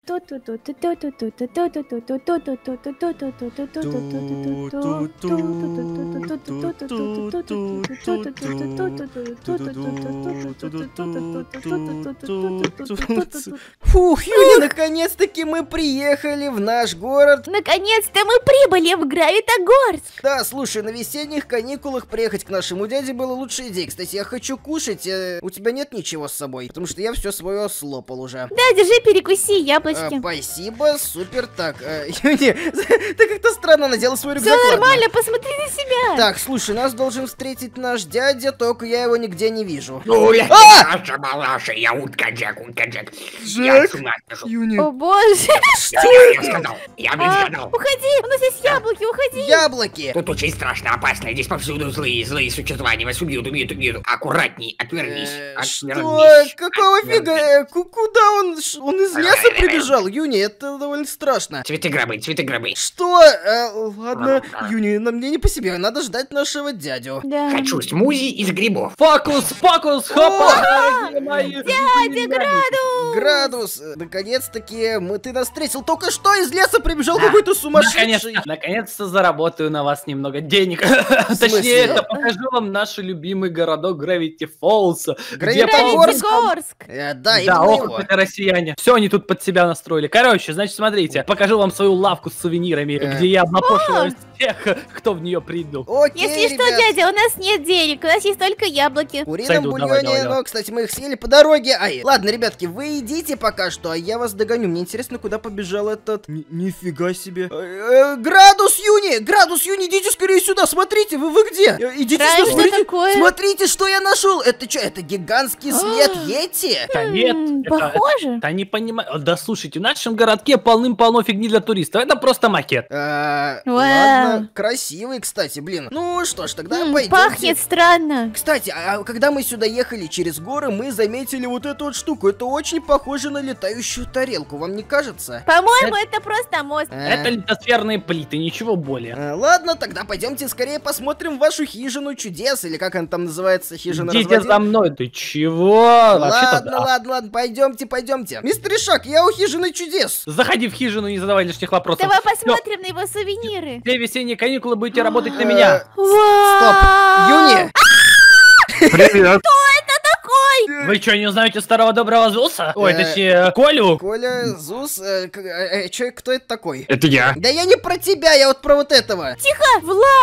Фух, Юля, наконец-таки мы приехали в наш город. Наконец-то мы прибыли в Гравитогорск. Да, слушай, на весенних каникулах приехать к нашему дяде было лучшей идеей. Кстати, я хочу кушать. У тебя нет ничего с собой? Потому что я все свое слопал уже. Да, держи, перекуси яблочки. Спасибо, супер. Так, Юни, ты как-то странно надела свой рюкзак. Все нормально, посмотри на себя. Так, слушай, нас должен встретить наш дядя, только я его нигде не вижу. Юля, наша малаша, я утка Джек. Я с ума схожу. Юни. О боже. Я сказал, я сказал. Уходи, у нас есть яблоки, уходи. Яблоки. Тут очень страшно, опасно, здесь повсюду злые существа, они вас убьют. Аккуратней, отвернись. Что? Какого фига? Куда он? Он из леса прибежал, Юни, это довольно страшно. Цветы гробы. Что? Ладно, Юни, мне не по себе, надо ждать нашего дядю. Да. Хочу смузи из грибов. Фокус, хопа! Дядя Градус! Градус, наконец-таки ты нас встретил. Только что из леса прибежал какой-то сумасшедший. Наконец-то заработаю на вас немного денег. смысле? Точнее, это покажу вам наш любимый городок Гравити Фоллс. Гравитогорск! Да, Да, именно ох, его. это россияне. Все они тут под себя настроили. Короче, значит, смотрите, покажу вам свою лавку с сувенирами, где я облапошиваю всех, кто в нее придет. Окей, Если что, ребят. дядя, у нас нет денег, у нас есть только яблоки. В курином Сойду, бульоне, давай. но, кстати, мы их съели по дороге. Ладно, ребятки, вы идите пока что, а я вас догоню. Мне интересно, куда побежал этот... Нифига себе. Градус Юни, идите скорее сюда, смотрите, вы где? Идите сюда, Что смотрите. такое? Смотрите, что я нашел. Это что, это гигантский след Йети? Да нет, Похоже. это не понимаю. Да слушайте, в нашем городке полным-полно фигни для туристов. Это просто макет. Ладно, красивый, кстати, блин. Ну что ж, тогда пойдемте. Пахнет странно. Кстати, когда мы сюда ехали через горы, мы заметили вот эту вот штуку. Это очень похоже на летающую тарелку, вам не кажется? По-моему, это просто мост. Это литосферные плиты, ничего более. Ладно, тогда пойдемте скорее посмотрим вашу хижину чудес, или как она там называется, хижина Идите разводил. за мной, ты чего? Вообще-то да. Ладно, пойдемте. Мистер Ишак, я у хижины чудес. Заходи в хижину, не задавай лишних вопросов. Давай посмотрим на его сувениры. Все весенние каникулы будете работать на меня. Стоп, Юни. Привет. Вы что, не знаете старого доброго Зуса? Ой, точнее, Колю? Коля, Зус, кто это такой? Это я. Да я не про тебя, я вот про вот этого. Тихо,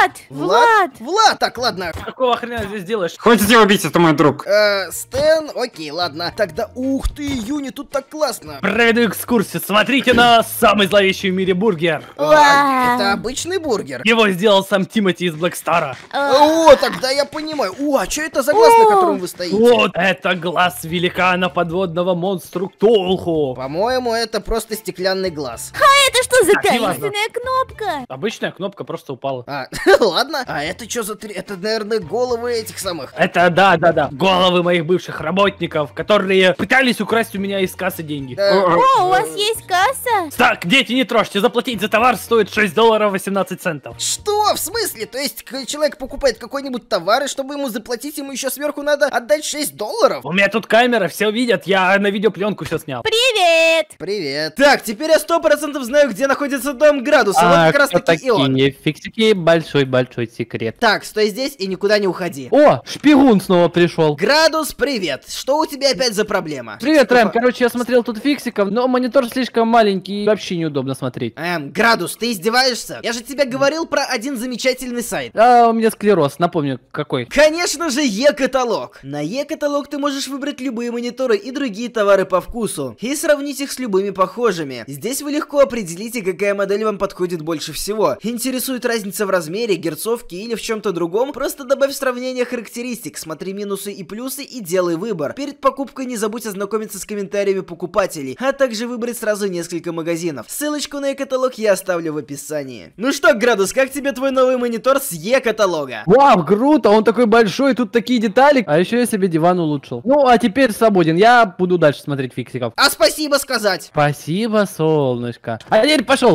Влад. Влад, так, ладно. Какого хрена здесь делаешь? Хватит его бить, это мой друг. Стэн, окей, ладно. Тогда, ух ты, Юни, тут так классно. Проведу экскурсию. Смотрите на самый зловещий в мире бургер. Это обычный бургер. Его сделал сам Тимати из Блэкстара. О, тогда я понимаю. А что это за глаз, на котором вы стоите? Вот это глаз великана подводного монстру Ктулху. По-моему, это просто стеклянный глаз. Это что за Так, неважно. таинственная кнопка? Обычная кнопка просто упала. Ладно. А это что за... Это, наверное, головы этих самых. Это, да. Головы моих бывших работников, которые пытались украсть у меня из кассы деньги. О, у вас есть касса? Так, дети, не трожьте, заплатить за товар стоит $6 18 центов. Что? В смысле? То есть человек покупает какой-нибудь товар, и чтобы ему заплатить, ему еще сверху надо отдать $6? У меня тут камера, все видят, я на видеопленку все снял. Привет. Так, теперь я 100% знаю, где находится дом Градуса. Вот как раз таки и он. Фиксики, большой секрет. Так, стой здесь и никуда не уходи. О, шпигун снова пришел. Градус, привет. Что у тебя опять за проблема? Привет, Рэм. Короче, я смотрел тут фиксиков, но монитор слишком маленький и вообще неудобно смотреть. Градус, ты издеваешься? Я же тебе говорил про один замечательный сайт. А, у меня склероз, напомню, какой. Конечно же, Е-каталог. На Е-каталог ты можешь выбрать любые мониторы и другие товары по вкусу и сравнить их с любыми похожими. Здесь вы легко определите, какая модель вам подходит больше всего. Интересует разница в размере, герцовке или в чем-то другом? Просто добавь сравнение характеристик, смотри минусы и плюсы и делай выбор. Перед покупкой не забудь ознакомиться с комментариями покупателей, а также выбрать сразу несколько магазинов. Ссылочку на Е-каталог я оставлю в описании. Ну что, Градус, как тебе твой новый монитор с Е-каталога? Вау, круто, он такой большой, тут такие детали. А еще я себе диван улучшил. Ну, а теперь свободен, я буду дальше смотреть фиксиков. А спасибо сказать. Спасибо, солнышко. А А теперь пошел.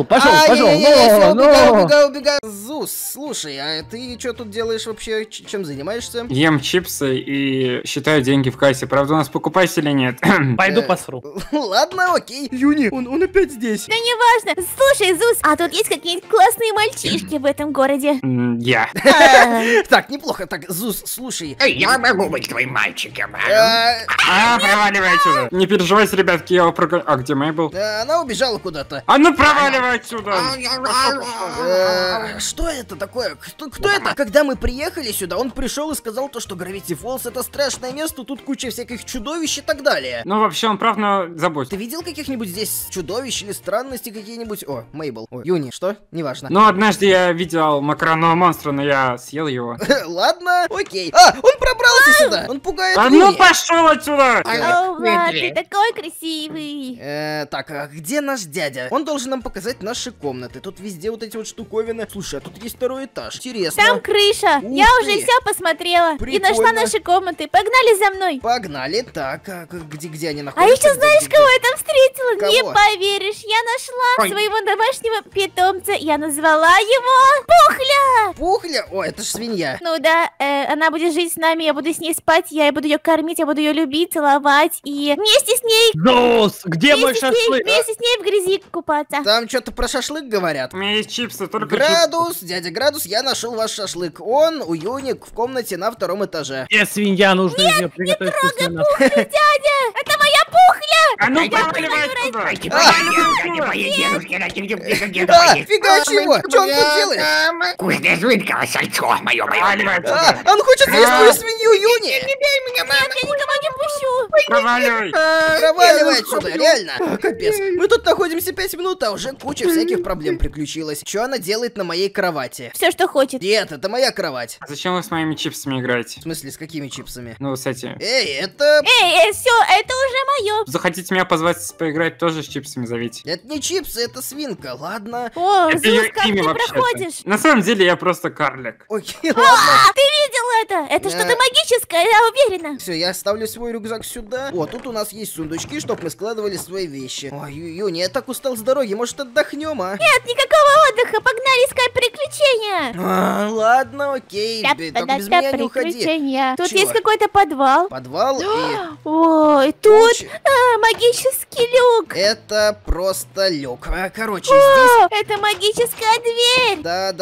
Убегаю. Зус, слушай, а ты что тут делаешь вообще? Чем занимаешься? Ем чипсы и считаю деньги в кассе. Правда, у нас покупателей нет. Пойду посру. Ладно, окей. Юни, он опять здесь. Да неважно. Слушай, Зус, а тут есть какие-нибудь классные мальчишки в этом городе? Я. Так, неплохо. Так, Зус, слушай. Эй, я могу быть твоим мальчиком. А? Проваливай отсюда. Не переживайте, ребятки, я его прогоняю. А где Мейбл? Она убежала куда-то. А ну проваливай отсюда. Что это такое? Кто это? Когда мы приехали сюда, он пришел и сказал то, что Gravity Falls это страшное место, тут куча всяких чудовищ и так далее. Ну, вообще, он прав, но забудь. Ты видел каких-нибудь здесь чудовищ или странности какие-нибудь? О, Мейбл. Ой, Юни, что? Неважно. Ну, однажды я видел макаронного монстра, но я съел его. Ладно, окей. Он пробрался сюда! Он пугает А Юни! ну пошел отсюда! О, Влад, ты такой красивый. Так, а где наш дядя? Он должен нам показать наши комнаты. Тут везде вот эти вот штуковины. Слушай, а тут есть второй этаж. Интересно. Там крыша. Ух Я ты. уже все посмотрела. И Прикольно. нашла наши комнаты. Погнали за мной. Погнали. Так, где они А находятся? еще знаешь, Где? кого я там встретила? Кого? Не поверишь, я нашла Ой. своего домашнего питомца. Я назвала его Пухля. Пухля? О, это ж свинья. Ну да, она будет жить с нами, я буду с ней спать, я буду ее кормить, я буду ее любить, целовать и вместе с ней, Зус, где мой шашлык? вместе с ней в грязи купаться. Там что-то про шашлык говорят. У меня есть чипсы, только Градус, дядя Градус, я нашел ваш шашлык. Он у Юни в комнате на 2-м этаже. Где свинья? Нужно из нее приготовить вкусно. Дядя, это моя Пухля! А ну проваливай отсюда! Дайте моей дедушке, Фига чего? Что он тут делает? Вкусное жидкое сальцо, мое. Он хочет съесть твою свинью, Юни! Я никого не пущу. Проваливай! Проваливай отсюда, реально. Капец. Мы тут находимся 5 минут, а уже куча всяких проблем приключилась. Что она делает на моей кровати? Все, что хочет. Нет, это моя кровать. А зачем вы с моими чипсами играете? В смысле, с какими чипсами? Ну, с этими. Эй, это... Все, это уже мое. Захотите меня позвать поиграть, тоже с чипсами зовите. Это не чипсы, это свинка, ладно. О, Это Зус, её как имя ты вообще-то. проходишь? На самом деле я просто карлик. Окей, ладно. Ты видел это? Это что-то магическое, я уверена. Все, я ставлю свой рюкзак сюда. О, тут у нас есть сундучки, чтобы мы складывали свои вещи. Ой, Юни, я так устал с дороги, может отдохнем, а? Нет, никакого отдыха, погнали искать приключения. Ладно, окей, только без меня не уходи. Приключения. Тут Чего? есть какой-то подвал. Подвал и... Ой, тут куча. магический люк. Это просто люк. Короче, здесь... Это магическая дверь.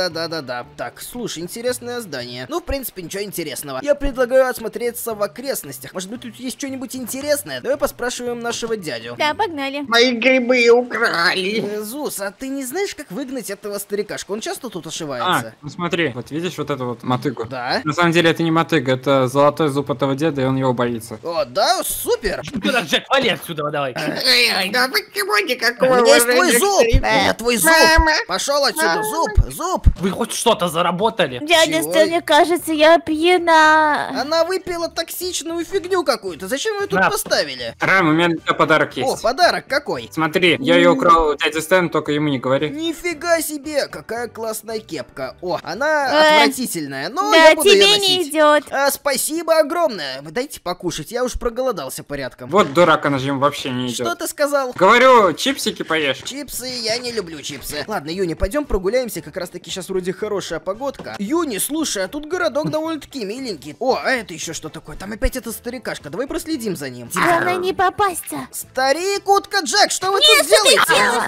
Да. Так, слушай, интересное здание. Ну, в принципе, ничего интересного. Я предлагаю осмотреться в окрестностях. Может быть, тут есть что-нибудь интересное? Давай поспрашиваем нашего дядю. Да, погнали. Мои грибы украли. Зус, а ты не знаешь, как выгнать этого старикашку? Он часто тут ошивается? Ну смотри, вот видишь вот эту вот мотыгу? Да. На самом деле это не мотыга, это золотой зуб этого деда, и он его боится. О, да, супер. Куда, Джек, вали отсюда, давай. Эй, да почему У никакого меня есть твой уважения к зуб. У старику? меня твой зуб. Мама. Пошел отсюда, зуб. Вы хоть что-то заработали? Дядя, Чего? мне кажется, я пьяна. Она выпила токсичную фигню какую-то. Зачем ее тут Да. поставили? Рам, у меня для тебя подарок есть. О, подарок какой? Смотри, я ее украл у дяди Стэн, только ему не говори. Нифига себе, какая классная кепка. О, она Э, отвратительная, но Да, я буду ее тебе не носить. идет. Спасибо огромное. Вы дайте покушать, я уж проголодался порядком. Вот дурак, она же ему вообще не идет. Что ты сказал? Говорю, чипсики поешь. Чипсы, я не люблю чипсы. Ладно, Юни, пойдем прогуляемся, как раз таки сейчас вроде хорошая погодка. Юни, слушай, а тут городок довольно-таки миленький. О, а это еще что такое? Там опять этот старикашка, давай проследим за ним. Главное не попасться. Старик, утка Джек, что вы тут делаете?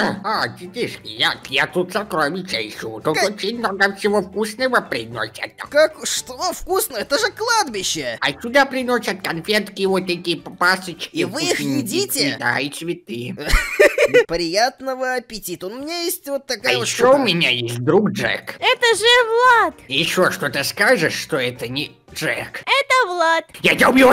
Детишки, я тут сокровища ищу. Тут очень много всего вкусного приносят. Как? Что? Вкусно? Это же кладбище. А сюда приносят конфетки, вот эти пасочки. И вы их вкусненькие, едите? Да, и цветы. Приятного аппетита. У меня есть вот А такая вот еще штука. у меня есть друг Джек. Это же Влад. Еще что-то скажешь, что это не Джек? Это Влад. Я тебя убью!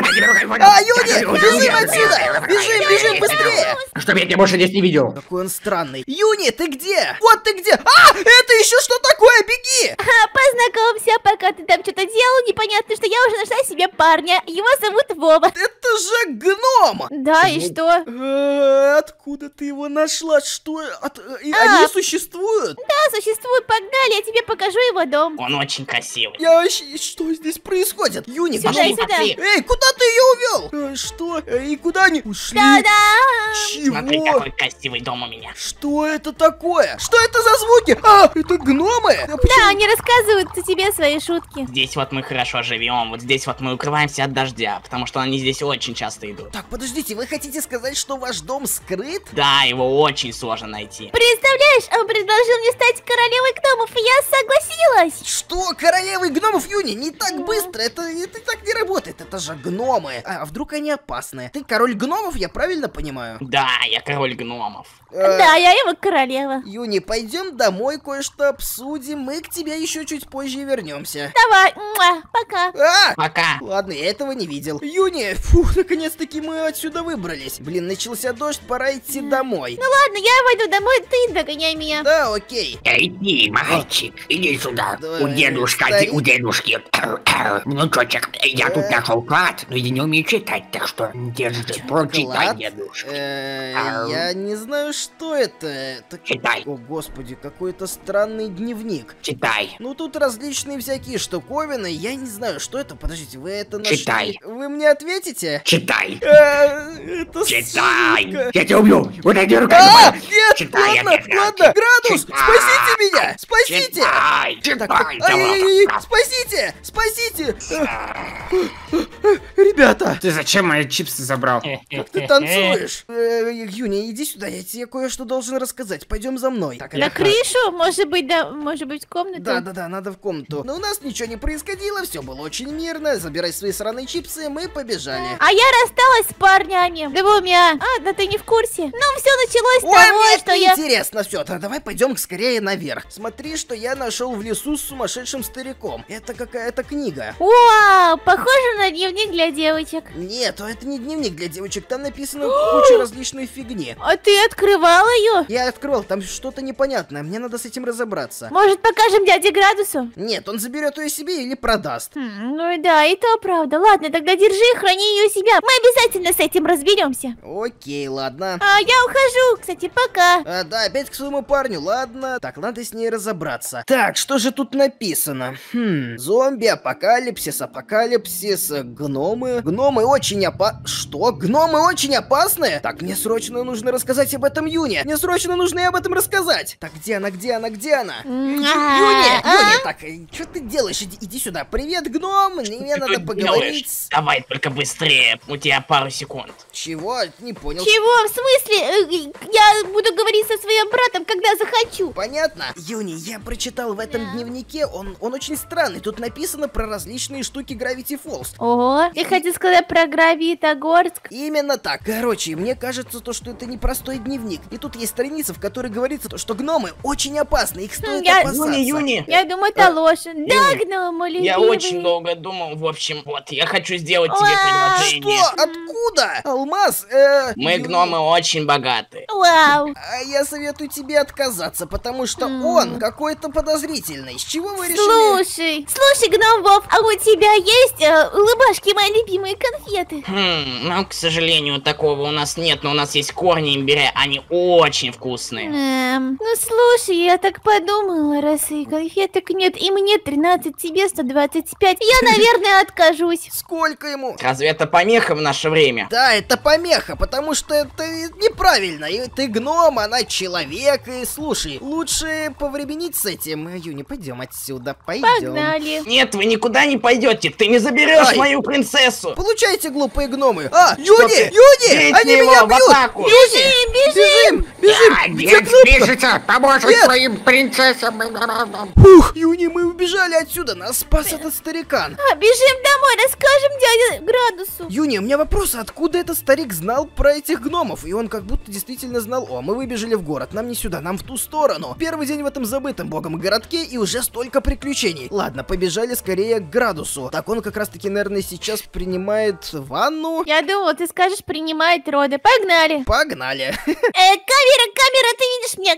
Юни, бежим отсюда! Бежим быстрее! Чтобы я тебя больше здесь не видел. Какой он странный. Юни, ты где? Вот ты где? Это еще что такое? Беги! Познакомься, пока ты там что-то делал. Непонятно, что я уже нашла себе парня. Его зовут Вова. Это же гном! Да, и что? Откуда ты его нашла? Что? Они существуют? Да, существует. Погнали, я тебе покажу его дом. Он очень красивый. Я вообще... Что здесь происходит? происходит? Юни, Сюда, пошли. сюда. Эй, куда ты ее увел? Что? И куда они ушли? Да-да! Смотри, Чего? какой красивый дом у меня. Что это такое? Что это за звуки? А, это гномы? А Да, почему- они рассказывают тебе свои шутки. Здесь вот мы хорошо живем, вот здесь вот мы укрываемся от дождя, потому что они здесь очень часто идут. Так, подождите, вы хотите сказать, что ваш дом скрыт? Да, его очень сложно найти. Представляешь, он предложил мне стать королевой гномов, и я согласилась. Что? Королевы гномов, Юни? Не так быстро, это так не работает, это же гномы. А вдруг они опасные? Ты король гномов, я правильно понимаю? Да, я король гномов. Да, я его королева. Юни, пойдем домой, кое-что обсудим, мы к тебе еще чуть позже вернемся. Давай, муа, пока. А! Пока. Ладно, я этого не видел. Юни, фух, наконец-таки мы отсюда выбрались. Блин, начался дождь, пора идти домой. Ну ладно, я пойду домой, ты догоняй меня. Да, окей. Эй, ты, мальчик, иди сюда. Да, У дедушка, старик. у дедушки. Внучочек, я тут нашел клад, но я не умею читать, так что держи, прочитай, Клад? дедушка. Я не знаю, что это. Читай. О, господи, какой-то странный дневник. Читай. Ну тут различные всякие штуковины, я не знаю, что это. Подождите, вы это нашли? Читай. Вы мне ответите? Читай. Это Читай. ссылка. Я тебя убью. Вот эти руками. А, нет, Читай, ладно, опять, ладно, Градус, Читай. спасите меня, спасите! Читай. Так, Читай. ай-яй-яй, спасите, спасите! Ребята, Ты зачем мои чипсы забрал? как ты танцуешь? Юня, иди сюда, я тебе кое-что должен рассказать, пойдем за мной. Так, На крышу? Может быть, да, может быть, в комнату? Да, надо в комнату. Но у нас ничего не происходило, все было очень мирно. Забирай свои сраные чипсы, мы побежали. А я рассталась с парнями. Двумя. А, да ты не в курсе. Ну, все началось с Ой, того, мне что это я... интересно, все, давай пойдем скорее наверх. Смотри, что я нашел в лесу с сумасшедшим стариком. Это какая-то книга. Вау, похоже на дневник для девочек. Нет, это не дневник для девочек, там написано куча различной фигни. А ты открывала ее? Я открыл, там что-то непонятное, мне надо с этим разобраться. Может, покажем дяде Градусу? Нет, он заберет ее себе или продаст. Ну и да, и то правда. Ладно, тогда держи, храни ее себя. Мы обязательно с этим разберемся. Окей, ладно. А я ухожу, кстати, пока. Да, опять к своему парню, ладно. Так, надо с ней разобраться. Так, что же тут написано? Зомби, апокалипсис, гномы. Гномы очень Что? Гномы очень опасные? Так, мне срочно нужно рассказать об этом Юне. Мне срочно нужно ей об этом рассказать. Так, где она? Юня, так, что ты делаешь? Иди сюда. Привет, гном. Мне надо Что поговорить. делаешь? Давай только быстрее, у тебя пару секунд. Чего? Не понял. Чего? В смысле? Я буду говорить со своим братом, когда захочу. Понятно? Юни, я прочитал в этом дневнике, он очень странный. Тут написано про различные штуки Gravity Falls. Ого, ты хотел сказать про Гравитогорск? Именно так. Короче, мне кажется, что это непростой дневник. И тут есть страница, в которой говорится, что гномы очень опасны, их стоит я- опасаться. Юни. Я думаю, это ложь. Да, гномы, любимый. Я очень долго думал, в общем, вот, я хочу сделать тебе Уа! предложение. Что? Откуда? Алмаз? Мы, Юни, гномы, очень богаты. Вау. А я советую тебе отказаться, потому что он какой-то подозрительный. С чего вы решили? Слушай, гном Вов, а у тебя есть улыбашки, мои любимые конфеты? Ну, к сожалению, такого у нас нет, но у нас есть корни имбиря, они очень вкусные. Ну слушай, я так подумала, раз и конфеток нет, и мне 13, тебе 125, я, наверное, откажусь. Сколько ему? Разве это помеха в наше время? Да, это помеха, потому что это неправильно. И ты гном, она человек. И слушай, лучше повременить с этим. Юни, пойдем отсюда, пойдем. Погнали. Нет, вы никуда не пойдете, ты не заберешь Ай. мою принцессу. Получайте, глупые гномы. А, ты? Юни, они его меня в бьют. атаку. Бежим. А, Где нет, кнопка? бежите, поможет Нет. своим принцессам. Фух, Юни, мы убежали отсюда, нас спас этот старикан. Бежим домой, расскажем дяде Градусу. Юни, у меня вопрос, откуда этот старик знал про этих гномов? И он как будто действительно знал. О, мы выбежали в город, нам не сюда, нам в ту сторону. Первый день в этом забытом богом городке и уже столько приключений. Ладно, побежали скорее к Градусу. Так, он как раз таки, наверное, сейчас принимает ванну. Я думала, ты скажешь, принимает роды. Погнали. Погнали. Камера, ты видишь меня?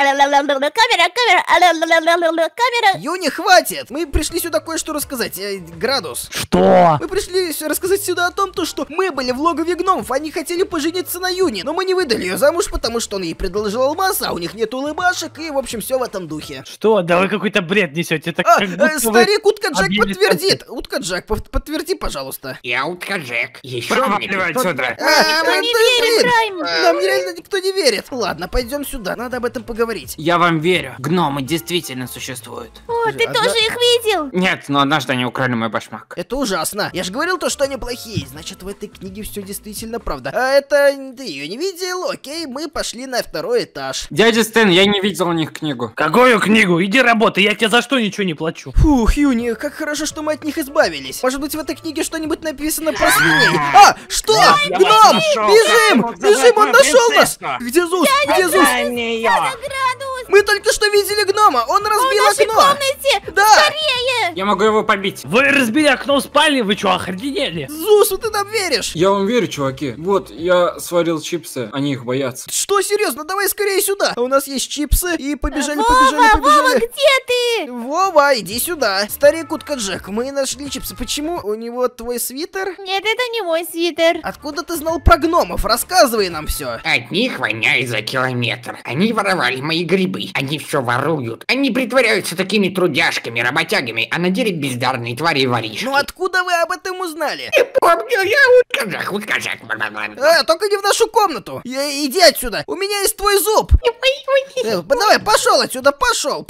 Камера. Юни, хватит! Мы пришли сюда кое-что рассказать. Градус. Что? Мы пришли рассказать сюда о том, что мы были в логове гномов, они хотели пожениться на Юни, но мы не выдали ее замуж, потому что он ей предложил алмаз, а у них нет улыбашек, и, в общем, все в этом духе. Что? Да вы какой-то бред несете. Это как будто вы Старик Утка Джек объявили подтвердит. Утка Джек, подтверди, пожалуйста. Я Утка Джек. Еще Проваливай отсюда. Никто не верит, Прайм. Нам реально никто не верит. Ладно, пойдем сюда, надо об этом поговорить. Я вам верю. Гномы действительно существуют. О, ты тоже их видел? Нет, но однажды они украли мой башмак. Это ужасно. Я же говорил то, что они плохие. Значит, в этой книге все действительно правда. А это ты ее не видел? Окей, мы пошли на второй этаж. Дядя Стэн, я не видел у них книгу. Какую книгу? Иди работай, я тебе за что ничего не плачу. Фух, Юни, как хорошо, что мы от них избавились. Может быть, в этой книге что-нибудь написано про свиней? А, что? Я Гном! вас нашел. Бежим! Как Бежим, он зовут нашел мою нас! принцессу? Где Зус? Где Зус? Дай мне ее. Градус. Мы только что видели гнома, он В разбил нашей окно. комнате. Да! Скорее. Я могу его побить. Вы разбили окно в спальне, вы что, охренели? Зусу, ты нам веришь? Я вам верю, чуваки. Вот, я сварил чипсы, они их боятся. Что, серьезно? Давай скорее сюда. У нас есть чипсы, и побежали, Вова, побежали. где ты? Вова, иди сюда. Старик Утка Джек, мы нашли чипсы. Почему у него твой свитер? Нет, это не мой свитер. Откуда ты знал про гномов? Рассказывай нам все. От них воняет за километр. Они воровали мои грибы. Они все воруют. Они притворяются такими трудяжками, работягами, а на деле бездарные твари и воришки. Ну откуда вы об этом узнали? Помню, я Утка Джек, Утка Джек. Только не в нашу комнату. Иди отсюда. У меня есть твой зуб. Давай, пошел отсюда, пошел.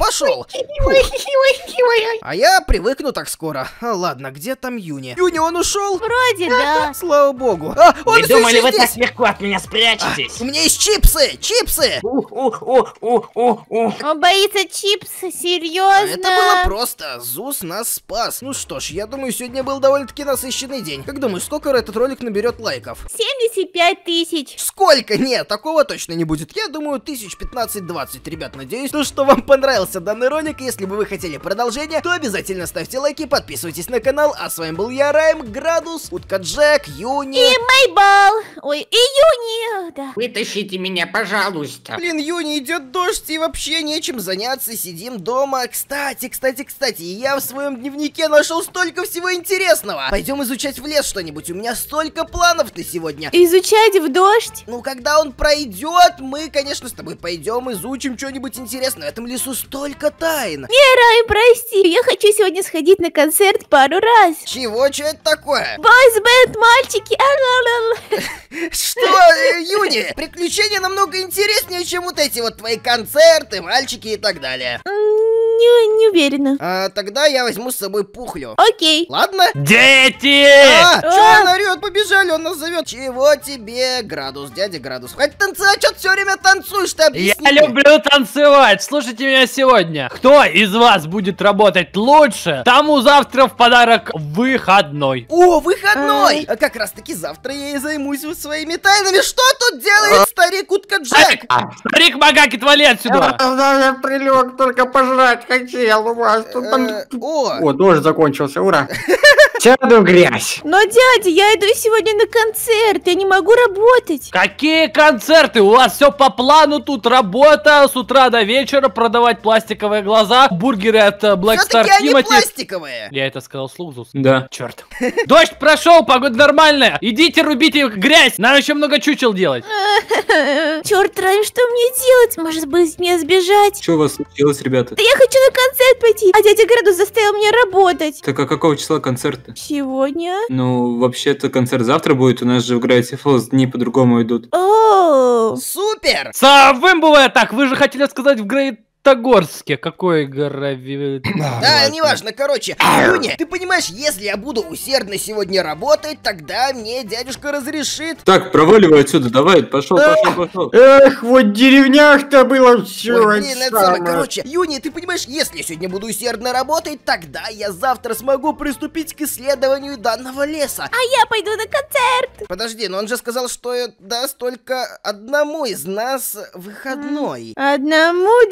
А я привыкну так скоро. Ладно, где там Юни? Юни, он ушел? Вроде да. Слава богу. Он Вы всё думали, еще вы здесь. так легко от меня спрячетесь? У меня есть чипсы! Чипсы! Он боится чипсы, серьезно? Это было просто. Зус нас спас. Ну что ж, я думаю, сегодня был довольно-таки насыщенный день. Как думаешь, скоро этот ролик наберет лайков? 75 тысяч. Сколько? Нет, такого точно не будет. Я думаю, 15-20. Ребят, надеюсь, что вам понравился данный ролик. Если бы вы хотели продолжение, то обязательно ставьте лайки, подписывайтесь на канал. А с вами был я, Райм, Градус, Утка Джек, Юни. И Мейбл. Ой, и Юни. Да. Вытащите меня, пожалуйста. Блин, Юни, идет дождь и вообще нечем заняться, сидим дома. Кстати, я в своем дневнике нашел столько всего интересного. Пойдем изучать в лес что-нибудь, у меня столько планов на сегодня. Изучать в дождь? Ну, когда он пройдет, мы, конечно, с тобой пойдем, изучим что-нибудь интересное. В этом лесу столько тайн. Рай, прости, я хочу сегодня сходить на концерт пару раз. Чего? Что это такое? Бойс бэнд, мальчики. Что, Юни? Приключения намного интереснее, чем вот эти вот твои концерты, мальчики и так далее. Не уверена. Тогда я возьму с собой Пухлю. Окей. Ладно? Дети! Чё он орёт? Побежали, он нас зовет. Чего тебе, Градус, дядя Градус? Хватит танцевать, чё ты все время танцуешь, ты объясни. Я люблю танцевать. Слушайте меня сегодня. Кто из вас будет работать лучше, тому завтра в подарок выходной. О, выходной! А как раз таки завтра я и займусь своими тайнами. Что тут делает старик Утка Джек? Старик Магаки, твали отсюда. Я прилег, только пожрать хотел у вас. О, дождь закончился, ура. Сяду грязь. Но, дядя, я иду сегодня на концерт, я не могу работать. Какие концерты? У вас все по плану, тут работа с утра до вечера, продавать пластиковые глаза, бургеры от Black Star все-таки они Timothy. пластиковые. Я это сказал вслух, Зус? Да. Черт. Дождь прошел, погода нормальная. Идите рубите грязь, нам еще много чучел делать. Черт, Рай, что мне делать? Может быть, мне сбежать? Что у вас случилось, ребята? Да я хочу на концерт пойти, а дядя Градус заставил меня работать. Так а какого числа концерты? Сегодня? Ну, вообще-то концерт завтра будет, у нас же в Gravity Falls дни по-другому идут. О, Супер! Совым бывает так, вы же хотели сказать в Граитогорске. Какой горови... Да, неважно, короче, Юни, ты понимаешь, если я буду усердно сегодня работать, тогда мне дядюшка разрешит. Так, проваливай отсюда, давай, пошел. Эх, вот в деревнях-то было все. Ой, блин, это самое. Короче, Юни, ты понимаешь, если я сегодня буду усердно работать, тогда я завтра смогу приступить к исследованию данного леса. а я пойду на концерт. Подожди, но он же сказал, что даст только одному из нас выходной. Одному, да.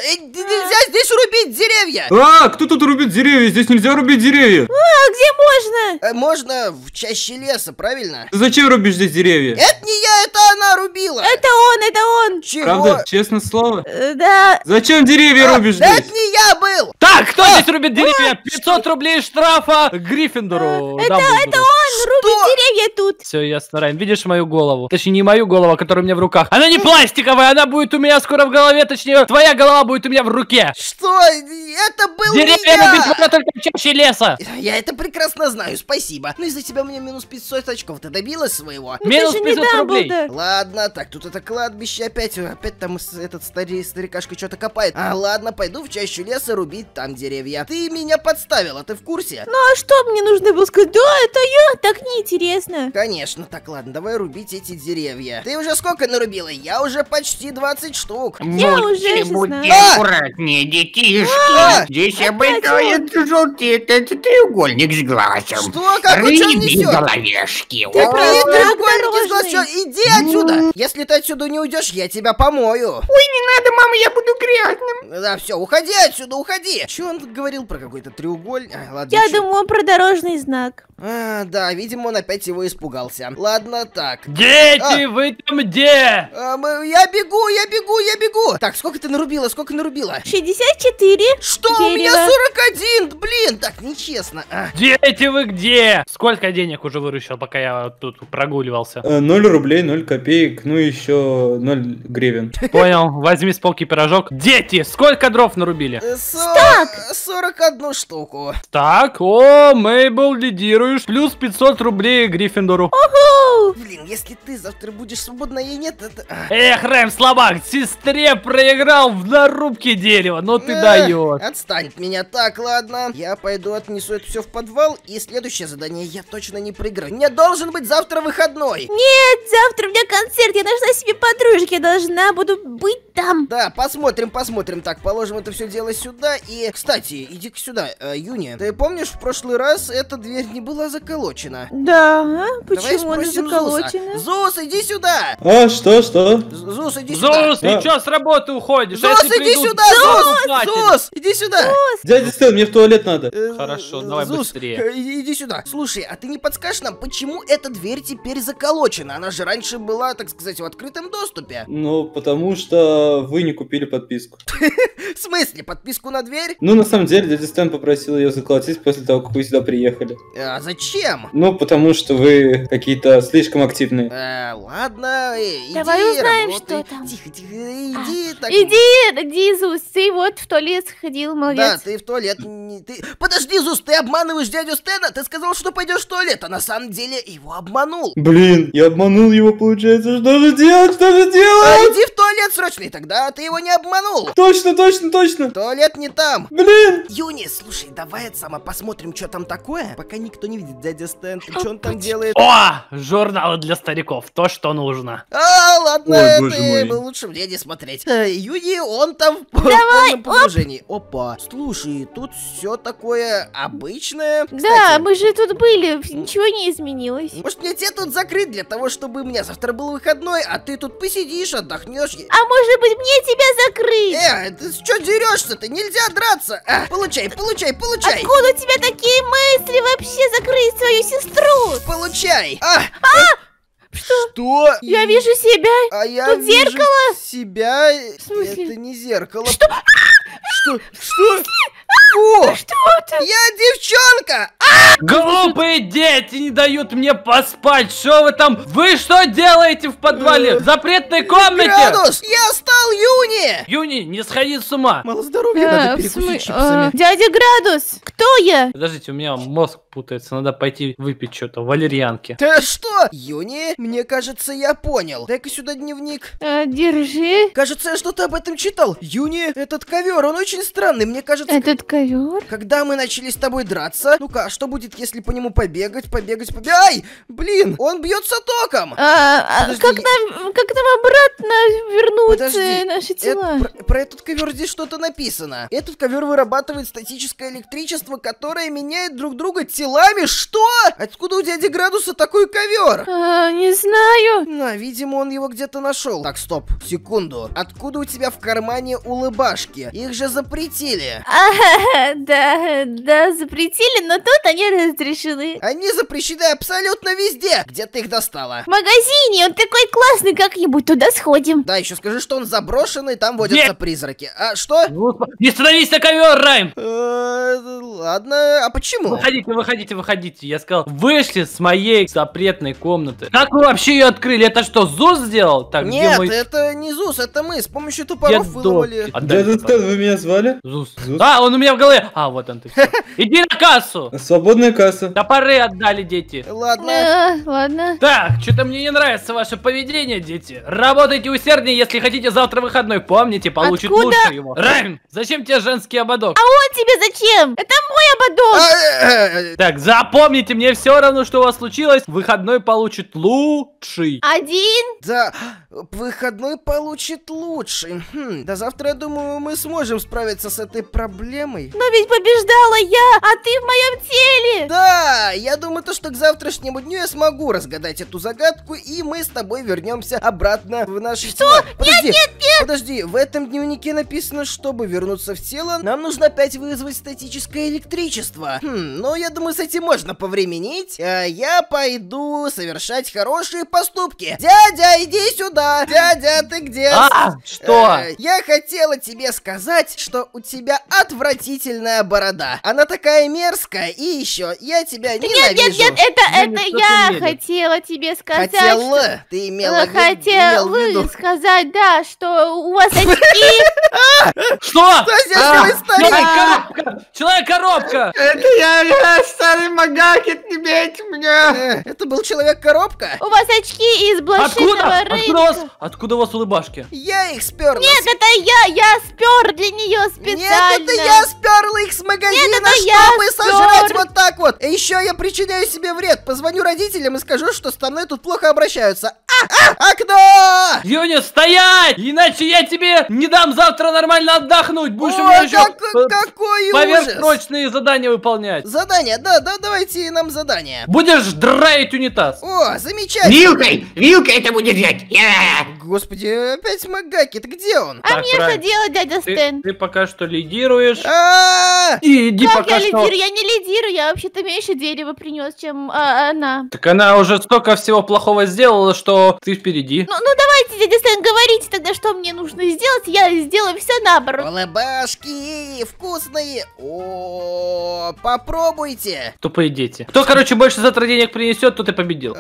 Нельзя здесь рубить деревья! А, кто тут рубит деревья? Здесь нельзя рубить деревья. А где можно? Можно в чаще леса, правильно? Ты зачем рубишь здесь деревья? Это не я, это она рубила! Это он. Чего? Правда? Честное слово? Да. Зачем деревья рубишь да здесь? это не я был! Так, кто здесь рубит деревья? 500 рублей штрафа Гриффиндору. Это он рубит деревья тут. Все ясно, Райан. Видишь мою голову? Точнее, не мою голову, а которая у меня в руках. Она не пластиковая, она будет у меня скоро в голове. Точнее, твоя голова будет у меня в руке. Что? Это был не Деревья рубить можно только в чаще леса. Я это прекрасно знаю, спасибо. Ну из-за тебя мне минус 500 очков. Ты добилась своего? Минус Это же не 500 рублей. Дамблдор. Ладно, так, тут это кладбище опять там этот старикашка что-то копает. Ладно, пойду в чащу леса рубить там деревья. Ты меня подставила, ты в курсе? Ну а что мне нужно было сказать? Да, это я, так неинтересно. Конечно, так, ладно, давай рубить эти деревья. Ты уже сколько нарубила? Я уже почти 20 штук. Я уже Будьте знаю. аккуратнее, детишки. А! Здесь обитает желтеет этот треугольник с глазом. Что? Какой чё Рыбьи несёт? головешки. Ты О, прав. Треугольники с глаз, дорожный. чё? Иди отсюда! Если ты отсюда не уйдешь, я тебя помою. Ой, не надо, мама, я буду грязным. Да, все, уходи отсюда, уходи. Че он тут говорил про какой-то треугольник? Ладно, Я чё- думаю про дорожный знак. Да, видимо, он опять его испугался. Ладно, так. Дети, вы там где? Я бегу. Так, сколько ты нарубила? 64. Что? У меня Дерево. 41! Блин, так нечестно. Дети, вы где? Сколько денег уже выручил, пока я тут прогуливался? 0 рублей, 0 копеек, ну еще 0 гривен. Понял, возьми с полки пирожок. Дети, сколько дров нарубили? 41 штуку. Так, о, Мейбл, лидируешь. Плюс 500 рублей Гриффиндору. Блин, если ты завтра будешь свободна и нет, это... Эх, Рэм, слабак, сестре проиграл в нарубке дерева. Ну ты даешь. Отстань от меня. Так, ладно. Я пойду отнесу это все в подвал, и следующее задание я точно не проиграю. Мне должен быть завтра выходной. Нет, завтра у меня концерт. Я нашла себе подружки. Я должна буду быть там. Да, посмотрим. Так, положим это все дело сюда. И, кстати, иди-ка сюда, Юни. Ты помнишь, в прошлый раз эта дверь не была заколочена? Да, Давай почему она спросим заколочена? Зус, иди сюда! А, что? Зус, иди сюда! Зус, ты чё с работы уходишь? А Зус, если иди придут, сюда! то хватит. Зус, иди сюда! Дядя Стэн, мне в туалет надо. Хорошо, давай Зус, быстрее. Иди сюда. Слушай, а ты не подскажешь нам, почему эта дверь теперь заколочена? Она же раньше была, так сказать, в открытом доступе. Ну, потому что вы не купили подписку. В смысле, подписку на дверь? Ну, на самом деле, дядя Стэн попросил ее заколотить после того, как вы сюда приехали. А зачем? Ну, потому что вы какие-то слишком активные. Ладно, иди, Давай узнаем, работай. что там. Тихо, иди. Так. Иди, Зус, ты вот в туалет сходил, Да, молодец. ты в туалет. Подожди, Зус, ты обманываешь дядю Стэна? Ты сказал, что пойдешь в туалет, а на самом деле его обманул. Блин, я обманул его, получается. Что же делать? Иди в туалет срочно, и тогда ты его не обманул. Точно. Туалет не там. Блин. Юни, слушай, давай посмотрим, что там такое, пока никто не видит дядя Стэн. Что он там делает? О, журналы для стариков, то, что нужно. Ладно, Ой, боже мой. это лучше мне не смотреть. Юни, он там в полном погружении. Опа, слушай, тут все такое обычное. Да, Кстати, мы же тут были, ничего не изменилось. может мне тебя тут закрыть для того, чтобы у меня завтра был выходной, а ты тут посидишь, отдохнешь. А может быть мне тебя закрыть? Ты что дерешься-то? Нельзя драться! Получай! Откуда у тебя такие мысли вообще закрыть свою сестру? Получай! Что? Я вижу себя. А я Тут вижу зеркало? себя. В смысле? Это не зеркало. Что? Фу! Что это? Я девчонка! Глупые дети не дают мне поспать. Что вы там? Вы что делаете в подвале? В запретной комнате? Градус! Я стал Юни! Юни, не сходи с ума. Мало здоровья, надо перекусить чипсами. Дядя Градус, кто я? Подождите, у меня мозг путается. Надо пойти выпить что-то. Валерьянки. Ты что? Юни, мне кажется, я понял. Дай-ка сюда дневник. Держи. Кажется, я что-то об этом читал. Юни, этот ковер, он очень странный. Мне кажется, Этот ковер. когда мы начали с тобой драться... Ну-ка, что что будет, если по нему побегать? Ай! Блин, он бьется током! Подожди, как нам обратно вернуть Подожди, наши тела? Про этот ковер здесь что-то написано. Этот ковер вырабатывает статическое электричество, которое меняет друг друга телами. Что? Откуда у дяди Градуса такой ковер? Не знаю. Видимо, он его где-то нашел. Так, стоп, секунду. Откуда у тебя в кармане улыбашки? Их же запретили. Да, запретили, но тут они разрешены. Они запрещены абсолютно везде. Где ты их достала? В магазине, он такой классный, как-нибудь туда сходим. Да, еще скажи, что он заброшенный, там водятся призраки. А что? Не становись на ковер, Райм! Ладно, а почему? Выходите. Я сказал, вышли с моей запретной комнаты. Как вы вообще ее открыли? Это что, Зус сделал? Так, Нет, где мой... это не Зус, это мы с помощью топоров Дед выломали. Дядя Стэн, вы меня звали? Зус. Он у меня в голове. Вот он ты. Всё. Иди на кассу. Свободная касса. Топоры отдали, дети. Ладно. Ладно. Так, что-то мне не нравится ваше поведение, дети. Работайте усерднее, если хотите завтра выходной. Помните, получит Откуда? лучше его. Райм, зачем тебе женский ободок? Он тебе зачем? Это мой ободок. Так, запомните, мне все равно, что у вас случилось. Выходной получит лучший. Один? Да, выходной получит лучше. До завтра, я думаю, мы сможем справиться с этой проблемой. Но ведь побеждала я, а ты в моем теле. Да, я думаю, что к завтрашнему дню я смогу разгадать эту загадку, и мы с тобой вернемся обратно в наши тела. Подожди, подожди, в этом дневнике написано, чтобы вернуться в тело, нам нужно опять вызвать статическое электричество. Но я думаю, с этим можно повременить. Я пойду совершать хорошие поступки. Дядя, иди сюда. Дядя, ты где? Что? Я хотела тебе сказать, что у тебя отвратительная борода. Она такая мерзкая, и еще я тебя ненавижу. Нет, это что я ты имели? хотела тебе сказать. Хотела? Ты имела в виду? Хотела сказать, да, что у вас очки. Что? Что здесь делает старик? Человек-коробка! Это я, старый Магакет, не бейте меня! Это был человек-коробка? У вас очки из блошиного рынка. Откуда у вас улыбашки? Я их спер. Нет, это я спер для нее специально. Нет, это я сперла их с магазина, Нет, это я чтобы сожрать спер. вот так вот. Еще я причиняю себе вред. Позвоню родителям и скажу, что со мной тут плохо обращаются. Окно! Юнис, стоять! Иначе я тебе не дам завтра нормально отдохнуть. Будешь у О, меня еще какой ужас! поверхностные задания выполнять. Задание, да, давайте нам задание. Будешь драить унитаз. О, замечательно. Вилкой это будет взять! Господи, опять Магакет, где он? А Так, мне что Райм, делать, дядя Стэн? Ты пока что лидируешь. А, И иди Как пока я что... лидирую? Я не лидирую, я вообще-то меньше дерева принес, чем она. Так она уже столько всего плохого сделала, что ты впереди. Ну давайте, дядя Стэн, говорите тогда, что мне нужно сделать, я сделаю все наоборот. улыбашки вкусные. О, попробуйте. Тупые дети. Кто, короче, больше завтра денег принесет, тот и победил.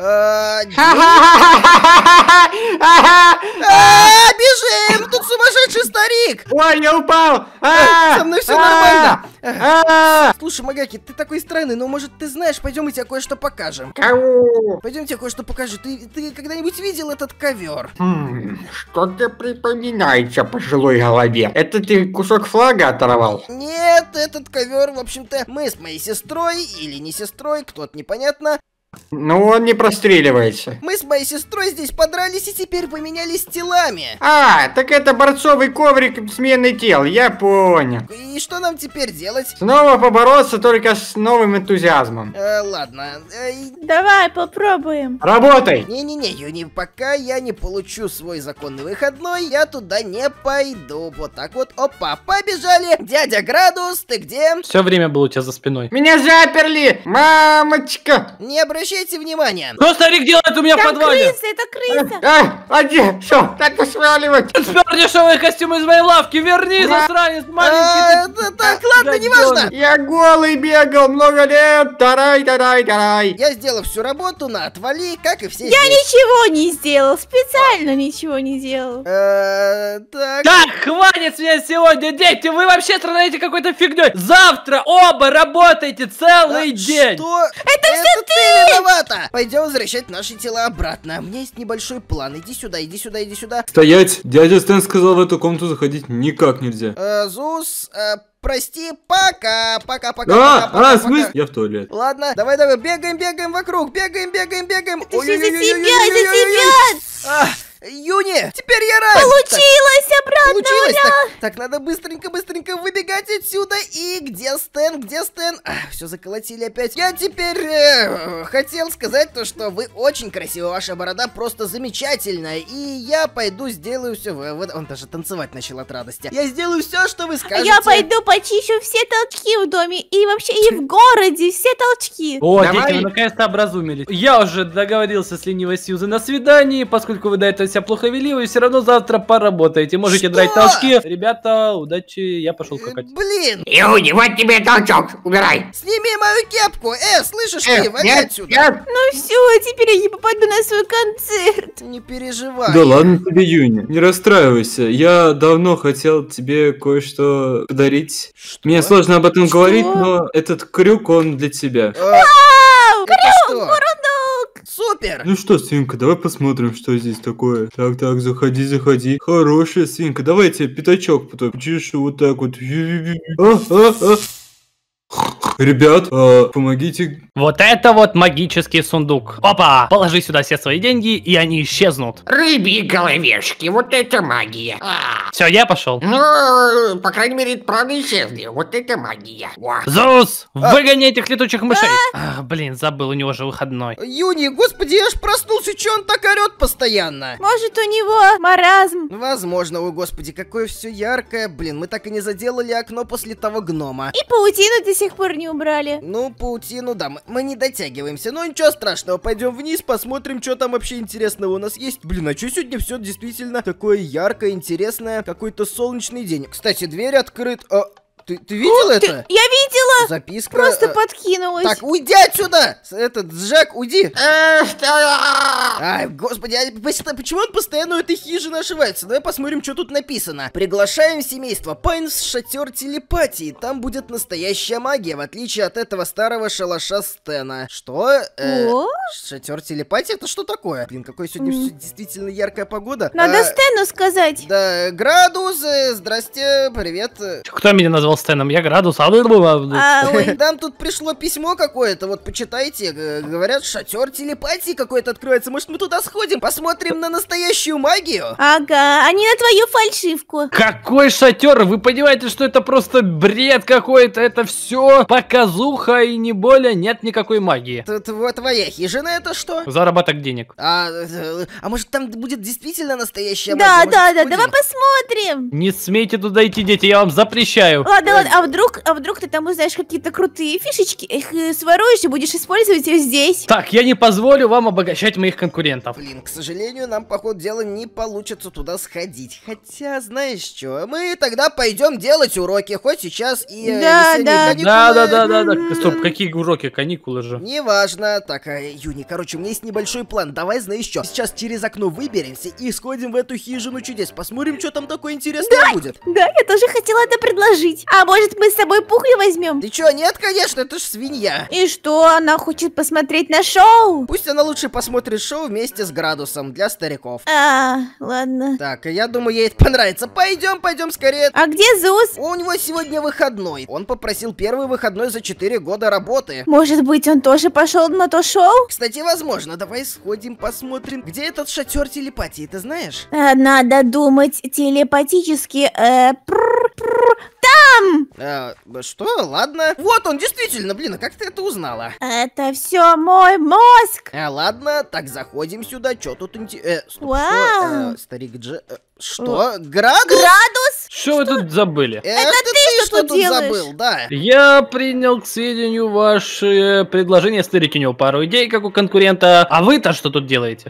Бежим! Тут сумасшедший старик! Ой, я упал! Со мной все нормально. Слушай, Магакет, ты такой странный, но может ты знаешь, пойдем мы тебе кое-что покажем. Пойдем тебе кое-что покажу. Ты когда-нибудь видел этот ковер? Что-то припоминается пожилой голове. Это ты кусок флага оторвал? Нет, этот ковер, в общем-то, мы с моей сестрой или не сестрой, кто-то непонятно. Ну, он не простреливается. Мы с моей сестрой здесь подрались и теперь поменялись телами. Так это борцовый коврик смены тел, я понял. И что нам теперь делать? Снова побороться, только с новым энтузиазмом. Ладно. Давай, попробуем. Работай! Не-не-не, Юни, пока я не получу свой законный выходной, я туда не пойду. Вот так вот. Опа, побежали. Дядя Градус, ты где? Все время был у тебя за спиной. Меня заперли! Мамочка! Не обращайте внимания. Что старик делает у меня в Там подвале? крыса, это крыса. Где? Все, надо сваливать! Спер дешевые костюмы из моей лавки, верни, засранец маленький. Так, ладно, неважно. Я голый бегал много лет! Тарай! Я сделал всю работу на отвали, как и все Я здесь. ничего не сделал, специально ничего не делал. Так. Так, хватит меня сегодня, дети! Вы вообще страдаете какой-то фигней! Завтра оба работаете целый день! Что? Это все ты виновата! Пойдем возвращать наши тела обратно. У меня есть небольшой план. Иди сюда, иди сюда, иди сюда. Стоять! Дядя Стэн сказал, в эту комнату заходить никак нельзя. Зус, прости, пока, В смысле? Я в туалет. Ладно, давай, бегаем вокруг, бегаем. Это все за тебя! Юни, теперь я рад! Получилось обратно, Получилось! ура! Так, надо быстренько выбегать отсюда. И где Стэн? Все заколотили опять. Я теперь хотел сказать то, что вы очень красивы, ваша борода просто замечательная. И я пойду сделаю все. Он даже танцевать начал от радости. Я сделаю все, что вы скажете. Я пойду почищу все толчки в доме и вообще и в городе, все толчки. О, Давай. дети, вы наконец-то образумились. Я уже договорился с ленивой Сьюзен на свидании, поскольку вы до этого себя плохо вели, вы все равно завтра поработаете. Можете Что? драть толчки. Ребята, удачи, я пошел какать. Блин, Юни, вот тебе толчок, убирай. сними мою кепку. Слышишь ты, вали Нет, отсюда. нет. Ну все, теперь я не попаду на свой концерт. Не переживай. Да ладно тебе, Юня, не расстраивайся. Я давно хотел тебе кое-что подарить. Мне сложно об этом говорить, но этот крюк, он для тебя. Это что? Супер! Ну что, свинка, давай посмотрим, что здесь такое. Так, заходи. Хорошая свинка. Давай я тебе пятачок потом чешу вот так вот. Ребят, помогите. Вот это вот магический сундук. Опа! Положи сюда все свои деньги, и они исчезнут. Рыбьи головешки, вот это магия. Все, я пошел. Ну, по крайней мере, правда исчезли. Вот это магия. Во. Зус, выгони этих летучих мышей. Блин, забыл, у него же выходной. Юни, господи, я ж проснулся, че он так орет постоянно? Может, у него маразм. Возможно, ой, господи, какое все яркое. Блин, мы так и не заделали окно после того гнома. И паутину до сих пор не убрали. Ну, паутину, да, мы не дотягиваемся. Но ничего страшного, пойдем вниз, посмотрим, что там вообще интересного у нас есть. Блин, а что сегодня все действительно такое яркое, интересное? Какой-то солнечный день. Кстати, дверь открыта. Ты видел это? Я видела. Записка. Просто подкинулась. Так, уйди отсюда! Джек, уйди! Ай, господи, почему он постоянно у этой хижины ошивается? Давай посмотрим, что тут написано. Приглашаем семейство Пайнс в шатер телепатии. Там будет настоящая магия, в отличие от этого старого шалаша Стэна. Что? Шатер телепатии? Это что такое? Блин, какое сегодня все действительно яркая погода. Надо Стэну сказать. Да, Градус, здрасте, привет. Кто меня назвал Стэном? Я Градус. Ой. Нам тут пришло письмо какое-то, вот почитайте. Говорят, шатер телепатии какой-то открывается. Может, мы туда сходим, посмотрим на настоящую магию? Ага, а не на твою фальшивку. Какой шатер? Вы понимаете, что это просто бред какой-то? Это все показуха и не более, нет никакой магии. Твоя хижина это что? Заработок денег. А может там будет действительно настоящая Да, магия? да, Может, да, сходим? давай посмотрим. Не смейте туда идти, дети, я вам запрещаю. Ладно, а вдруг ты там узнаешь какие-то крутые фишечки, их своруешь и будешь использовать их здесь. Так, я не позволю вам обогащать моих конкурентов. Блин, к сожалению, нам, по ходу дела, не получится туда сходить. Хотя, знаешь что, мы тогда пойдем делать уроки, хоть сейчас и Да, весенние да. каникулы. Да. Стоп, какие уроки, каникулы же. Неважно. Так, Юни, короче, у меня есть небольшой план. Давай, знаешь что, сейчас через окно выберемся и сходим в эту хижину чудес. Посмотрим, что там такое интересное будет. Да, я тоже хотела это предложить. А может, мы с собой Пухлю возьмем? Ты чё, нет, конечно, это ж свинья. И что, она хочет посмотреть на шоу? Пусть она лучше посмотрит шоу вместе с Градусом для стариков. Ладно. Так, я думаю, ей это понравится. Пойдем скорее. А где Зус? У него сегодня выходной. Он попросил первый выходной за 4 года работы. Может быть, он тоже пошел на то шоу? Кстати, возможно. Давай сходим, посмотрим. Где этот шатер телепатии, ты знаешь? Надо думать телепатически. Что? Ладно. Вот он, действительно, блин, а как ты это узнала? Это все мой мозг. Ладно, так заходим сюда. Чё тут Вау. Старик Дж... Что? Градус? Градус? Что вы тут забыли? Это ты, что тут тут делаешь? забыл, да. Я принял к сведению ваше предложение, стырикинул пару идей, как у конкурента. А вы-то что тут делаете?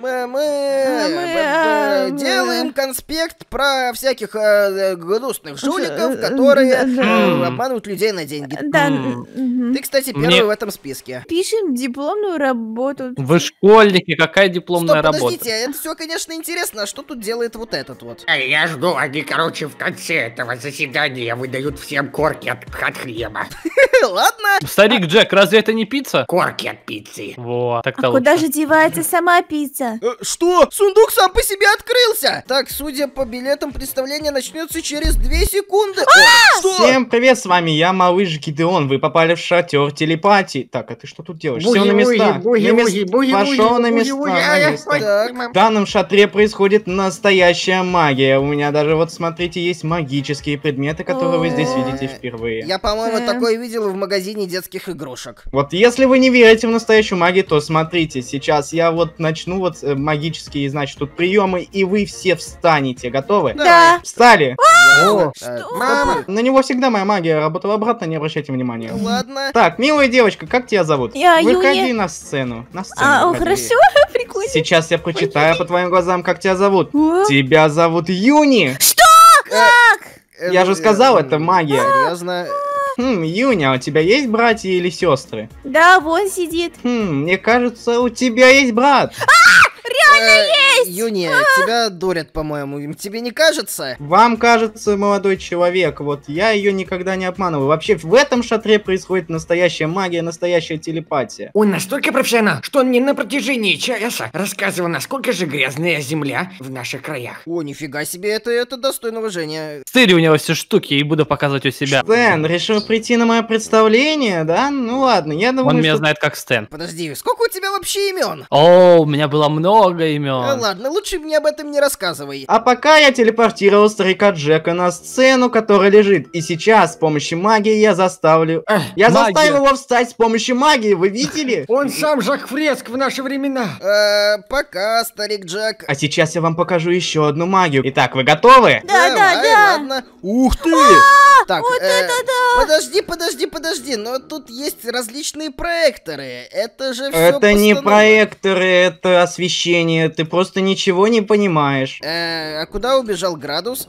Мы делаем конспект про всяких гнусных жуликов, которые обманывают людей на деньги. Да. Ты, кстати, первый Мне- в этом списке. Пишем дипломную работу. Вы школьники, какая дипломная Стоп, работа? подождите, это все, конечно, интересно, а что тут делает вот этот вот? А я жду, они, короче, в конце этого заседания выдают всем корки от хлеба. Ладно. Старик Джек, разве это не пицца? Корки от пиццы. Вот, так-то А куда лучше. же девается сама пицца? Что? Сундук сам по себе открылся! Так, судя по билетам, представление начнется через 2 секунды. О, что? Всем привет, с вами я, малыш Гидеон. Вы попали в шатер телепатии. Так, а ты что тут делаешь? Все на места. Пошел на места. Так. В данном шатре происходит настоящая магия. У меня даже вот, смотрите, есть магические предметы, которые вы здесь видите впервые. Я, по-моему, такое видел в магазине детских игрушек. Вот если вы не верите в настоящую магию, то смотрите, сейчас я вот начну вот магические, значит, тут приемы, и вы все встанете. Готовы? Да. Встали! Мама. На него всегда моя магия работала обратно, не обращайте внимания. Ладно. Так, милая девочка, как тебя зовут? Я Выходи Юня. на сцену. На сцену. выходи. Хорошо, прикольно. Сейчас я прочитаю по твоим глазам, как тебя зовут. О, Тебя зовут Юни. Я же сказал, это магия. Серьезно? Юня, а у тебя есть братья или сестры? Да, вон сидит. Мне кажется, у тебя есть брат. Юни, тебя дурят, по-моему. Тебе не кажется? Вам кажется, молодой человек, вот я ее никогда не обманываю. Вообще, в этом шатре происходит настоящая магия, настоящая телепатия. Он настолько профессионал, что он мне на протяжении часа рассказывал, насколько же грязная земля в наших краях. О, нифига себе, это достойно уважения. Стырь у него все штуки и буду показывать у себя. Стэн, решил прийти на мое представление, да? Ну ладно, я думаю, Он меня что... знает как Стэн. Подожди, сколько у тебя вообще имен? О, у меня было много имен. Ладно, лучше мне об этом не рассказывай. А пока я телепортировал старика Джека на сцену, которая лежит. И сейчас с помощью магии я заставлю... Я магия. заставил его встать с помощью магии, вы видели? Он сам Жак Фреск в наши времена. Пока, старик Джек. А сейчас я вам покажу еще одну магию. Итак, вы готовы? Давай, ладно. Ух ты! Так, вот это да! подожди, но тут есть различные проекторы. Это же все Это не проекторы, это освещение. Ты просто ничего не понимаешь. А куда убежал градус?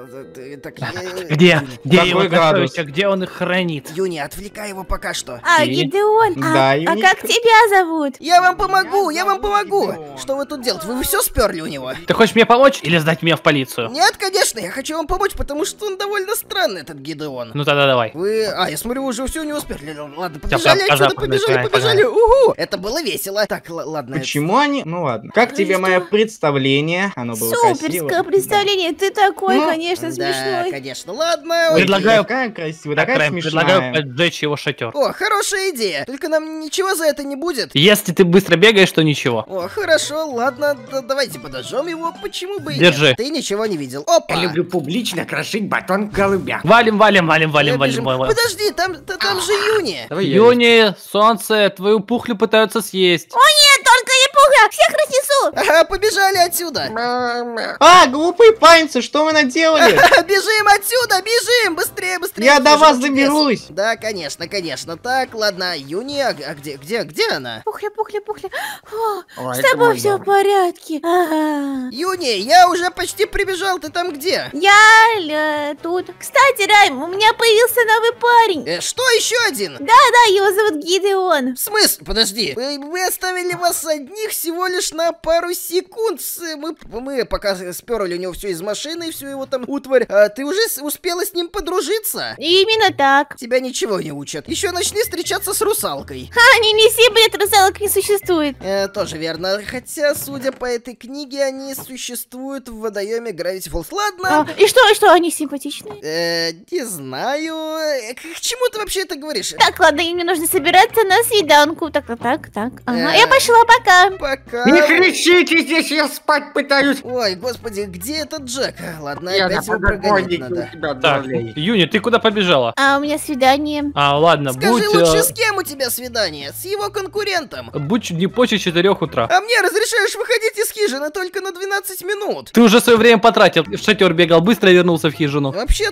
Где? Где Какой его градус? готовить? А где он их хранит? Юни, отвлекай его пока что. А, И? Гидеон, Да, а Юничка. как тебя зовут? Я вам помогу. Что вы тут делаете? Вы все сперли у него? Ты хочешь мне помочь или сдать меня в полицию? Нет, конечно, я хочу вам помочь, потому что он довольно странный, этот Гидеон. Ну тогда давай. Вы... я смотрю, уже все не успели. Ладно, Всё, побежали отсюда, пожалуй, побежали. Угу! Это было весело. Так, ладно. Почему они... Ну ладно. Как тебе мое представление? Оно было красиво. Суперское представление, ты такой, Ну, конечно, Да, смешной. конечно, ладно. Ой, Предлагаю- такая красивая, Так, такая Рэм, смешная. предлагаю поджечь его шатер. О, хорошая идея. Только нам ничего за это не будет. Если ты быстро бегаешь, то ничего. О, хорошо, ладно, давайте подожжем его, почему бы и Держи. нет. Ты ничего не видел. Опа! Я люблю публично крошить батон голубя. Валим. Бежим. Подожди, там же Юни. Давай я Юни, солнце, твою пухлю пытаются съесть. Нет, только не пугай, всех разнесу. Ага, побежали отсюда. А, глупые паньцы, что вы наделали? Бежим отсюда, бежим, быстрее. Я до Бежим, вас чудес. доберусь. Да, конечно. Так, ладно, Юни, а где она? Пухля. О, Ой, с это тобой мой все дом. в порядке. Ага. Юни, я уже почти прибежал, ты там где? Я тут. Кстати, Райм, у меня появился новый парень. Что, еще один? Да, его зовут Гидеон. В смысле? Подожди, мы оставили вас одних всего лишь на пару секунд. Мы пока сперли у него все из машины, всю его там утварь. А ты уже успела с ним подружиться? Именно так. Тебя ничего не учат. Еще начни встречаться с русалкой. Не неси бред, русалок не существует. Тоже верно. Хотя, судя по этой книге, они существуют в водоеме Gravity Falls. Ладно. И что, они симпатичные? Не знаю. К чему ты вообще это говоришь? Так, ладно, и мне нужно собираться на свиданку. Так. Ага, Э. я пошла, пока. Пока. Не кричите, здесь я спать пытаюсь. Ой, господи, где этот Джек? Ладно, Я на опять его прогонять подоконнике надо. у тебя Так, отправляю. Юни, ты куда побежала? А у меня свидание. Ладно, Скажи будь лучше, с кем у тебя свидание? С его конкурентом? будь не позже 4 утра. А мне разрешаешь выходить из хижины только на 12 минут. Ты уже свое время потратил, в шатер бегал, быстро вернулся в хижину. Вообще-то я вам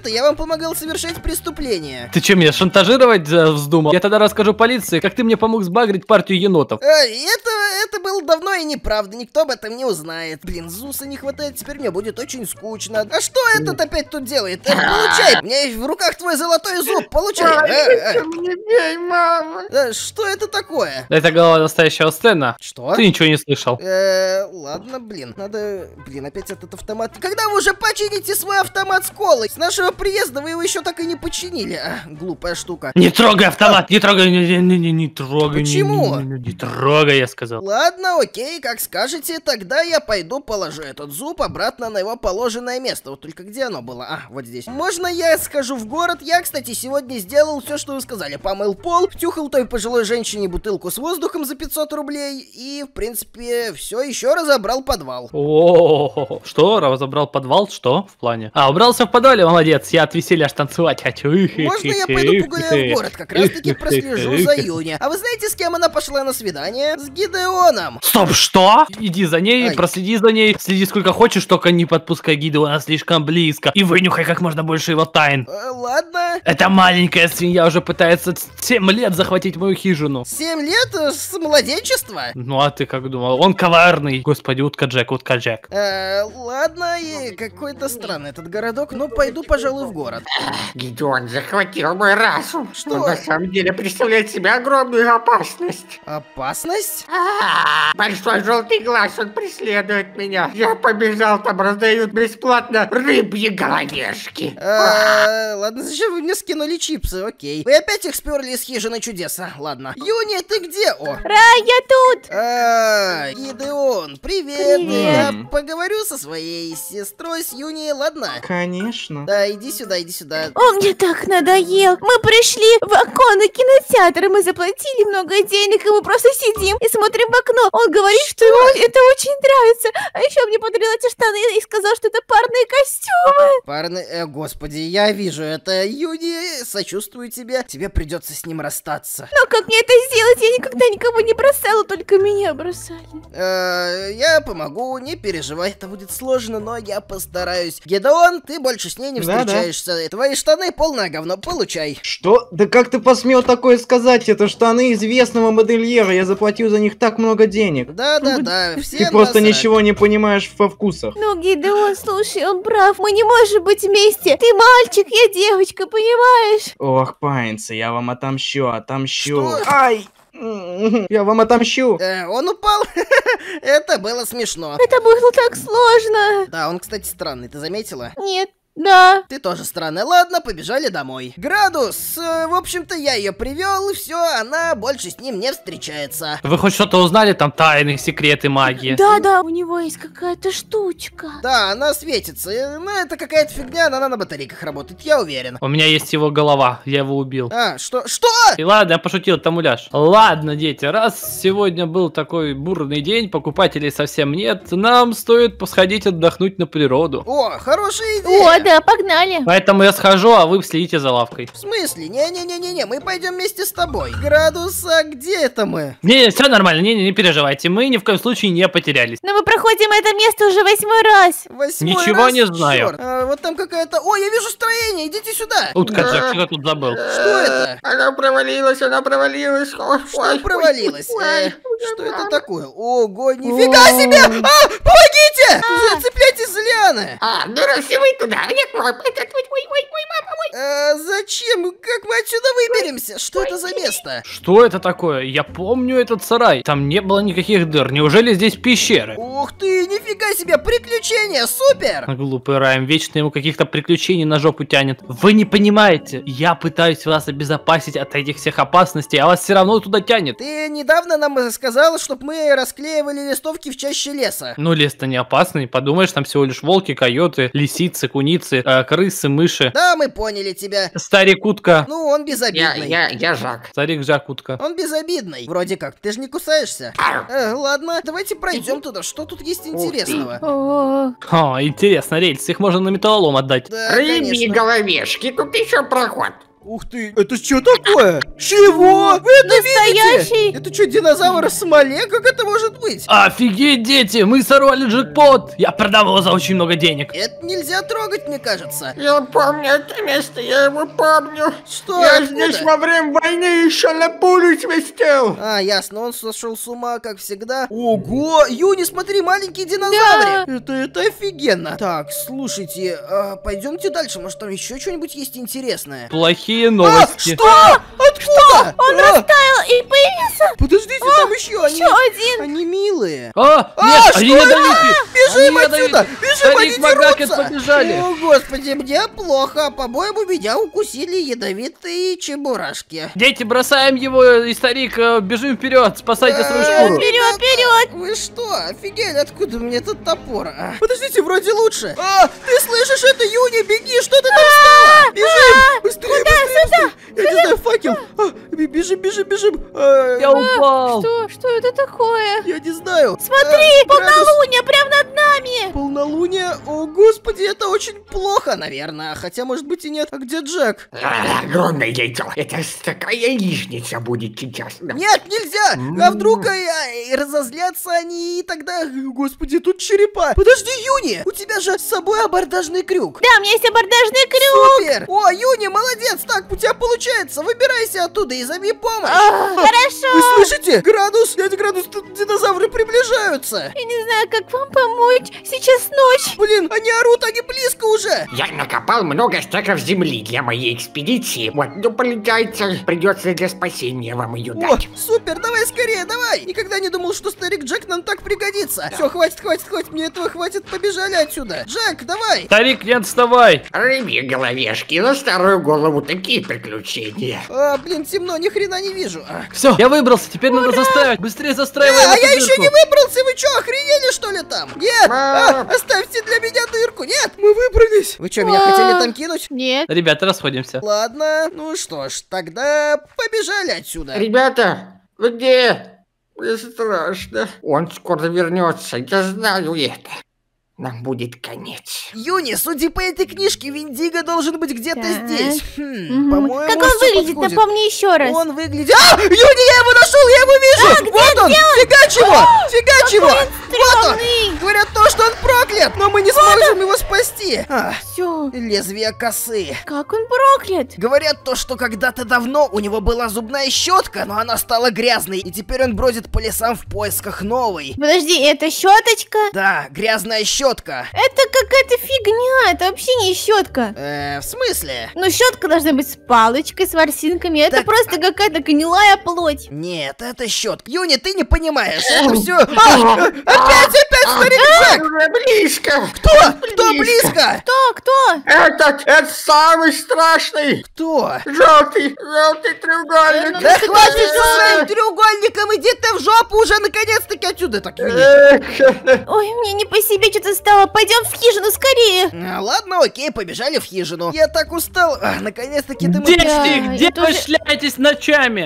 помогал совершать преступление. Ты что, меня шантажировать вздумал? Я тогда расскажу полиции, как ты мне помог сбагрить партию енотов. Это было давно и неправда, никто об этом не узнает. Блин, Зуса не хватает, теперь мне будет очень скучно. А что этот опять тут делает? Получай, у меня в руках твой золотой зуб, получай. Не бей, мама. Что это такое? Это голова настоящего Стена. Что? Ты ничего не слышал. Ладно, блин, надо... Блин, опять этот автомат. Когда вы уже почините свой автомат с колой? С нашего приезда вы его еще так и не починили. Глупая штука. Не трогай автомат, не трогай, не трогай. Почему? Не трогай, я сказал. Ладно, окей, как скажете, тогда я пойду положу этот зуб обратно на его положенное место. Вот только где оно было? Вот здесь. Можно я схожу в город? Я, кстати, сегодня сделал все, что вы сказали. Помыл пол, втюхал той пожилой женщине бутылку с воздухом за 500 рублей и, в принципе, все, еще разобрал подвал. О, что? Разобрал подвал? Что? В плане? Убрался в подвале, молодец. Я от веселья аж танцевать хочу. Можно я пойду погуляю в город? Как раз таки прослежу за Юни. А вы знаете, с кем она пошла на свидание? С Гидеоном. Стоп, что? Иди за ней, проследи за ней. Следи сколько хочешь, только не подпускай Гидеона слишком близко. И вынюхай как можно больше его тайн. Ладно. Эта маленькая свинья уже пытается 7 лет захватить мою хижину. 7 лет с младенчества? Ну а ты как думал? Он коварный. Господи, утка Джек, утка Джек. Ладно, и какой-то странный этот городок, но пойду, пожалуй, в город. Гидеон захватил мой разум. Что? Он на самом деле представляет себе огромную опасность. Опасность? Большой желтый глаз, он преследует меня. Я побежал, там раздают бесплатно рыбьи головешки. Ладно, зачем вы мне скинули чипсы? Окей. Вы опять их сперли из хижины чудеса. Ладно. Юни, ты где? Рай, я тут! Гидеон, привет. Я поговорю со своей сестрой, с Юни, ладно? Конечно. Да, иди сюда, иди сюда. Он мне так надоел. Мы пришли в оконный кинотеатр, мы заплатили много денег, и мы просто сидим и смотрим в окно. Он говорит, что ему это очень нравится. А еще мне подарил эти штаны и сказал, что это парные костюмы. Парные... Господи, я вижу это. Юни, сочувствую тебе. Тебе придется с ним расстаться. Но как мне это сделать? Я никогда никого не бросала, только меня бросали. Я помогу, не переживай, это будет сложно, но я постараюсь. Гидеон, ты больше с ней не встречаешься. Твои штаны полное говно, получай. Что? Да как ты посмел такое сказать? Это штаны известного модельера, я заплатил за них так много денег. Да, Ты просто ничего не понимаешь во вкусах. Ну, Гидеон, слушай, он прав, мы не можем быть вместе. Ты мальчик, я девочка, понимаешь? Ох, паинцы, я вам отомщу. Что? Ай! Я вам отомщу. Он упал. Это было смешно. Это было так сложно. Да, он, кстати, странный, ты заметила? Нет. Да. Ты тоже странная. Ладно, побежали домой. Градус, в общем-то, я ее привел, и все, она больше с ним не встречается. Вы хоть что-то узнали? Там тайны, секреты магии? Да, у него есть какая-то штучка. Да, она светится. Но это какая-то фигня, она на батарейках работает, я уверен. У меня есть его голова, я его убил. Что? И ладно, я пошутил, это муляж. Ладно, дети, раз сегодня был такой бурный день, покупателей совсем нет, нам стоит посходить отдохнуть на природу. О, хорошая идея. Да, погнали. Поэтому я схожу, а вы следите за лавкой. В смысле? Не-не-не-не, мы пойдем вместе с тобой. Градус, а где это мы? Не, все нормально, не переживайте, мы ни в коем случае не потерялись. Но мы проходим это место уже 8-й раз. 8-й Ничего раз? не знаю. Черт. Вот там какая-то... О, я вижу строение, идите сюда. Утка Джек, что ты тут забыл? Что это? Она провалилась. Что провалилось? Что это такое? Ого, нифига себе! Помогите! Зацепляйтесь за лианы! Ну раз и вы туда, нет, мой, зачем? Как мы отсюда выберемся? Что это за место? Что это такое? Я помню этот сарай. Там не было никаких дыр. Неужели здесь пещеры? Ух ты, нифига себе, приключения, супер! Глупый Райм, вечно ему каких-то приключений на жопу тянет. Вы не понимаете, я пытаюсь вас обезопасить от этих всех опасностей, а вас все равно туда тянет. Ты недавно нам сказал, чтобы мы расклеивали листовки в чаще леса. Ну, лес-то не опасный, подумаешь, там всего лишь волки, койоты, лисицы, куницы, крысы, мыши. Да, мы поняли тебя. Старик утка. Ну, он безобидный. Я Жак. Старик Жак утка. Он безобидный. Вроде как, ты же не кусаешься. Ладно, давайте пройдем туда. Что тут есть интересного? О, интересно, рельсы, их можно на металлолом отдать. Да, Рыбьи конечно. головешки, тут еще проход. Ух ты, это что такое? Чего? Вы это Настоящий? видите? Это что, динозавр в смоле? Как это может быть? Офигеть, дети, мы сорвали джекпот. Я продам его за очень много денег. Это нельзя трогать, мне кажется. Я помню это место, я его помню. Что? Я Откуда? здесь во время войны еще на пулю свистел. А, ясно, он сошел с ума, как всегда. Ого, Юни, смотри, маленький динозавр. Это офигенно. Так, слушайте, пойдемте дальше, может там еще что-нибудь есть интересное. Плохие новости. Что? Откуда? Он растаял и появился. Подождите, там еще они. Еще один. Они милые. Нет, они что это? ядовитые. Бежим Они отсюда! ядовитые. Бежим, они Старик Макрокет дерутся! побежали. О, господи, мне плохо. По-моему, меня укусили ядовитые чебурашки. Дети, бросаем его, и старик, бежим вперед, спасайте свою шкуру. Вперед, вперед. Вы что? Офигели, откуда мне этот топор? Подождите, вроде лучше. Ты слышишь это, Юни? Беги, что ты там встала? Бежим! Быстрее, быстрее! Я не знаю, факел. Бежим, бежим, бежим. Я упал. Что это такое? Я не знаю. Смотри, полнолуние прямо над нами. Полнолуние? О, господи, это очень плохо, наверное. Хотя, может быть, и нет. А где Джек? Огромное яйцо. Это такая яичница будет сейчас. Нет, нельзя! А вдруг и разозлятся они, и тогда... Господи, тут черепа. Подожди, Юни! У тебя же с собой абордажный крюк. Да, у меня есть абордажный крюк. Супер! О, Юни, молодец! Так, у тебя получается. Выбирайся оттуда и зови помощь. Хорошо. Вы слышите? Градус! Дядя Градус, тут динозавры приближаются. Я не знаю, как вам помочь. Сейчас ночь. Блин, они орут, они близко уже. Я накопал много стаков земли для моей экспедиции. Вот, ну, получается, придется для спасения вам ее О, дать. супер, давай скорее, давай. Никогда не думал, что старик Джек нам так пригодится. Все, хватит, мне этого хватит, побежали отсюда. Джек, давай. Старик, не отставай. Рыбьи головешки, на старую голову такие приключения. Блин, темно, ни хрена не вижу. Все, я выбрался, теперь надо застраивать. Быстрее застраивай. А я еще не выбрался, вы что, охренели что ли там? Нет, Мам. оставьте для меня дырку, нет, мы выбрались. Вы что, меня хотели там кинуть? Нет. Ребята, расходимся. Ладно, ну что ж, тогда побежали отсюда. Ребята, вы где? Мне страшно. Он скоро вернется, я знаю это. Нам будет конец. Юни, судя по этой книжке, Виндиго должен быть где-то Так. здесь. По-моему, Как он всё выглядит? подходит. Напомни еще раз. Он выглядит... Юни, я его нашел, я его вижу! Вот он! Фигач его! Фигач его! Вот он! Стрёмный. Говорят то, что он проклят, но мы не сможем его спасти. Все. Лезвие косы. Как он проклят? Говорят то, что когда-то давно у него была зубная щетка, но она стала грязной, и теперь он бродит по лесам в поисках новой. Подожди, это щеточка? Да, грязная щетка. Это какая-то фигня, это вообще не щетка. В смысле? Ну, щетка должна быть с палочкой, с ворсинками. Это Так, просто какая-то гнилая плоть. Нет, это щетка. Юни, ты не понимаешь, это все... Опять старик Джек! Уже близко! Кто близко? Кто? Это самый страшный! Кто? Желтый треугольник! Да хватит со своим треугольником, иди ты в жопу уже наконец-таки отсюда. Так, Юни. Ой, мне не по себе что-то стало. Пойдем в хижину скорее. Ладно, окей, побежали в хижину. Я так устал. Наконец-таки ты... Дети, Да, где я вы тоже- шляетесь ночами?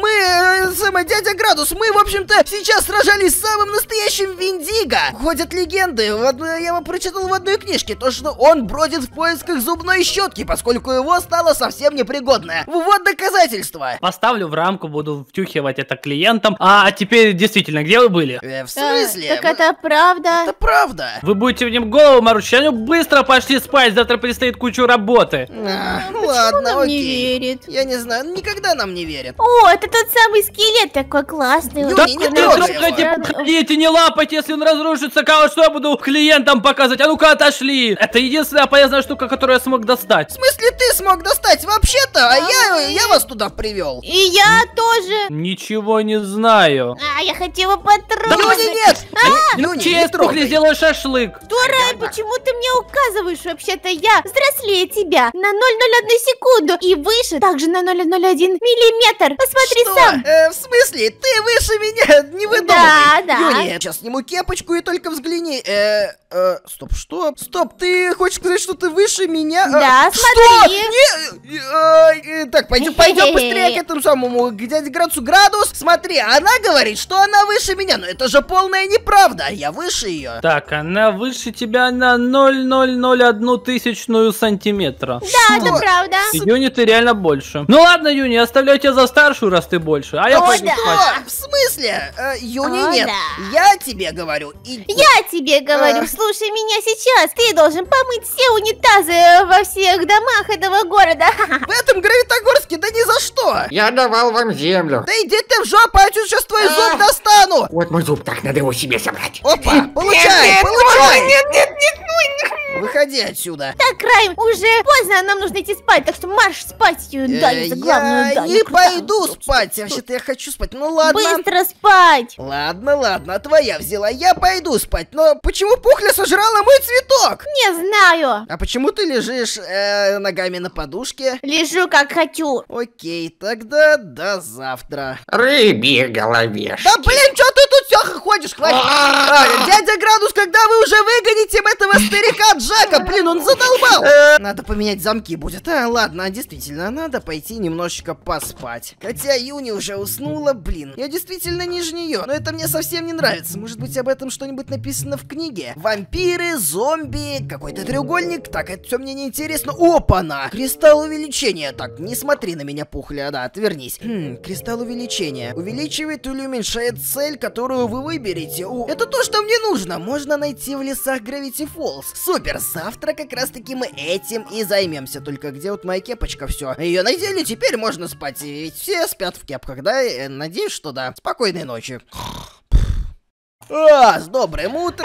Дядя Градус, мы, в общем-то, сейчас сражались с самым настоящим Виндиго. Ходят легенды, я прочитал в одной книжке, то, что он бродит в поисках зубной щетки, поскольку его стало совсем непригодное. Вот доказательства. Поставлю в рамку, буду втюхивать это клиентам. А теперь действительно, где вы были? В смысле? Так это правда. Это правда. Вы будете мне голову морочить, а ну быстро пошли спать, завтра предстоит кучу работы. Ладно, нам не окей. верит? Я не знаю, никогда нам не верят. О, это тот самый скелет, такой классный. Юни, Да не не трогай трогайте, его. подходите, не лапайте, если он разрушится, что я буду клиентам показывать? А ну-ка отошли. Это единственная полезная штука, которую я смог достать. В смысле ты смог достать вообще-то, а я вас туда привел. И я тоже. Ничего не знаю. Я хотела потрогать. Юни, нет! Юни, Иначе не я из кухни трогай. сделаю шашлык. Дурак, почему ты мне указываешь? Вообще-то я взрослее тебя на 0,01 секунду и выше также на 0,01 миллиметр. Посмотри Что? сам. В смысле? Ты выше меня? Не выдумывай. Да. Юни, я сейчас сниму кепочку и только взгляни. Стоп, что? Стоп, ты хочешь сказать, что ты выше меня? Да, смотри. Так, пойдем быстрее к этому самому, к дяде Градусу. Градус, смотри, она говорит, что она выше меня, но это же полная неправда, я выше ее. Так, она выше тебя на 0,001 сантиметра. Да, это правда. Юни, ты реально больше. Ну ладно, Юни, оставляю тебя за старшую, раз ты больше. А я пойду спать. В смысле? Юни, нет. Я тебе говорю. Я тебе говорю, слушай меня сейчас. Ты должен помыть все унитазы во всех домах этого города. В этом Гравитогорске, да ни за что. Я давал вам землю. Да иди ты в жопу, я сейчас твой зуб достану. Вот мой зуб, так надо его себе собрать. Опа, получай, получай. Нет. Выходи отсюда. Так, Райм, уже поздно, нам нужно идти спать, так что марш спать, Даня, за главную Даню. Я не пойду спать, вообще-то я хочу спать, ну ладно. Быстро спать. Ладно, твоя взяла, я пойду спать, но почему Пухля сожрала мой цветок? Не знаю. А почему ты лежишь ногами на подушке? Лежу как хочу. Окей, тогда до завтра. Рыбьи головешки. Да блин, что ты тут все ходишь, хватит. Дядя Градус, когда вы уже выгоните этого старика Джека? Блин, он задолбал. Надо поменять замки будет. Ладно, действительно, надо пойти немножечко поспать. Хотя Юни уже уснула, блин. Я действительно ниже нее, но это мне совсем не нравится. Может быть, об этом что-нибудь написано в книге? Вампиры, зомби, какой-то треугольник. Так, это все мне не интересно. Опа-на! Кристалл увеличения. Так, не смотри на меня, Пухля, да, отвернись. Кристалл увеличения. Увеличивает или уменьшает цель, которую вы выберете. Это то, что мне нужно. Можно найти в лесах Гравити Фоллс. Супер, завтра как раз-таки мы этим и займемся. Только где вот моя кепочка? Все. Ее надели, теперь можно спать. Ведь все спят в кепках, да? Надеюсь, что да. Спокойной ночи. С добрым утром.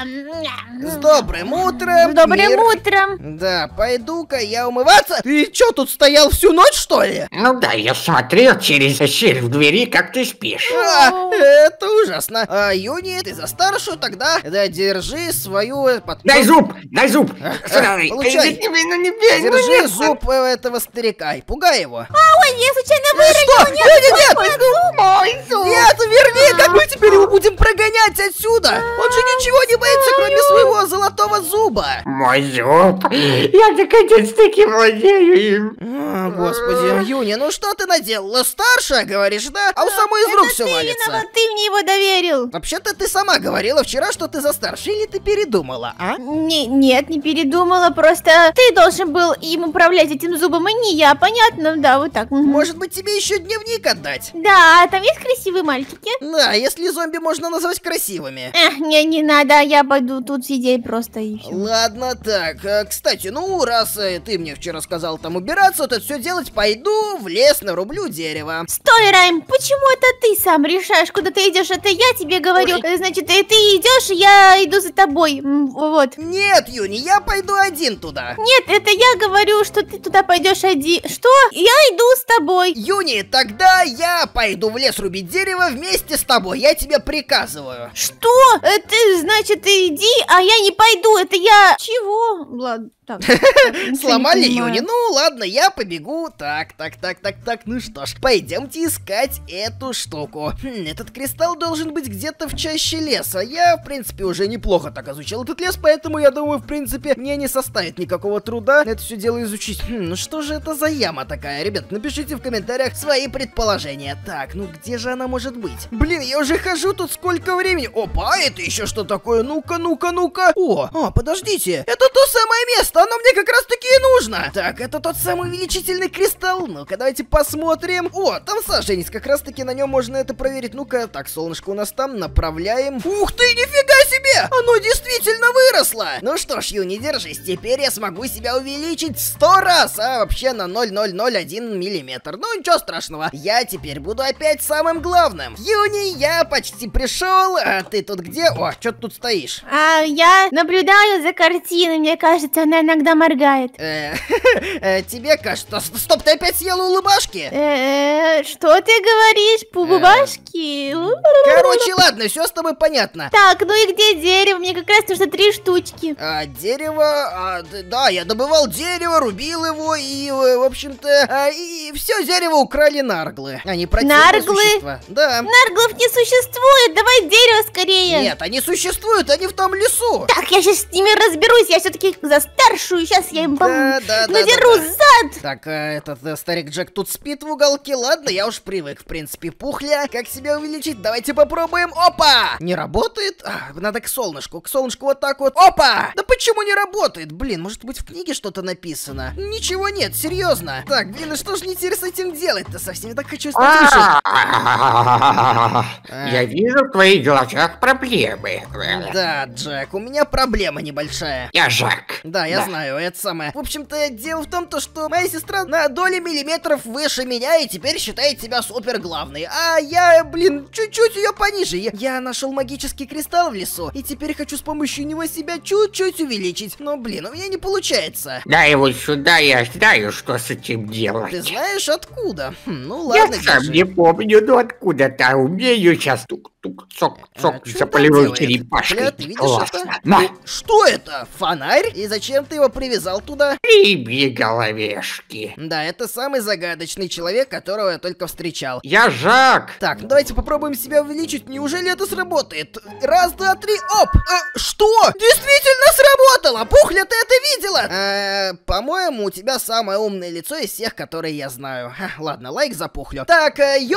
С добрым утром. С добрым утром. Да, пойду-ка я умываться. Ты что, тут стоял всю ночь, что ли? Ну да, я смотрел через щель в двери, как ты спишь. Это ужасно. Юни, ты за старшую тогда? Да, держи свою... Дай зуб! Получай. Держи зуб этого старика и пугай его. Ой, я случайно выронил. Нет, верни, как мы теперь его будем прогонять отсюда? Он же ничего не боится, кроме своего золотого зуба. Мой зуб. Я наконец-таки владею им. Господи, Юни, ну что ты наделала? Старшая, говоришь, да? А у самой из рук все валится. Ты мне его доверил. Вообще-то ты сама говорила вчера, что ты за старшей, или ты передумала, а? Нет, не передумала, просто ты должен был им управлять этим зубом, и не я, понятно, да, вот так. Может быть, тебе еще дневник отдать? Да, там есть красивые мальчики? Да, если зомби можно назвать красивыми. Не надо, я пойду тут сидеть просто и все. Ладно, так, кстати, ну, раз ты мне вчера сказал там убираться, вот это все делать, пойду в лес, нарублю дерево. Стой, Райм, почему это ты сам решаешь, куда ты идешь? Это я тебе говорю. Значит, ты идешь, я иду за тобой. Вот. Нет, Юни, я пойду один туда. Нет, это я говорю, что ты туда пойдешь один. Что? Я иду с тобой. Юни, тогда я пойду в лес рубить дерево вместе с тобой. Я тебе приказываю. Что? Ты, значит, ты иди, а я не пойду. Это я... Чего? Ладно. Так, сломали Юни. Ну ладно, я побегу. Так. Ну что ж, пойдемте искать эту штуку. Этот кристалл должен быть где-то в чаще леса. Я, в принципе, уже неплохо так изучил этот лес, поэтому я думаю, в принципе, мне не составит никакого труда это все дело изучить. Ну что же это за яма такая? Ребят, напишите в комментариях свои предположения. Так, ну где же она может быть? Блин, я уже хожу тут сколько времени. Опа, это еще что такое? Ну-ка. О, подождите, это то самое место. Оно мне как раз таки и нужно. Так, это тот самый увеличительный кристалл. Ну-ка, давайте посмотрим. О, там саженец, как раз таки на нем можно это проверить. Ну-ка, так, солнышко у нас там, направляем. Ух ты, нифига себе! Оно действительно выросло. Ну что ж, Юни, держись. Теперь я смогу себя увеличить 100 раз, а вообще на 0,001 миллиметр. Ну, ничего страшного. Я теперь буду опять самым главным. Юни, я почти пришел. А ты тут где? О, что ты тут стоишь? Я наблюдаю за картиной. Мне кажется, она иногда моргает. Тебе кажется, Стоп, ты опять съела улыбашки? Что ты говоришь? Пубубашки? Короче, ладно, все с тобой понятно. Так, ну и где дерево? Мне как раз нужно 3 штучки. Дерево, да, я добывал дерево, рубил его, и, в общем-то, и все дерево украли нарглы. Они противные существа. Да. Нарглов не существует, давай дерево скорее. Нет, они существуют, они в том лесу. Так, я сейчас с ними разберусь, я все-таки за старшую, сейчас я им надеру зад. Так, этот старик Джек тут спит в уголке, ладно, я уж привык, в принципе. Пухля, как себя увеличить? Давайте попробуем. Опа! Не работает? Надо к солнышку вот так вот. Опа! Да почему не работает? Блин, может быть в книге что-то написано? Ничего нет, серьезно. Так, блин, что ж мне теперь с этим делать-то? Совсем не так хочу стать выше. Я вижу в твоих глазах проблемы. Да, Джек, у меня проблема небольшая. Я Жак. Да, я знаю, это самое. В общем-то, дело в том, что моя сестра на доли миллиметров выше меня и теперь считает себя супер главной. А я, блин, чуть-чуть ее пониже. Я нашел магический кристалл в лесу, и теперь хочу с помощью него себя чуть-чуть увеличить. Но, блин, у меня не получается. Дай его сюда, я знаю, что с этим делать. Ты знаешь откуда? Ну ладно, я сам не помню, но откуда-то умею сейчас тук-тук-цок-цок за полевой черепашкой. Ты видишь это? Что это? Фонарь? И зачем ты его привязал туда? Прими головешки. Да, это самый загадочный человек, которого я только встречал. Я Жак. Так, ну давайте попробуем себя увеличить. Неужели это сработает? Раз, два, три, оп! Что? Действительно сработало! Пухля, ты это видела? По-моему, у тебя самое умное лицо из всех, которые я знаю. Ладно, лайк за Пухлю. Так,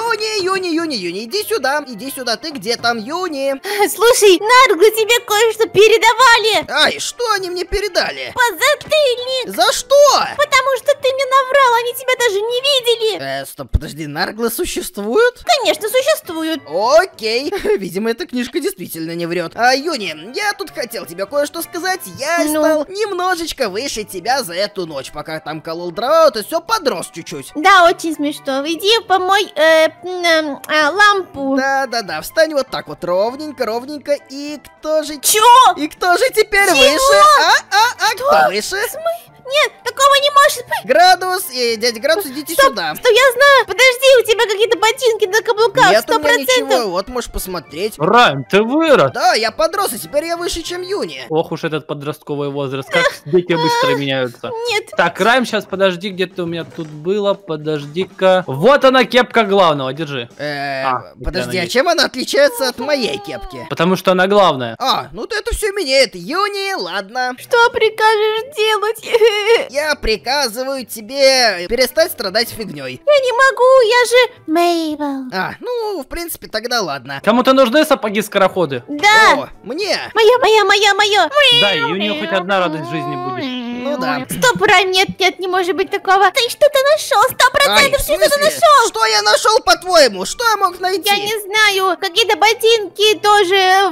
Юни, иди сюда, ты где там, Юни? Слушай, нарглы тебе кое-что передавали. Ай, что они мне передали? Подзатыльник. За что? Потому что ты мне наврал, они тебя даже не видели. Стоп, подожди, нарглы существуют? Конечно, существуют. Окей, видимо, эта книжка действительно не врет. Юни, я тут хотел тебе кое-что сказать. Я стал немножечко выше тебя за эту ночь, пока там колол дрова, то все подрос чуть-чуть. Да, очень смешно. Иди помой лампу. Да, встань вот так вот ровненько, и кто же... Чё? И кто же теперь выше? Кто выше? Нет, такого не может быть. Градус, дядя Градус, идите сюда. Что я знаю? Подожди, у тебя какие-то ботинки на каблуках. Нет, у меня ничего, вот можешь посмотреть. Райм, ты вырос. Да, я подрос, и теперь я выше, чем Юни. Ох уж этот подростковый возраст, как дети быстро меняются. Нет. Так, Райм, сейчас подожди, где-то у меня тут было, подожди-ка. Вот она, кепка главного, держи. Подожди, а чем она отличается от моей кепки? Потому что она главная. Ну ты это все меняет, Юни, ладно. Что прикажешь делать? Я приказываю тебе перестать страдать фигней. Я не могу, я же Мейбл. Ну, в принципе, тогда ладно. Кому-то нужны сапоги-скороходы? Да. Мне. Моя. Да, и у нее хоть одна радость в жизни будет. Ну да. Стоп, Райм, нет, не может быть такого. Ты что-то нашел, 100% ты что-то нашел. Что я нашел, по-твоему? Что я мог найти? Я не знаю, какие-то ботинки тоже. Я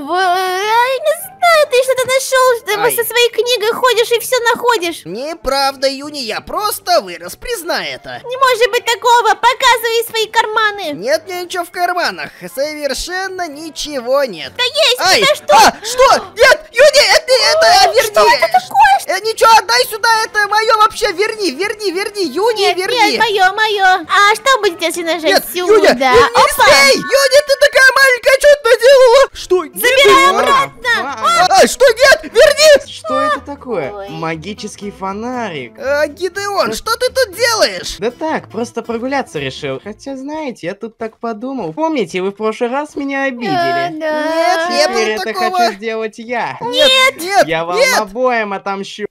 не знаю, ты что-то нашел. Ты со своей книгой ходишь и все находишь. Неправда, Юни, я просто вырос, признай это. Не может быть такого, показывай свои карманы. Нет ничего в карманах, совершенно ничего нет. Да есть, это что? Что? Нет, Юни, это верни. Что это такое? Ничего, отдай сюда, это мое вообще, верни, Юни, нет, верни. Нет, мое. А что будет, если нажать сюда? Юня, не смей! Юни, ты такая маленькая, что ты наделала? Что? Забирай обратно. Что, нет, верни! Что это такое? Магический фонарик. Гидеон, что ты тут делаешь? Да так, просто прогуляться решил. Хотя, знаете, я тут так подумал. Помните, вы в прошлый раз меня обидели? Да. Нет, Теперь не было это такого. хочу сделать я. Нет, Я вам обоим отомщу.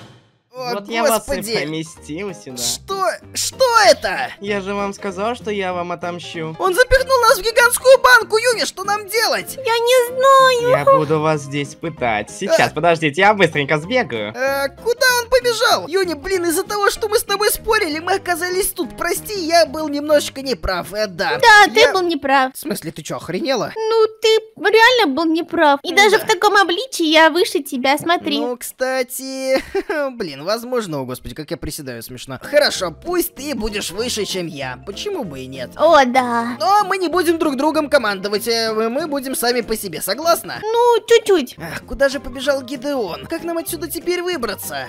Вот я вас и Господи. поместил сюда. Что это? Я же вам сказал, что я вам отомщу. Он запихнул нас в гигантскую банку, Юни, что нам делать? Я не знаю. Я буду вас здесь пытать. Сейчас, подождите, я быстренько сбегаю. Куда он побежал? Юни, блин, из-за того, что мы с тобой спорили, мы оказались тут. Прости, я был немножечко неправ, да. Да, ты был неправ. В смысле, ты что, охренела? Ну, ты реально был неправ. И даже в таком обличии я выше тебя, смотри. Ну, кстати, блин, возможно, о господи, как я приседаю, смешно. Хорошо, пусть ты будешь выше, чем я. Почему бы и нет? О, да. Но мы не будем друг другом командовать, мы будем сами по себе, согласна? Ну, чуть-чуть. Куда же побежал Гидеон? Как нам отсюда теперь выбраться? Эй, смотри.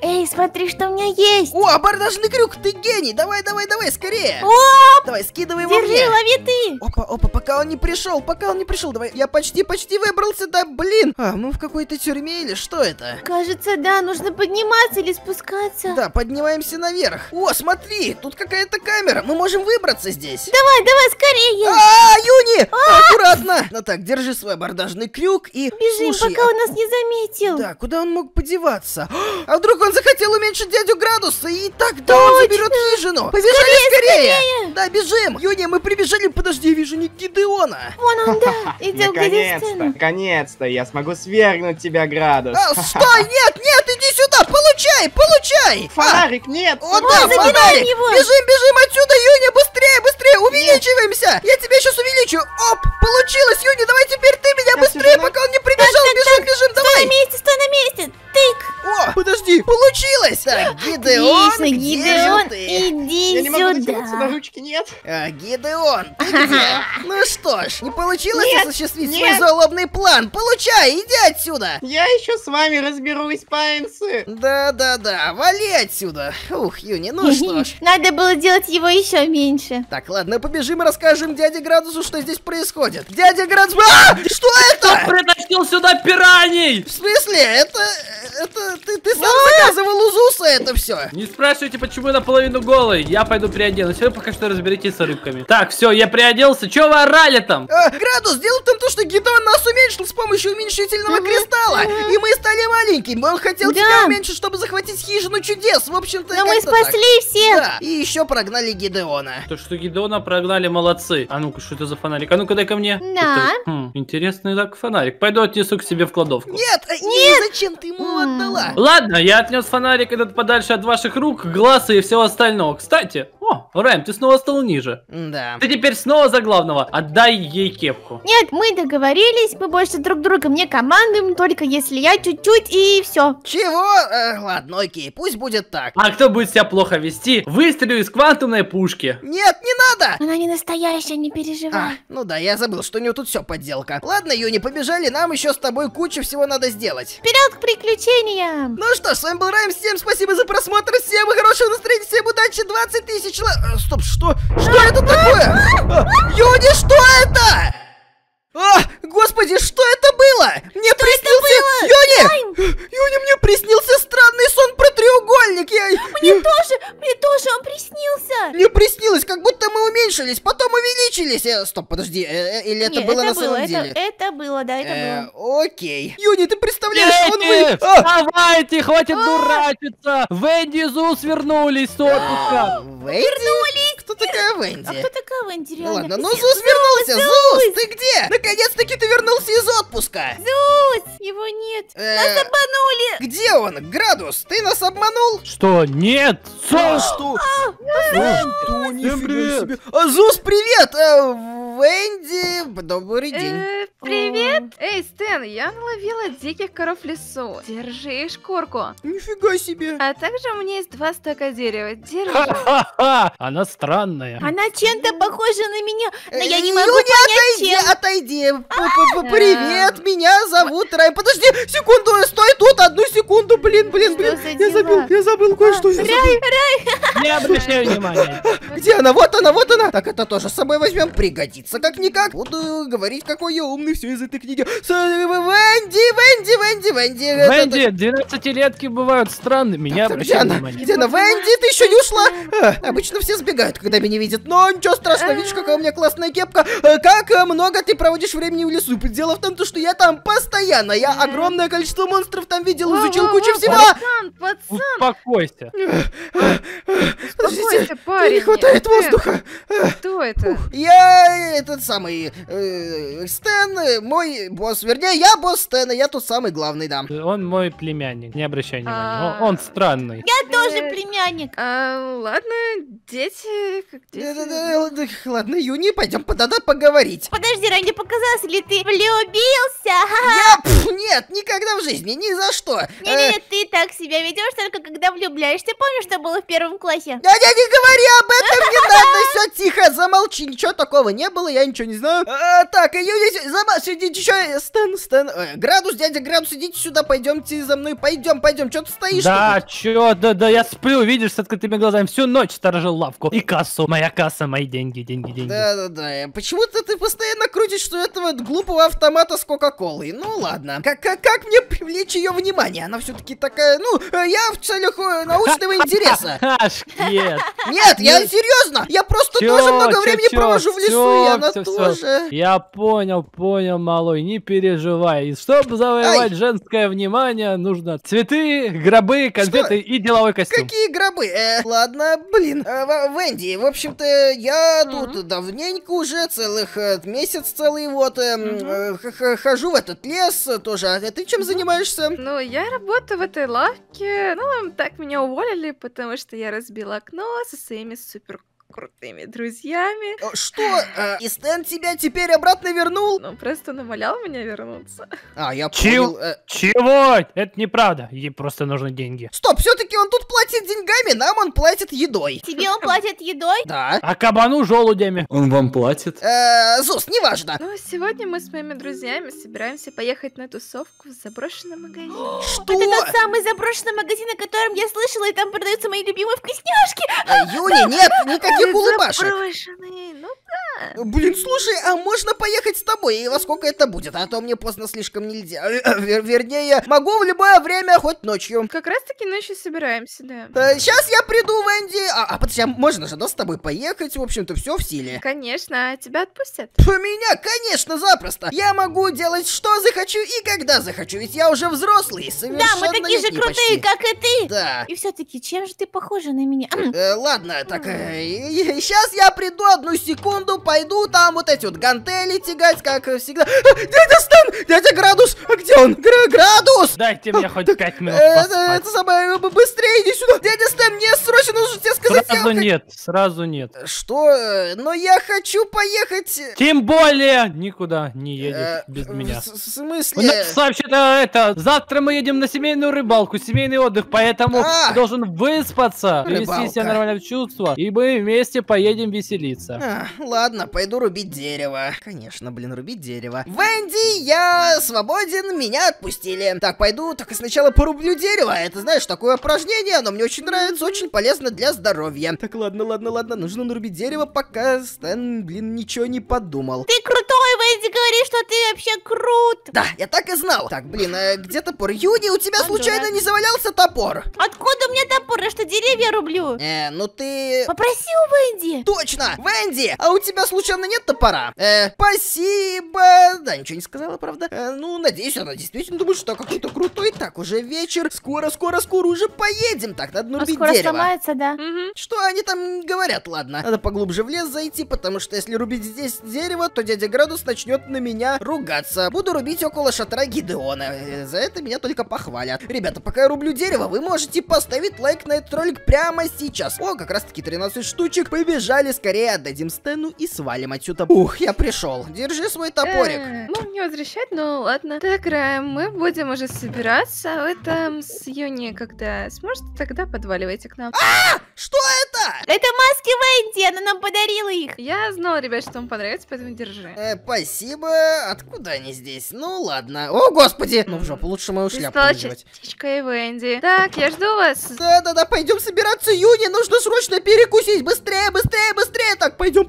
смотри, что у меня есть. О, абордажный крюк, ты гений! Давай, скорее! Давай, скидывай его Держи, мне! лови ты. Опа, пока он не пришел, давай, я почти выбрался, да, блин! А, мы в какой-то тюрьме или что это? Кажется, да, нужно подниматься или спускаться. Да, поднимаемся наверх. О, смотри, тут какая-то камера, мы можем выбраться здесь. Давай, скорее. Юни! Аккуратно! Ну так, держи свой абордажный крюк и... Бежим, Слушай, пока он нас не заметил. да, куда он мог подеваться? А вдруг он захотел уменьшить дядю Градуса и тогда он заберет хижину? Побежали скорее! Да, бежим! Юни, мы прибежали, подожди, я вижу не Гидеона. Вон он, да. Идем, где Стэн. Наконец-то, я смогу свергнуть тебя, Градус. Стой, нет, иди сюда, получай! Фонарик, нет! О, да, фонарик! его. Бежим отсюда, Юни, быстрее, увеличиваемся! Я тебя сейчас увеличу! Оп, получилось, Юни, давай теперь ты меня быстрее, пока он не прибежал, бежим, давай! Стой на месте, тык. О, подожди, получилось! Так, Гидеон, Отлично, где Гидеон, же ты? иди Я не могу дотянуться до сюда. ручки, нет. Гидеон, ты где? Ну что ж, не получилось Нет, осуществить нет. свой злобный план. Получай, иди отсюда! Я еще с вами разберусь, Пайнсы. Да, вали отсюда. Ух, Юни, ну что ж. Надо было делать его еще меньше. Так, ладно, побежим и расскажем дяде Градусу, что здесь происходит. Дядя Градус... Что это? Притащил сюда пираний! В смысле? Это ты сам заказывал у Зуса это все. Не спрашивайте, почему я наполовину голый. Я пойду переоденусь. Вы пока что разберитесь с рыбками. Так, все, я приоделся. Че вы орали там? Градус, дело в том, что Гидеон нас уменьшил с помощью уменьшительного кристалла. И мы стали маленькими. Он хотел тебя уменьшить, чтобы захватить хижину чудес. В общем-то, Но мы спасли всех. Да, и еще прогнали Гидеона. То, что Гидеона прогнали, молодцы. А ну-ка, что это за фонарик? А ну-ка, дай ко мне. Да. Интересный так фонарик. Пойду отнесу к себе в кладовку. Нет, зачем ты ему отдала? Ладно, я отнес фонарик этот подальше от ваших рук, глаз и всего остального. Кстати, Рэм, ты снова стал ниже. Да. Ты теперь снова за главного. Отдай ей кепку. Нет, мы договорились, мы больше друг другом не командуем, только если я чуть-чуть и все. Чего? Ладно, окей, пусть будет так. А кто будет себя плохо вести, выстрелю из квантумной пушки. Нет, не надо! Она не настоящая, не переживай. Ну да, я забыл, что у него тут все подделка. Ладно, Юни, побежали, нам еще с тобой кучу всего надо сделать. Вперед к приключениям! Ну что ж, с вами был Райм, всем спасибо за просмотр, всем хорошего настроения, всем удачи, 20 тысяч Стоп, что? Что это такое? Юни, что это? Господи, что это было? Мне приснился... Юни, мне приснился странный сон про треугольник. Мне тоже он приснился. Мне приснилось, как будто мы уменьшились, потом увеличились. Стоп, подожди, или это было на самом деле? Это было, да, это было. Окей. Юни, ты представляешь, Дети, вставайте, хватит дурачиться. Венди и Зус вернулись с отпуска. Вернулись? Кто такая Венди? А кто такая Венди, реально? Ладно, ну Зус вернулся. Зус, ты где? Наконец-таки ты вернулся из отпуска. Зус, его нет. Нас обманули. Где он? Градус, ты нас обманул? Что, нет? Что? Всем привет. Зус, привет. Венди, добрый день. Привет! Эй, Стэн, я наловила диких коров в лесу. Держи шкурку. Нифига себе. А также у меня есть 2 стока дерева. Держи. Ха-ха-ха! Она странная. Она чем-то похожа на меня, но я не могу Юни, понять, чем. отойди. Привет, меня зовут Райм. Подожди, секунду, стой тут, 1 секунду, блин. Я забыл кое-что. Не обращай внимания. Где она? Вот она. Так, это тоже с собой возьмем, пригодится как-никак. Буду говорить, какой я умный, все из этой книги. Венди. 12-летки бывают странными, не обращай внимания. Где она? Венди, ты еще не ушла? Обычно все сбегают, когда меня видят, но ничего страшного, видишь, какая у меня классная кепка. Как много ты проводишь времени в лесу? Дело в том, что я там постоянно, я огромное количество монстров там видел, изучил кучу всего. Пацан! Успокойся. Успокойся, парень. Мне не хватает воздуха. Кто это? Я этот самый Стэн, мой босс, вернее, я босс Стэна, я тут самый главный, да. Он мой племянник, не обращай внимания. Он странный. Я тоже племянник. Ладно, дети, как дети. ладно, Юни, пойдем, надо поговорить. Подожди, Рэнди, показалось ли ты влюбился? Нет, никогда в жизни, ни за что. Не, ты так себя ведешь только когда влюбляешься. Помнишь, что было в 1 классе? Да не говори об этом, не надо, все тихо, замолчи, ничего такого не было, я ничего не знаю. Так, Юни, сидите, еще, Стэн, Градус, дядя Градус, идите сюда, пойдемте за мной, пойдем, что ты стоишь? Да, чё, да, я сплю, видишь, с открытыми глазами, всю ночь сторожил лавку и кассу, моя касса, мои деньги. Да, почему-то ты постоянно крутишь, что этого глупого автомата с Кока-Колой. Ну ладно, как мне привлечь ее внимание? Она все-таки такая, я в целях научного интереса. Нет, я серьезно, я просто тоже много времени провожу в лесу, и она тоже. Я понял, малой, не переживай. И чтобы завоевать женское внимание, нужно цветы, гробы, конфеты и деловой костюм. Какие гробы? Ладно, блин, Венди, в общем-то, я тут давненько уже, месяц целый, вот, хожу в этот лес тоже. А ты чем занимаешься? Ну, я работаю в этой лавке, так меня уволили, потому что я разбила окно со своими супер крутыми друзьями. Что? И Стэн тебя теперь обратно вернул? Ну, просто намолял меня вернуться. Я понял. Чего? Это неправда. Ей просто нужны деньги. Стоп, все-таки он тут платит деньгами, нам он платит едой. Тебе он платит едой? Да. А кабану желудями. Он вам платит? Зус, неважно. Ну, сегодня мы с моими друзьями собираемся поехать на тусовку в заброшенный магазин. Что? Это тот самый заброшенный магазин, о котором я слышала, и там продаются мои любимые вкусняшки. Юни, нет, никаких улыбашек. Заброшенный, да. Блин, слушай, а можно поехать с тобой? И во сколько это будет? А то мне поздно слишком нельзя. Вернее, могу в любое время, хоть ночью. Как раз таки ночью собираемся, да. Сейчас я приду, Венди. Подожди, можно же, с тобой поехать? В общем-то, все в силе. Конечно, тебя отпустят. Меня, конечно, запросто. Я могу делать, что захочу и когда захочу. Ведь я уже взрослый, совершенно. Да, мы такие же крутые, как и ты. Да. И все-таки, чем же ты похожа на меня? Ладно, так, сейчас я приду, 1 секунду, пойду там вот эти вот гантели тягать, как всегда. Дядя Стэн! Дядя Градус! А где он? Градус! Дайте мне хоть 5 минут поспать. Это самое, быстрее иди сюда! Дядя Стэн, мне срочно нужно тебе сказать. Сразу нет. Что? Но я хочу поехать. Тем более никуда не едешь без меня. В смысле? Вообще-то завтра мы едем на семейную рыбалку, семейный отдых, поэтому ты должен выспаться, привести себя нормально в чувство, и мы вместе поедем веселиться. Ладно, пойду рубить дерево. Конечно, блин, рубить дерево. Венди, я свободен, меня отпустили. Так, пойду, только сначала порублю дерево. Это, знаешь, такое упражнение, оно мне очень нравится, очень полезно для здоровья. Так, ладно, нужно нарубить дерево, пока Стэн, блин, ничего не подумал. Ты крутой, Венди, говори, что ты вообще крут. Да, я так и знал. Так, блин, где топор? Юни, у тебя случайно не завалялся топор? Откуда у меня топор? Я что, деревья рублю? Ну ты... Попроси у Венди. Точно! Венди, а у тебя случайно нет топора? Спасибо. Да, ничего не сказала, правда? Ну, надеюсь, она действительно думает, что какой-то крутой. Так, уже вечер. Скоро уже поедем. Так, надо нарубить дерево. Скоро сломается, да. Что они там говорят? Ладно, надо поглубже в лес зайти, потому что если рубить здесь дерево, то дядя Градус начнет на меня ругаться. Буду рубить около шатра Гидеона. За это меня только похвалят. Ребята, пока я рублю дерево, вы можете поставить лайк на этот ролик прямо сейчас. О, как раз таки 13 штучек. Побежали, скорее отдадим Стэну и свалим отсюда. Ух, я пришел. Держи свой топорик. Ну, не возвращать, ну ладно. Так, Райм, мы будем уже собираться. Вы там с Юни, когда сможете, тогда подваливайте к нам. Что это? Это маски Венди, она нам подарила их. Я знала, ребят, что вам понравится, поэтому держи. Спасибо. Откуда они здесь? Ну, ладно. О, господи! Ну, в жопу, лучше мою шляпу надевать. Частичка и Венди. Так, я жду вас. Да, пойдем собираться, Юни, нужно срочно перекусить. Быстрее. Так, пойдем.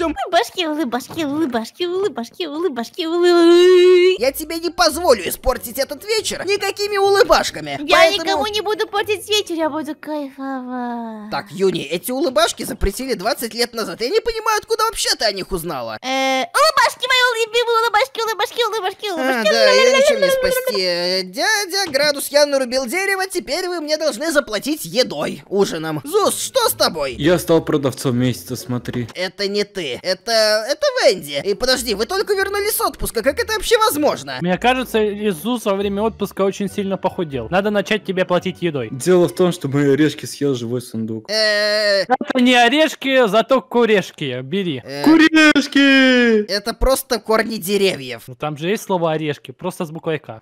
Улыбашки. Я тебе не позволю испортить этот вечер никакими улыбашками. Я никому не буду портить вечер, я буду кайфовать. Так, Юни, эти улыбашки запретили 20 лет назад. Я не понимаю, откуда вообще ты о них узнала. Улыбашки мои любимые, улыбашки. Да, я ничем не спасти. Дядя Градус, я нарубил дерево, теперь вы мне должны заплатить едой, ужином. Зус, что с тобой? Я стал продавцом месяца, смотри. ты. Это не ты. Это Венди. И подожди, вы только вернулись с отпуска. Как это вообще возможно? Мне кажется, Иисус во время отпуска очень сильно похудел. Надо начать тебе платить едой. Дело в том, что мои орешки съел живой сундук. Это не орешки, зато курешки. Бери. Курешки! Это просто корни деревьев. Ну, там же есть слово орешки, просто с буквой К.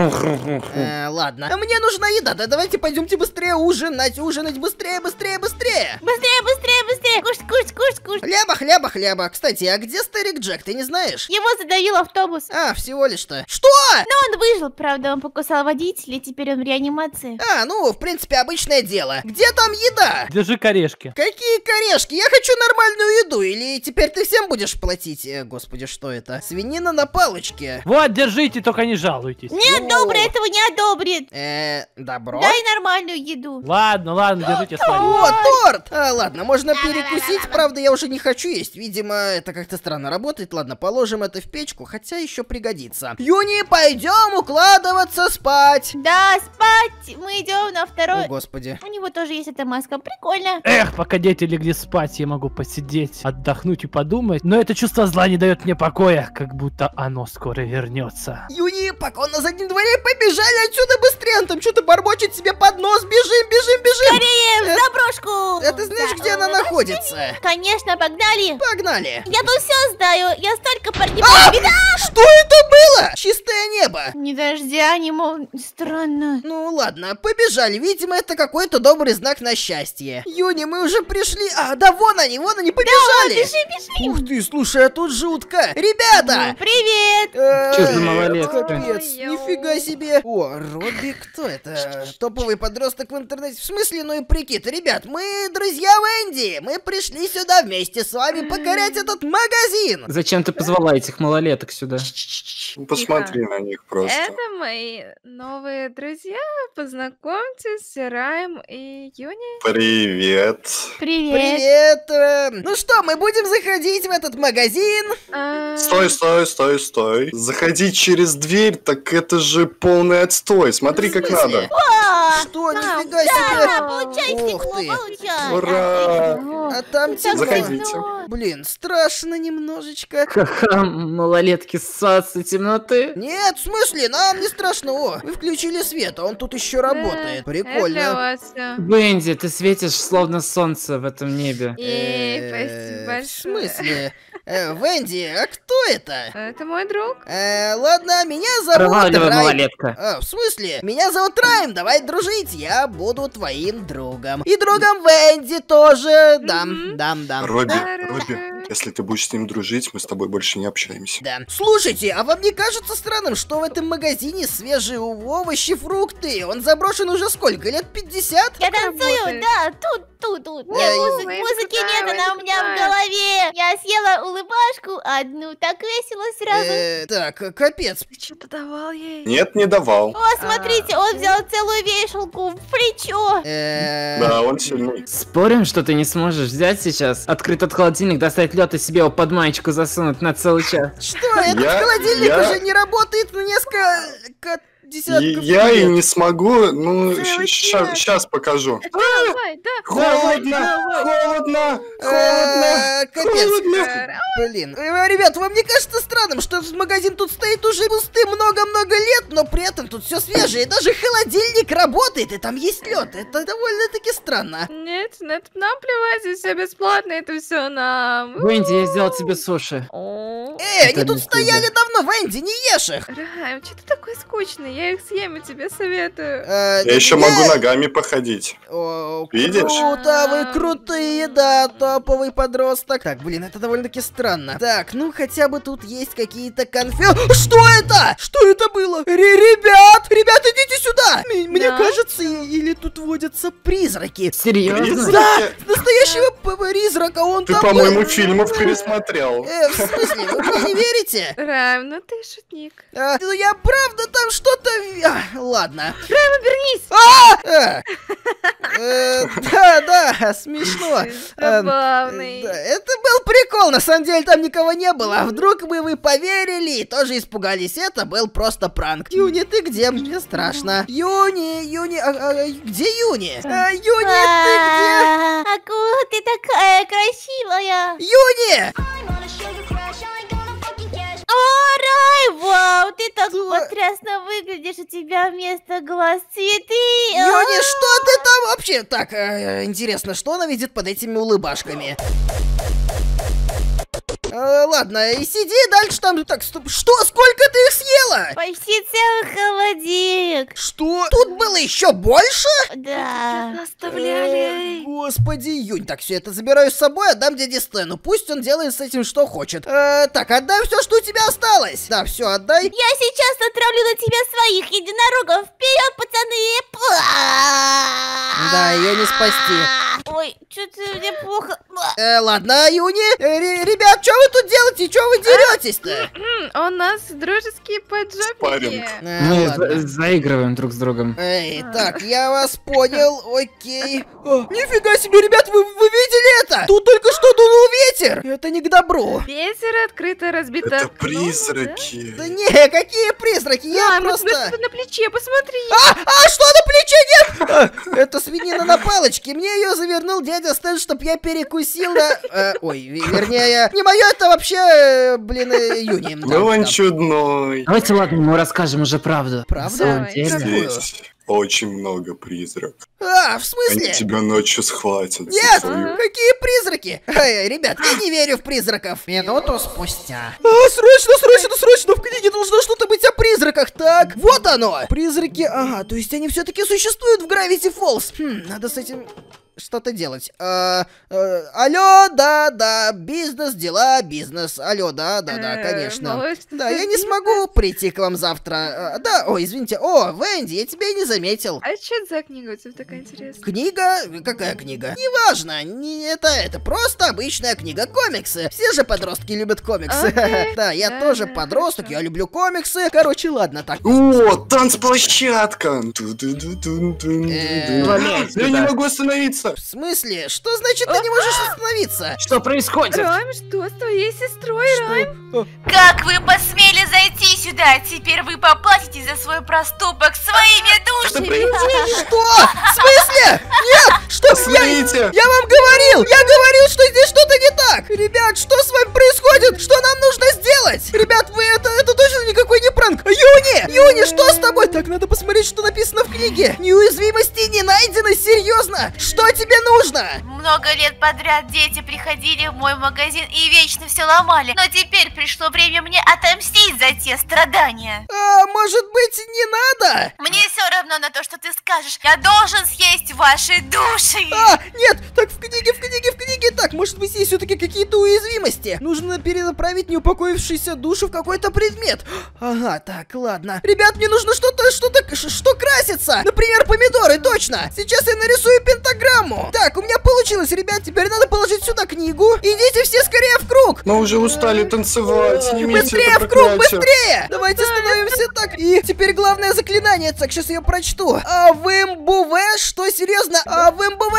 Ладно. Мне нужна еда. Да давайте пойдемте быстрее ужинать. Ужинать быстрее, быстрее, быстрее. Быстрее, быстрее, быстрее! Кушать, кушать, кушать, кушать! Хлеба, хлеба, хлеба. Кстати, а где старик Джек, ты не знаешь? Его задавил автобус. А, всего лишь-то. Что? Но он выжил, правда, он покусал водителя, и теперь он в реанимации. Ну, в принципе, обычное дело. Где там еда? Держи корешки. Какие корешки? Я хочу нормальную еду. Или теперь ты всем будешь платить? Господи, что это? Свинина на палочке. Вот, держите, только не жалуйтесь. Нет, добрый этого не одобрит. Добро? Дай нормальную еду. Ладно, ладно, держите свою. О, торт! Ладно, можно перекусить, правда, я уже не хочу есть. Видимо, это как-то странно работает. Ладно, положим это в печку, хотя еще пригодится. Юни, пойдем укладываться спать. Да, спать. Мы идем на второй. О, господи. У него тоже есть эта маска. Прикольно. Эх, пока дети легли спать, я могу посидеть, отдохнуть и подумать. Но это чувство зла не дает мне покоя, как будто оно скоро вернется. Юни, пока он на заднем дворе, побежали отсюда быстрее. Он там что-то бормочет себе под нос. Бежим, бежим, бежим. Скорее, в заброшку. Ты знаешь, где она находится? Конечно, погнали. Погнали. Я тут все знаю. Я столько парней. Что это было? Чистое небо. Не дождя, не мол... Странно. Ну ладно, побежали. Видимо, это какой-то добрый знак на счастье. Юни, мы уже пришли. Да вон они, побежали. Бежи, бежи. Ух ты, слушай, а тут жутко. Ребята! Привет. Чё за малолетка? Капец, нифига себе. О, Робби, кто это? Топовый подросток в интернете. В смысле, ну и прикид. Ребят, мы друзья Венди. Мы пришли сюда вместе с вами покорять этот магазин. Зачем ты позвала этих малолеток сюда? Посмотри на них просто. Это мои новые друзья. Познакомьтесь, Райм и Юни. Привет. Привет. Привет. Ну что, мы будем заходить в этот магазин? Стой. Заходить через дверь, так это же полный отстой. Смотри, как надо. Что, нифига себе. Да, получай Ух стекло, ты. получай. Ура! А там типа... Заходите. Блин, страшно немножечко. Ха-ха, малолетки ссать с темноты. Нет, в смысле, нам не страшно. О, вы включили свет, а он тут еще работает. Это для Прикольно. вас всё. Бенди, ты светишь словно солнце в этом небе. Спасибо В большое. смысле? Венди, а кто это? Это мой друг. Ладно, меня зовут Проваливай, Райм. малолетка. В смысле? Меня зовут Райм, давай дружить, я буду твоим другом. И другом Венди тоже. Дам. Робби, Хорошо. если ты будешь с ним дружить, мы с тобой больше не общаемся. Да. Слушайте, а вам не кажется странным, что в этом магазине свежие овощи, фрукты? Он заброшен уже сколько? Лет 50? Я танцую, работает. да, тут. Музыки нет, она у меня в голове. Я съела улыбашку одну, так весело сразу. Так, капец. Ты что-то давал ей? Нет, не давал. О, смотрите, он взял целую вешалку в плечо. Да, он сильный. Спорим, что ты не сможешь взять сейчас, открыть этот холодильник, достать лед и себе его под маечку засунуть на целый час? Что, этот холодильник уже не работает на несколько десятков Я и лет. не смогу, ну, Целый сейчас покажу. Давай, да. Холодно! Капец. Блин. Ребят, вам не кажется странным, что этот магазин тут стоит уже пустым много-много лет, но при этом тут все свежее, и даже холодильник работает, и там есть лед. Это довольно-таки странно. Нет, нам плевать, здесь все бесплатно, это все нам. Бенди, я сделал тебе суши. Они Это тут не стояли давно, Венди, не ешь их. Райм, что ты такой скучный? Я их съем, и тебе советую. Я еще могу ногами походить. Видишь? Круто, вы крутые, да, топовый подросток. Так, блин, это довольно-таки странно. Так, ну хотя бы тут есть какие-то конфеты. Что это? Что это было? Ребят, идите сюда. Мне кажется, или тут водятся призраки. Серьезно? Да, настоящего призрака, он Ты, там... по-моему, фильмов пересмотрел. В смысле, вы мне не верите? Райм, ну ты шутник. Ну я правда там что-то Ладно. Обернись! Да, смешно. Забавный. Это был прикол, на самом деле там никого не было. А вдруг вы поверили и тоже испугались? Это был просто пранк. Юни, ты где? Мне страшно. Юни, где Юни? Юни, ты где? Акула, ты такая красивая. Юни! О, Рай, вау, ты так потрясно выглядишь, у тебя вместо глаз цветы. Юни, что ты там вообще? Так, интересно, что она видит под этими улыбашками? Ладно, и сиди дальше там. Так, стоп, что? Сколько ты их съела? Почти целый холодильник. Что? Тут было еще больше? Да. Оставляли. Господи, Юнь, так, все это забираю с собой, отдам дяде Стэну. Пусть он делает с этим что хочет. Так, отдай все, что у тебя осталось. Да, все, отдай. Я сейчас отправлю на тебя своих единорогов. Вперед, пацаны! Да, ее не спасти. Ой, что-то мне плохо. Ладно, Юни. Ребят, что вы тут делаете? Что вы деретесь-то? У нас дружеские поджопники. Мы заигрываем друг с другом. Эй, так, я вас понял, окей. Нифига себе, ребят, вы видели это? Тут только что дунул ветер. Это не к добру. Ветер, открыто разбито Это окно, призраки. Да не, какие призраки, я просто... что на плече, посмотри. Что на плече нет? Это свинина на палочке. Мне ее завернул дядя Стэн, чтоб я перекусил на... Ой, вернее, не мое это вообще, блин, Юни. Ну он чудной. Давайте, ладно, мы расскажем уже правду. Правда? Здесь очень много призраков. В смысле? Они тебя ночью схватят. Нет, какие призраки? Ребят, я не верю в призраков. Минуту спустя. Срочно, в книге должно что-то быть о призраках. Так, вот оно. Призраки, ага, то есть они все-таки существуют в Gravity Falls. Надо с этим... что-то делать. Алло, да, бизнес, дела, бизнес. Алло, да, конечно. Да, я не смогу прийти к вам завтра. Да, ой, извините. О, Венди, я тебя и не заметил. А что это за книга у тебя такая интересная? Книга? Какая книга? Неважно, не это просто обычная книга, комиксы. Все же подростки любят комиксы. Да, я тоже подросток, я люблю комиксы. Короче, ладно, так. О, танцплощадка. Я не могу остановиться. В смысле? Что значит ты не можешь остановиться? Что происходит? Райм, что с твоей сестрой, Райм? Как вы посмели зайти сюда? Теперь вы поплатите за свой проступок своими душами. Что? В смысле? Нет! Что? Смотрите. Я вам говорил! Я говорил, что здесь что-то не так! Ребят, что с вами происходит? Что нам нужно сделать? Ребят, вы это точно никакой не пранк! Юни, что с тобой? Так, надо посмотреть, что написано в книге. Неуязвимости не найдено, серьезно? Что тебе нужно? Много лет подряд дети приходили в мой магазин и вечно все ломали. Но теперь пришло время мне отомстить за те страдания. Может быть, не надо? Мне все равно на то, что ты скажешь. Я должен съесть ваши души. Нет, так в книге. Так, может быть, есть все-таки какие-то уязвимости. Нужно перенаправить неупокоившиеся души в какой-то предмет. Ага, так, ладно. Ребят, мне нужно что красится. Например, помидоры, точно. Сейчас я нарисую пентаграмму. Так, у меня получилось, ребят. Теперь надо положить сюда книгу. Идите все скорее в круг. Мы уже устали танцевать. Снимите Быстрее это в круг, проклятие. быстрее. Давайте становимся так. И теперь главное заклинание. Так, сейчас я прочту. Авымбуве, что серьезно? Авымбуве.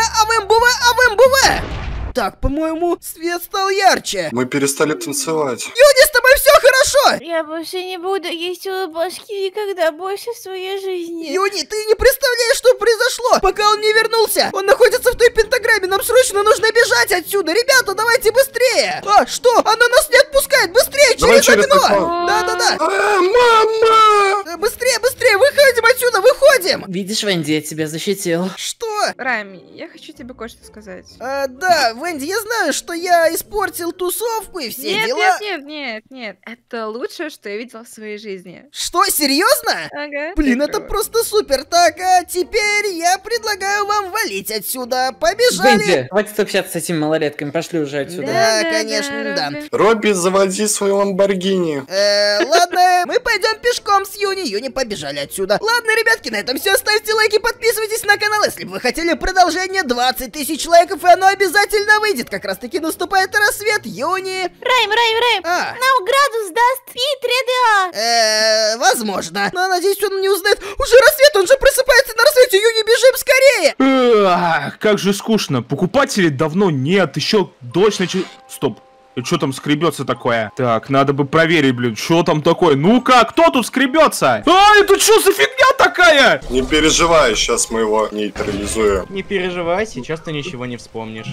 Так, по-моему, свет стал ярче. Мы перестали танцевать. Юни, с тобой все хорошо? Я больше не буду есть улыбашки никогда больше в своей жизни. Юни, ты не представляешь, что произошло, пока он не вернулся. Он находится в той пентаграмме. Нам срочно нужно бежать отсюда. Ребята, давайте быстрее. Что? Она нас не отпускает. Быстрее, Давай через окно. окно. Да. Мама! Быстрее, выходим отсюда, выходим. Видишь, Венди, я тебя защитил. Что? Райм, я хочу тебе кое-что сказать. Да, Венди, я знаю, что я испортил тусовку и все дела. Нет. Это лучшее, что я видела в своей жизни. Что, серьезно? Ага. Блин, это просто супер. Так, а теперь я предлагаю вам валить отсюда. Побежали. Венди, хватит общаться с этими малолетками, пошли уже отсюда. Да, конечно, да. Робби, заводи свой ламборгини. Ладно, мы пойдем пешком с Юни. Юни, побежали. побежали отсюда. Ладно, ребятки, на этом все. Ставьте лайки, подписывайтесь на канал, если бы вы хотели продолжение. 20 тысяч лайков, и оно обязательно выйдет. Как раз таки наступает рассвет. Юни. Райм. Нам Градус даст фит 3DA. Возможно. Но надеюсь, он не узнает. Уже рассвет, он же просыпается на рассвете. Юни, бежим скорее. Как же скучно. Покупателей давно нет. Еще дождь начал... Стоп. Что там скребется такое? Так, надо бы проверить, блин, что там такое. Ну-ка, кто тут скребется? Это что за фигня такая? Не переживай, сейчас мы его нейтрализуем. Не переживай, сейчас ты ничего не вспомнишь.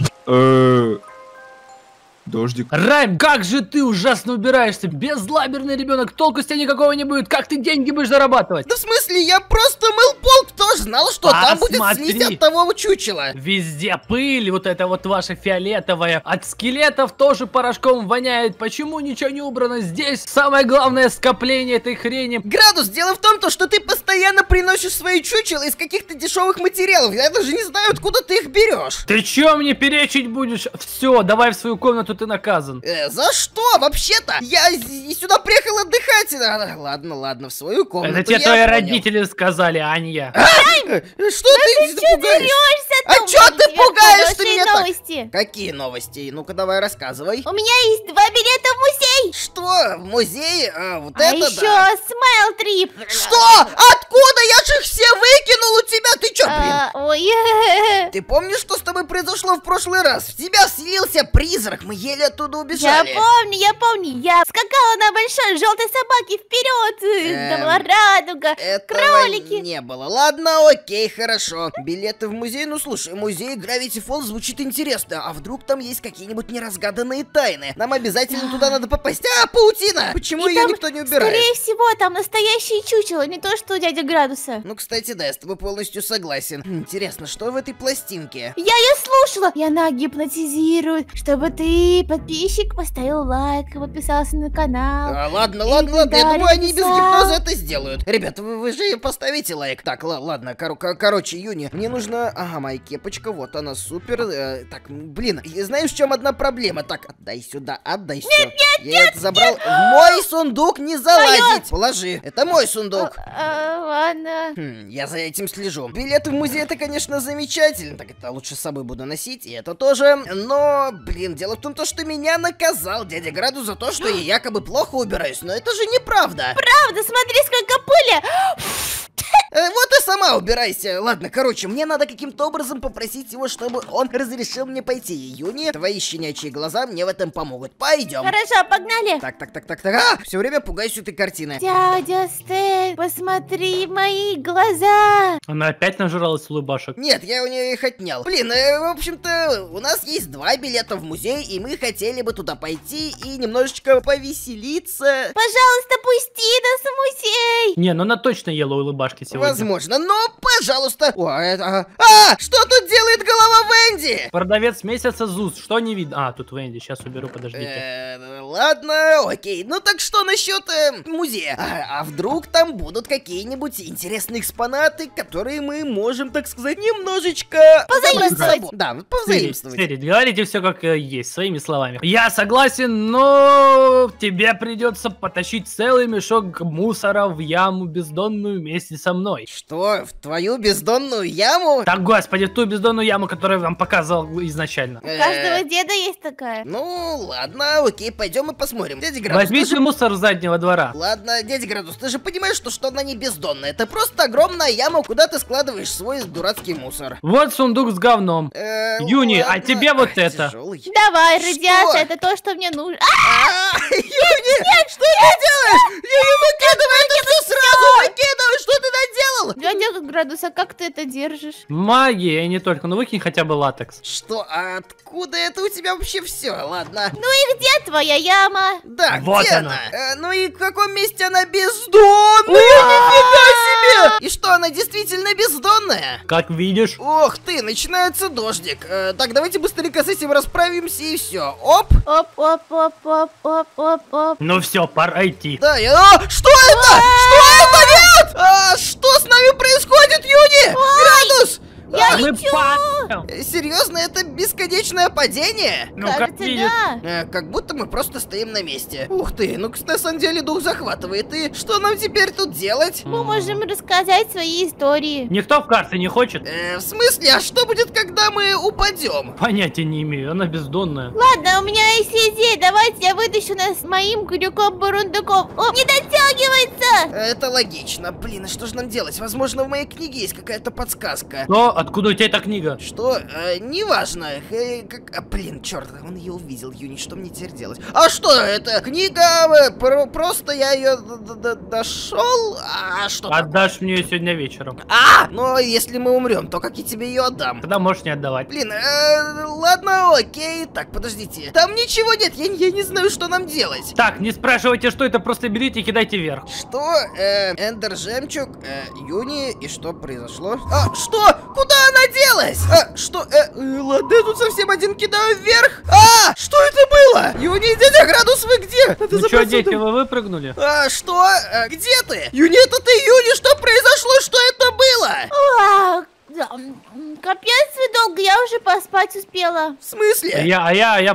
Дождик. Райм, как же ты ужасно убираешься. Безлаберный ребенок, толку с тебя никакого не будет. Как ты деньги будешь зарабатывать? Да в смысле, я просто мыл пол. Кто ж знал, что там будет слизь от того чучела? Везде пыль, вот это вот ваша фиолетовая. От скелетов тоже порошком воняет. Почему ничего не убрано здесь? Самое главное скопление этой хрени. Градус, дело в том, что ты постоянно приносишь свои чучела из каких-то дешевых материалов. Я даже не знаю, откуда ты их берешь. Ты чё мне перечить будешь? Все, давай в свою комнату, ты наказан. За что? Вообще-то я сюда приехал отдыхать. Ладно, в свою комнату. Это тебе твои родители сказали, а не я. Что ты пугаешь? А чё ты пугаешь меня так? Какие новости? Ну-ка давай рассказывай. У меня есть 2 билета в музей. Что? В музей? Вот а это еще да. Смайл Трип. Что? Откуда? Я же их все выкинул у тебя. Ты чё, блин? Ой. Ты помнишь, что с тобой произошло в прошлый раз? В тебя вселился призрак. Мы еле оттуда убежали. Я помню. Я скакала на большой желтой собаке вперед. Там была радуга, кролики. Не было. Ладно, окей, хорошо. Билеты в музей? Ну слушай, музей Gravity Falls звучит интересно. А вдруг там есть какие-нибудь неразгаданные тайны? Нам обязательно туда надо попасть. Паутина! Почему ее никто не убирает? Скорее всего, там настоящее чучело, не то что у дяди Градуса. Ну, кстати, да, я с тобой полностью согласен. Интересно, что в этой пластинке? Я ее слушала. И она гипнотизирует, чтобы ты, подписчик, поставил лайк и подписался на канал. Ладно. Я думаю, они без гипноза это сделают. Ребята, вы же поставите лайк. Так, ладно, короче, Юни, мне нужна... Ага, моя кепочка, вот она, супер. Так, блин, знаешь, в чем одна проблема? Так, отдай сюда, отдай сюда. Я это забрал. В мой сундук не залазить. Положи, это мой сундук. Ладно. Я за этим слежу. Билеты в музей, это, конечно, замечательно. Так, это лучше с собой буду носить, и это тоже. Но, блин, дело в том, что меня наказал дядя Градус за то, что я якобы плохо убираюсь. Но это же неправда. Правда, смотри, сколько пыли. Вот и сама убирайся. Ладно, короче, мне надо каким-то образом попросить его, чтобы он разрешил мне пойти. Юни, твои щенячьи глаза мне в этом помогут. Пойдем. Хорошо, погнали. Так. Все время пугаюсь этой картины. Дядя Стэн, посмотри в мои глаза. Она опять нажралась улыбашек. Нет, я у нее их отнял. Блин, в общем-то, у нас есть 2 билета в музей, и мы хотели бы туда пойти и немножечко повеселиться. Пожалуйста, пусти нас в музей. Не, ну она точно ела улыбашки сегодня. Возможно, но, пожалуйста. Что тут делает голова Венди? Продавец месяца ЗУС, что не видно? Тут Венди, сейчас уберу, подождите. Ладно, окей. Ну так что насчет музея? А вдруг там будут какие-нибудь интересные экспонаты, которые мы можем, так сказать, немножечко позаимствовать. Да, позаимствовать. Говорите все как есть, своими словами. Я согласен, но тебе придется потащить целый мешок мусора в яму бездонную вместе со мной. Что? В твою бездонную яму? Так, господи, в ту бездонную яму, которую я вам показывал изначально. У каждого деда есть такая. Ну, ладно, окей, пойдем и посмотрим. Дядя Градус, возьмите мусор с заднего двора. Ладно, дядя Градус, ты же понимаешь, что она не бездонная. Это просто огромная яма, куда ты складываешь свой дурацкий мусор. Вот сундук с говном. Юни, ладно. А тебе вот это. Тяжелый. Давай, радиация, это то, что мне нужно. Юни, что ты делаешь? Юни, выкидывай это все сразу, выкидывай, что ты наделал? Дядя Градус, а как ты это держишь? Магия, и не только, ну выкинь хотя бы латекс. Что, а откуда это у тебя вообще все? Ладно. Ну и где твоя яма? Да, вот где она? Ну и в каком месте она бездонная? Нифига себе! И что, она действительно бездонная? Как видишь. Ох ты, начинается дождик. Так, давайте быстренько с этим расправимся и все. Оп! Оп. Ну все, пора идти. Да, что это? Что это? Нет! Что с нами происходит, Юни? Градус! Я Мы лечу! падаем. Серьезно, это бесконечное падение? Ну, как Кажется, видишь. да. Как будто мы просто стоим на месте. Ух ты, ну на самом деле дух захватывает. И что нам теперь тут делать? Мы можем рассказать свои истории. Никто в карты не хочет? В смысле, а что будет, когда мы упадем? Понятия не имею, она бездонная. Ладно, у меня есть идея. Давайте я вытащу нас с моим крюком-бурундуком. О, не дотягивается! Это логично. Блин, а что же нам делать? Возможно, в моей книге есть какая-то подсказка. Но откуда у тебя эта книга? Что? Неважно. Блин, черт, он ее увидел, Юни, что мне теперь делать? А что это? Книга, просто я ее дошел. А что? Отдашь мне ее сегодня вечером. Но если мы умрем, то как я тебе ее отдам? Тогда можешь не отдавать. Блин, ладно, окей. Так, подождите. Там ничего нет, я не знаю, что нам делать. Так, не спрашивайте, что это, просто берите и кидайте вверх. Что? Эндер жемчуг, Юни, и что произошло? Что? Куда она делась? Что? Ладно, я тут совсем один кидаю вверх. Что это было? Юни, дядя Градус, вы где? Надо Ну что, забраться дети, в- вы выпрыгнули? Что? Где ты? Юни, это ты, Юни, что произошло? Что это было? Капец вы долго, я уже поспать успела. В смысле? Я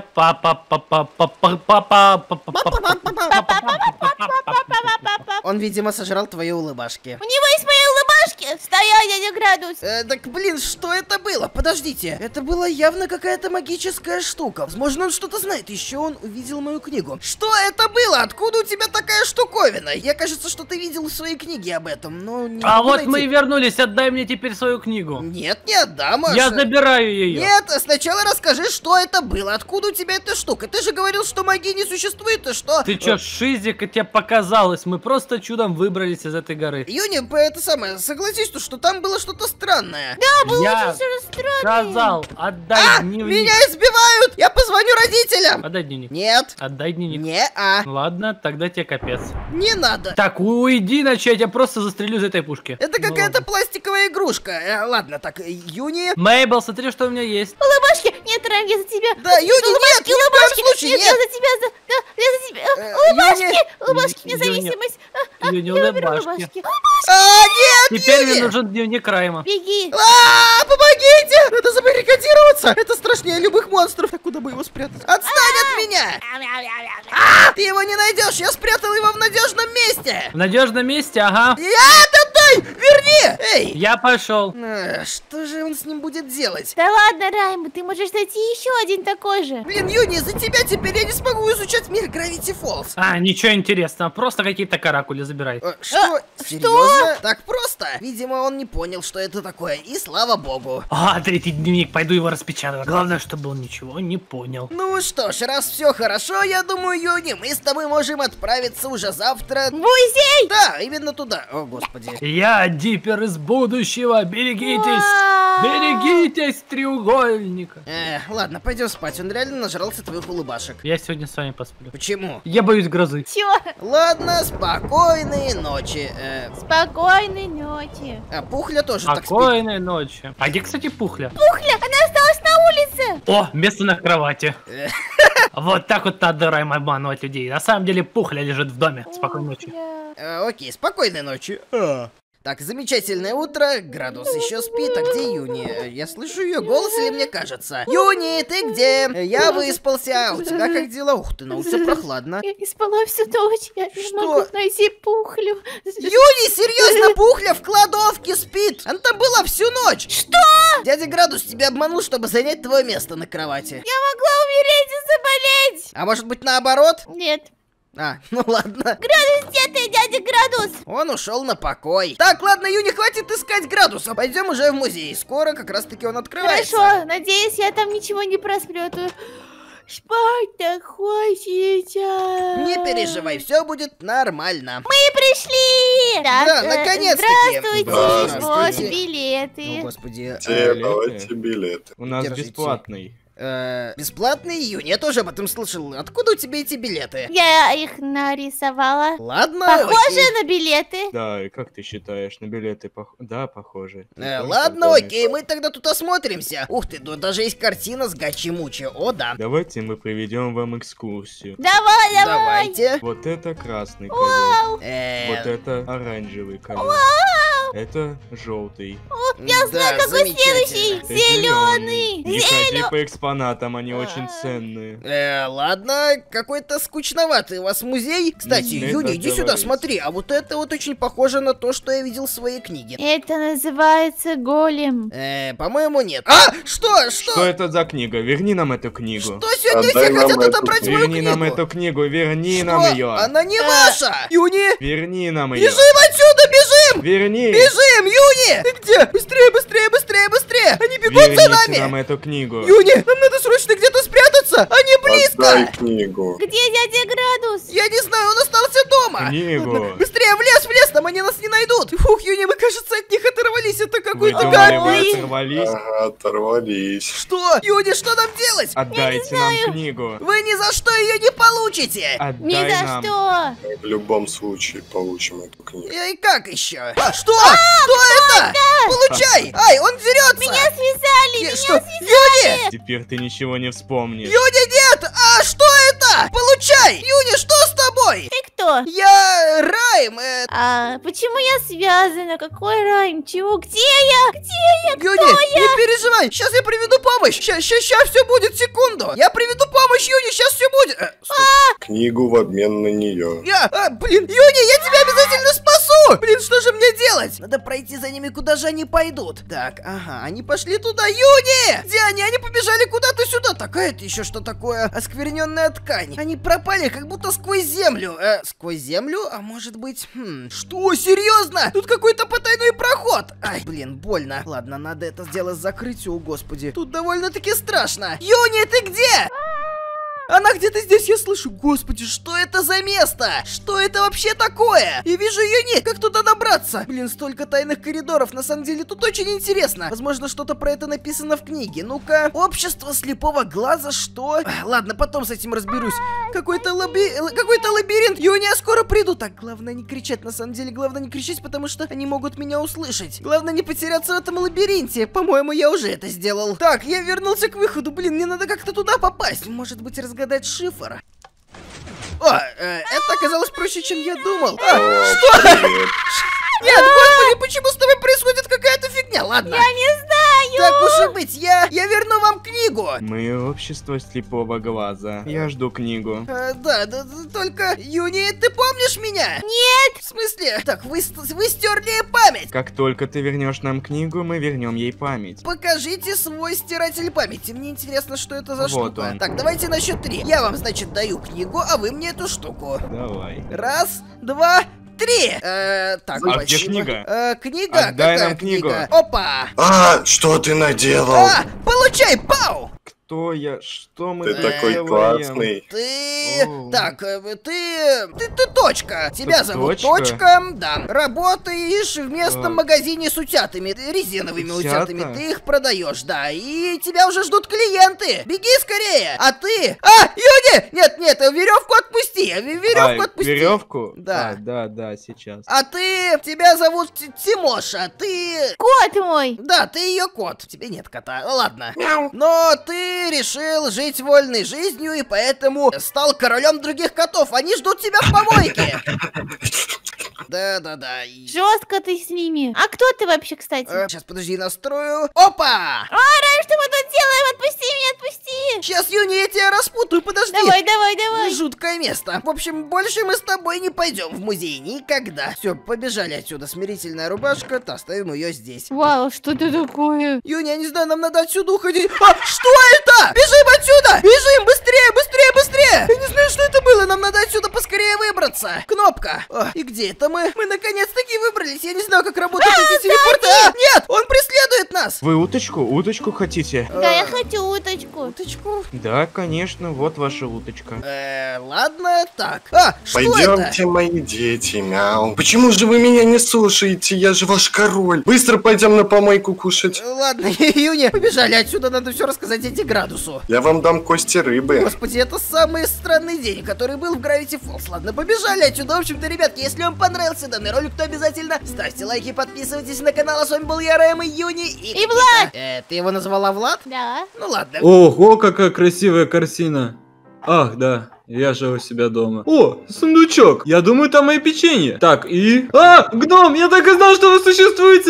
Он, видимо, сожрал твои улыбашки. У него есть мои улыбашки. Стоять, дядя Градус. Так, блин, что это было? Подождите. Это была явно какая-то магическая штука. Возможно, он что-то знает. Еще он увидел мою книгу. Что это было? Откуда у тебя такая штуковина? Я, кажется, что ты видел в своей книге об этом, но не А могу вот найти. мы и вернулись, отдай мне теперь свою книгу. Нет, не отдам, Маша. Я забираю ее. Нет, сначала расскажи, что это было. Откуда у тебя эта штука? Ты же говорил, что магии не существует, и что? Ты чё, шизик, и тебе показалось? Мы просто чудом выбрались из этой горы. Юни, это самое, согласись, что там было что-то странное. Да, было Я очень странно. сказал, отдай дневник. Меня избивают! Я позвоню родителям! Отдай дневник. Нет. Отдай дневник. Не-а. Ладно, тогда тебе капец. Не надо. Так, уйди, иначе я тебя просто застрелю из этой пушки. Это Ну какая-то ладно. пластиковая игрушка. Ладно, так, Юни. Мейбл, смотри, что у меня есть. Улыбашки! Нет, Райм, я за тебя. Да, Юни, нет, ни в коем случае, Нет, нет. я за тебя, я за тебя. Улыбашки! Улыбашки, Юни, независимость. Юни, Я выберу улыбашки. улыбашки. Нет, Теперь Юни! мне нужен дневник Райма. Беги. Помогите! Надо забаррикадироваться! Это страшнее любых монстров. Так куда бы его спрятать? Отстань от меня! Ты его не найдешь! Я спрятал его в надежном месте! В надежном месте, ага. Отдай! Верни! Эй! Я пошел. Что же он с ним будет делать? Да ладно, Райм, ты можешь найти еще один такой же. Блин, Юни, из-за тебя теперь я не смогу изучать мир Gravity Falls. Ничего интересного, просто какие-то каракули забирай. Что? Серьезно? Так просто? Видимо, он не понял, что это такое, и слава богу. Третий дневник, пойду его распечатаю. Главное, чтобы он ничего не понял. Ну что ж, раз все хорошо, я думаю, Юни, мы с тобой можем отправиться уже завтра. В музей! Да, именно туда. О, господи. Я Диппер из будущего, берегитесь! Берегитесь треугольника. Ладно, пойдем спать, он реально нажрался твоих улыбашек. Я сегодня с вами посплю. Почему? Я боюсь грозы. Чё? Ладно, спокойной ночи. Спокойной ночи. Пухля тоже так спит. Спокойной ночи. А где, кстати, Пухля? Пухля, она осталась на улице. О, место на кровати. Вот так вот надо, Райм, обманывать людей. На самом деле Пухля лежит в доме. Спокойной ночи. Окей, спокойной ночи. Так, замечательное утро, Градус еще спит, а где Юни? Я слышу ее голос или мне кажется? Юни, ты где? Я выспался, а у тебя как дела? Ух ты, на улице прохладно. Я не спала всю ночь, я не могу найти Пухлю. Юни, серьезно, Пухля в кладовке спит? Она там была всю ночь. Что? Дядя Градус тебя обманул, чтобы занять твое место на кровати. Я могла умереть и заболеть. А может быть наоборот? Нет. Ну ладно. Градус, где ты, дядя Градус? Он ушел на покой. Так, ладно, Юни, хватит искать Градуса. Пойдем уже в музей. Скоро как раз таки он открывается. Хорошо, надеюсь, я там ничего не просплетаю. Спать-то хочется. Не переживай, все будет нормально. Мы пришли! Да, наконец-таки. Здравствуйте, Здравствуйте. вот билеты. О, господи. Давайте билеты. У нас Держите. бесплатный. Бесплатный, Юни, я тоже об этом слышал. Откуда у тебя эти билеты? Я их нарисовала. Ладно, Похоже окей. на билеты. Да, и как ты считаешь, на билеты Да, похоже. Ладно, окей, мы тогда тут осмотримся. Ух ты, тут даже есть картина с Гачи-Мучи. О, да. Давайте мы проведем вам экскурсию. Давай. Давайте. Вот это красный ковер. Вот Э, это оранжевый ковер. Это желтый. Я знаю, какой следующий. Это Зеленый. Не ходи по экспонатам, они очень ценные. Ладно, какой-то скучноватый у вас музей. Кстати, Это Юни, иди сюда, говорится. смотри. А вот это вот очень похоже на то, что я видел в своей книге. Это называется голем. По-моему, нет. А, что? Что это за книга? Верни нам эту книгу. Что сегодня Отдай все нам хотят эту отобрать мою Верни книгу? нам эту книгу, верни Что? нам ее. Она не ваша! Юни, Верни нам ее. бежим отсюда, бежим! Верни. Бежим, Юни! Ты где? Быстрее, быстрее, быстрее, быстрее! Они бегут за Верните нами! нам эту книгу. Юни, нам надо срочно где-то спрятаться! Они близко! Отдай книгу. Где дядя Градус? Я не знаю, он остался дома! Книгу. Ладно, быстрее, в лес, там они нас не найдут! Фух, Юни, мы, кажется, от них оторвались, это Вы какой-то думали, вы гад! оторвались? Ага, оторвались. Что? Юни, что нам делать? Отдайте нам книгу. Вы ни за что ее не получите! Ни Отдай за нам. что. Мы в любом случае получим эту книгу. И как еще? Что? Что это? Получай! Ай, он дерется! Меня связали, Что? Юни! Теперь ты ничего не вспомнишь. Юни, нет! А что это? Получай! Юни, что с тобой? Ты кто? Я Райм, А почему я связана? Какой райм? Чего? Где я? Где я? Юни, не переживай, сейчас я приведу помощь. Сейчас все будет, секунду. Я приведу помощь, Юни, сейчас все будет. Книгу в обмен на нее. Юни, я тебя обязательно спасу. Блин, что же мне делать? Надо пройти за ними, куда же они пойдут. Так, ага, они пошли туда. Юни! Где они? Они побежали куда-то сюда. Так, а это еще что такое? Оскверненная ткань. Они пропали, как будто сквозь землю. Сквозь землю? А может быть... Что? Серьезно? Тут какой-то потайной проход. Ай, блин, больно. Ладно, надо это сделать закрыть. О, господи. Тут довольно-таки страшно. Юни, ты где? Она где-то здесь, я слышу. Господи, что это за место? Что это вообще такое? Я вижу ее нет. Как туда добраться? Блин, столько тайных коридоров. На самом деле, тут очень интересно. Возможно, что-то про это написано в книге. Ну-ка. Общество слепого глаза, что? Ладно, потом с этим разберусь. Какой-то лабиринт. Юни, я скоро приду. Так, главное не кричать. На самом деле, главное не кричать, потому что они могут меня услышать. Главное не потеряться в этом лабиринте. По-моему, я уже это сделал. Так, я вернулся к выходу. Блин, мне надо как-то туда попасть. Может быть, разгадать шифр. Это оказалось проще, чем я думал. Что? Привет. Нет, господи, почему с тобой происходит какая-то фигня? Ладно. Я не знаю. Так уж и быть, я верну вам книгу. Мы общество слепого глаза. Я жду книгу. Да, только, Юни, ты помнишь меня? Нет. В смысле? Так, вы стерли память. Как только ты вернешь нам книгу, мы вернем ей память. Покажите свой стиратель памяти. Мне интересно, что это за Вот штука. он. Так, давайте на счет 3. Я вам, значит, даю книгу, а вы мне эту штуку. Давай. Раз, два, три. Так, А где спасибо. книга? Книга? Отдай Какая нам книгу. книга? Опа! Что ты наделал? Получай, пау! Кто я? Что мы Ты такой делаем? классный. Ты... Оу. Так, ты точка. Тебя зовут Точка? Точка, да. Работаешь в местном А. магазине с утятами, резиновыми Утята? утятами. Ты их продаешь, да. И тебя уже ждут клиенты. Беги скорее. А ты... Юни! Нет, веревку отпусти. Веревку отпусти. Веревку? Да. Да, сейчас. А ты... Тебя зовут Тимоша. Ты... Кот мой. Да, ты ее кот. Тебе нет кота. Ладно. Но ты решил жить вольной жизнью и поэтому стал королем других котов. Они ждут тебя в помойке. Да. Жестко ты с ними. А кто ты вообще, кстати? Сейчас, подожди, настрою. Опа! Райм, что мы тут делаем? Отпусти меня, отпусти. Сейчас, Юни, я тебя распутаю, подожди. Давай. Жуткое место. В общем, больше мы с тобой не пойдем в музей никогда. Все, побежали отсюда. Смирительная рубашка, оставим ее здесь. Вау, что это такое? Юни, я не знаю, нам надо отсюда уходить. Что это? Бежим отсюда! Бежим! Быстрее! Я не знаю, что это было. Нам надо отсюда поскорее выбраться. Кнопка. И где это мы? Мы наконец-таки выбрались. Я не знаю, как работают эти телепорты. Нет! Он преследует нас! Вы уточку хотите? Да, я хочу уточку. Уточку? Да, конечно, вот ваша уточка. Ладно, так. Что это? Пойдемте, мои дети, мяу. Почему же вы меня не слушаете? Я же ваш король. Быстро пойдем на помойку кушать. Ладно, Юни, побежали отсюда. Надо все рассказать эти Градусу. Я вам дам кости рыбы. Господи, это самый странный день, который был в Gravity Falls. Ладно, побежали отсюда. В общем-то, ребятки, если вам понравился данный ролик, то обязательно ставьте лайки, подписывайтесь на канал. А с вами был я, Рэм, и Юни, И Влад. Ты его назвала Влад? Да. Ну ладно. Ого, какая красивая картина. Ах, да. Я же у себя дома. О, сундучок. Я думаю, там мои печенье. Так, и... А, гном, я так и знал, что вы существуете.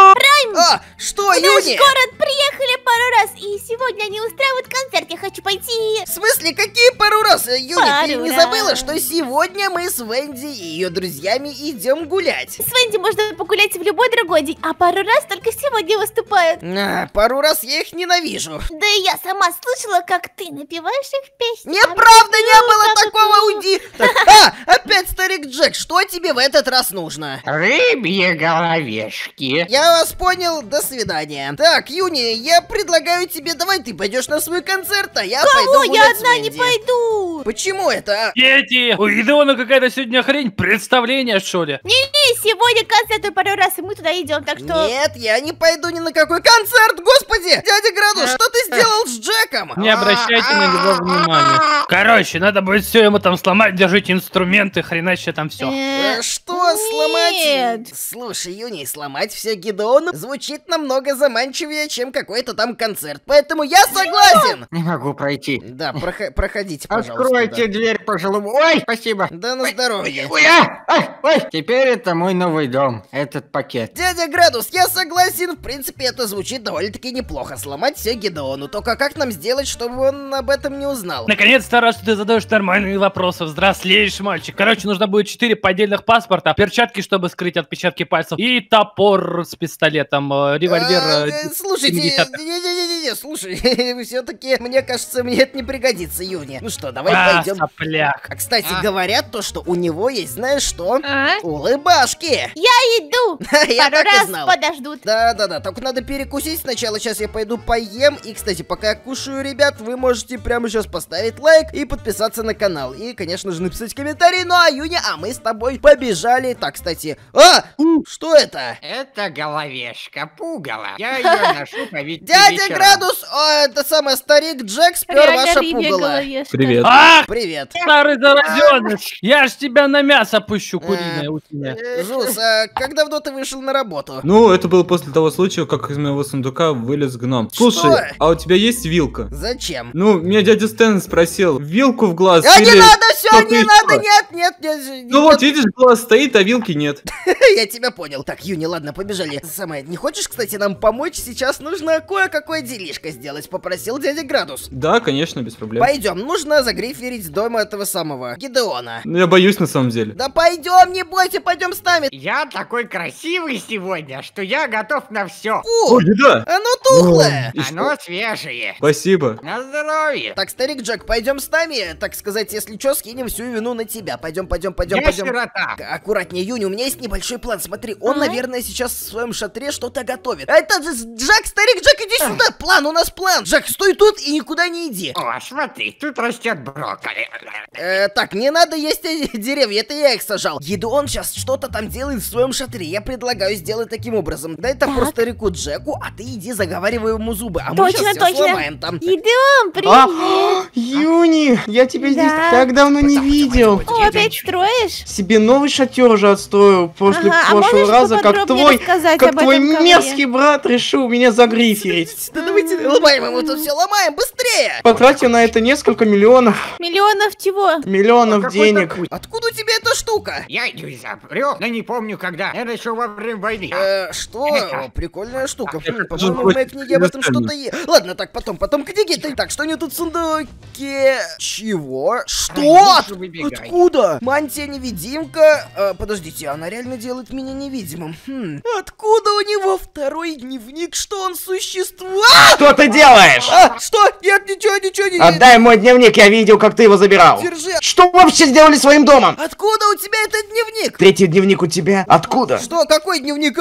Что, В наш Юни? город приехали пару раз, и сегодня они устраивают концерт, я хочу пойти. В смысле, какие пару раз? Юни, ты не Пару забыла, раз. что сегодня мы с Венди и ее друзьями идем гулять? С Венди можно погулять в любой другой день, а пару раз только сегодня выступают. Пару раз я их ненавижу. Да и я сама слышала, как ты напеваешь их песни. Неправда, не было такого, уйди. Так, опять старик Джек, что тебе в этот раз нужно? Рыбьи головешки. Я вас понял, до свидания. Так, Юни, я предлагаю тебе, давай ты пойдешь на свой концерт, а я пойду Кого? Я гулять с одна не Венди. пойду. Почему это? Дети! У Гидеона какая-то сегодня хрень, представление, что ли? Не, сегодня концерт пару раз, и мы туда идем, так что... Нет, я не пойду ни на какой концерт, господи! Дядя Градус, что ты сделал с Джеком? Не обращайте на него внимания. Короче, надо будет все ему там сломать, держите инструменты, хреначе там все. Что сломать? Нет. Слушай, Юни, сломать все Гидеону звучит намного заманчивее, чем какой-то там концерт. Поэтому я согласен! Не могу пройти. Да, проходите, пожалуйста. Откройте дверь пожилому. Ой, спасибо. Да на здоровье. Ой, теперь это мой новый дом, этот пакет. Дядя Градус, я согласен, в принципе, это звучит довольно-таки неплохо. Сломать все Гидеону. Только как нам сделать, чтобы он об этом не узнал? Наконец-то, раз ты задаешь нормальные вопросы, взрослеешь, мальчик. Короче, нужно будет 4 поддельных паспорта, перчатки, чтобы скрыть отпечатки пальцев, и топор с пистолетом, револьвер. Слушайте, 70-х. не, слушай, все-таки, мне кажется, мне это не пригодится, Юни. Ну что, давай пойдем. Сопляк. А, кстати, говорят то, что у него есть, знаешь что? Улыбашки. Я иду. Я Пару так и раз знал. подождут. Да, только надо перекусить сначала. Сейчас я пойду поем. И, кстати, пока я кушаю, ребят, вы можете прямо сейчас поставить лайк и подписаться на канал. И, конечно же, написать комментарий. Ну, а Юня, мы с тобой побежали. Так, кстати. Что это? Это головешка, пугало. Я ее ношу по вечерам. Дядя Градус, это самый старик Джек спер Реально ваше рыбья пугало. головешка. Привет. Ах, Привет. старый заразёныш! Я ж тебя на мясо пущу, куриное утиное. Жус, а как давно ты вышел на работу? Ну, это было после того случая, как из моего сундука вылез гном. Слушай, а у тебя есть вилка? Зачем? Ну, меня дядя Стэн спросил, вилку в глаз А или... не надо, все, что-то не еще? надо, нет. Ну вот, видишь, глаз стоит, а вилки нет. Я тебя понял. Так, Юни, ладно, побежали. Самое, не хочешь, кстати, нам помочь? Сейчас нужно кое-какое делишко сделать, попросил дядя Градус. Да, конечно, без проблем. Пойдем, нужно загриферить дом этого самого Гидеона. Ну, я боюсь на самом деле. Да пойдем, не бойся, пойдем с нами. Я такой красивый сегодня, что я готов на все. Фу, еда! оно тухлое. И что? Оно свежее. Спасибо. На здоровье. Так, старик Джек, пойдем с нами, так сказать, если что, скинем всю вину на тебя. Пойдем. Я сирота. Аккуратнее, Юни, у меня есть небольшой план. Смотри, он, наверное, сейчас в своем шатре что-то готовит. Это же Джек, старик Джек, иди сюда. План, у нас план. Джек, стой тут и никуда не иди. О, смотри, тут растет брокколи. Так, не надо есть эти деревья, это я их сажал. Гидеон сейчас что-то там делает в своем шатре. Я предлагаю сделать таким образом. Дай топор старику Джеку, а ты иди заговаривай ему зубы. А мы сейчас все сломаем там. Гидеон, привет. Юни, я тебя здесь Да. так давно не видел. О, опять строишь? Себе новый шатер уже отстроил после Ага, а прошлого можешь раза, как поподробнее рассказать как об твой этом ковре? мерзкий брат решил меня загриферить. Да давайте ломаем ему тут все, ломаем, быстрее! Потратил на это несколько миллионов Миллионов чего? Миллионов денег. Откуда у тебя эта штука? Я ее изобрел, но не помню когда. Это еще во время войны. Что? О, прикольная штука. По-моему, в моей книге об этом что-то есть. Ладно, так, потом книги. Так, что они тут в сундуке? Чего? Что? Откуда? Мантия-невидимка? Подождите, она реально делает меня невидимым. Откуда у него второй дневник? Что он существует? Что ты делаешь? Что? Нет, ничего не... Отдай мой дневник, я видел, как ты его забирал. Держи. Что вы вообще сделали своим домом? Откуда у тебя этот дневник? Третий дневник у тебя? Откуда? Что? Какой дневник?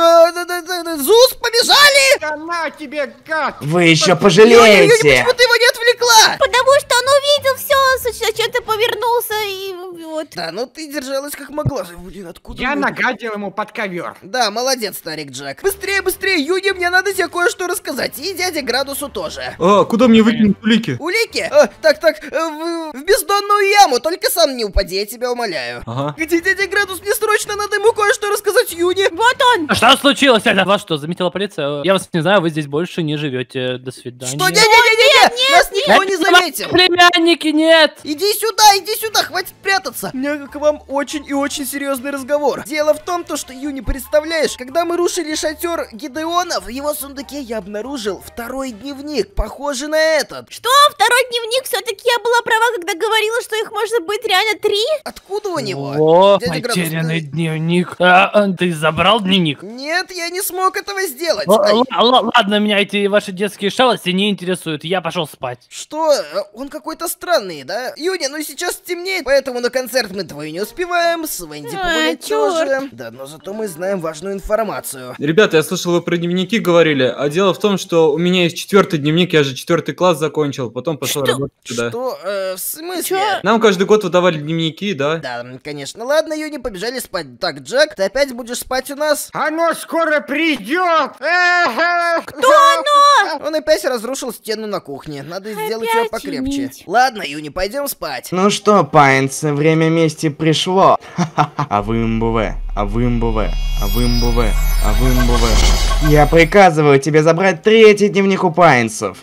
Зус, побежали! Да на тебе, гад! Вы еще Юня, пожалеете. почему ты его не отвлекла? Потому что он увидел все, что-то повернулся и вот. Да, ну ты держалась как могла. Блин, откуда? Я нагадил ему под ковер. Да, молодец, старик Джек. Быстрее, Юни, мне надо тебе кое-что рассказать. И дяде Градусу тоже. А, куда мне выкинуть улики? Улики? Так, в бездонную яму, только сам не упади, я тебя умоляю. Ага. Где дядя Градус? Мне срочно надо ему кое-что рассказать Юне. Вот он! Что случилось? Это вас что, заметила полиция? Я вас не знаю, вы здесь больше не живете. До свидания. Что? Не-не-не-не! Нас никто не заметил! Племянники, нет! Иди сюда, хватит прятаться! У меня к вам очень и очень серьезный разговор. Дело в том, что Юни, представляешь, когда мы рушили шатер Гидеона, в его сундуке я обнаружил второй дневник, похожий на этот. Что? Второй дневник? Все-таки я была права, когда говорила, что их может быть реально 3? Откуда у него? О, Дядя Градус, потерянный дневник. Ты забрал дневник? Нет, я не смог этого сделать. Ладно, меня эти ваши детские шалости не интересуют. Я пошел спать. Что? Он какой-то странный, да? Юни, ну сейчас темнеет, поэтому на концерт мы твою не успеваем, с Венди погулять тоже. Да, но зато мы знаем важную информацию. Ребята, я слышал, вы про дневники говорили, а дело в том, что у меня есть 4-й дневник, я же 4 класс закончил, потом пошел работать сюда. Что? В смысле? Нам каждый год выдавали дневники, да? Да, конечно. Ладно, Юни, побежали спать. Так, Джек, ты опять будешь спать у нас? Оно скоро придет! Кто оно? Он опять разрушил стену на кухне. Надо сделать ее покрепче. чинить. Ладно, Юни, пойдем спать. Ну что, Пайнс, время мести пришло. А вымбуве, а вымбуве, а вымбуве, а вымбуве. Я приказываю тебе забрать 3-й дневник у Пайнсов.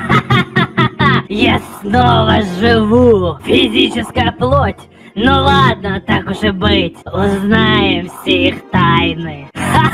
Я снова живу. Физическая плоть. Ну ладно, так уж и быть. Узнаем все их тайны.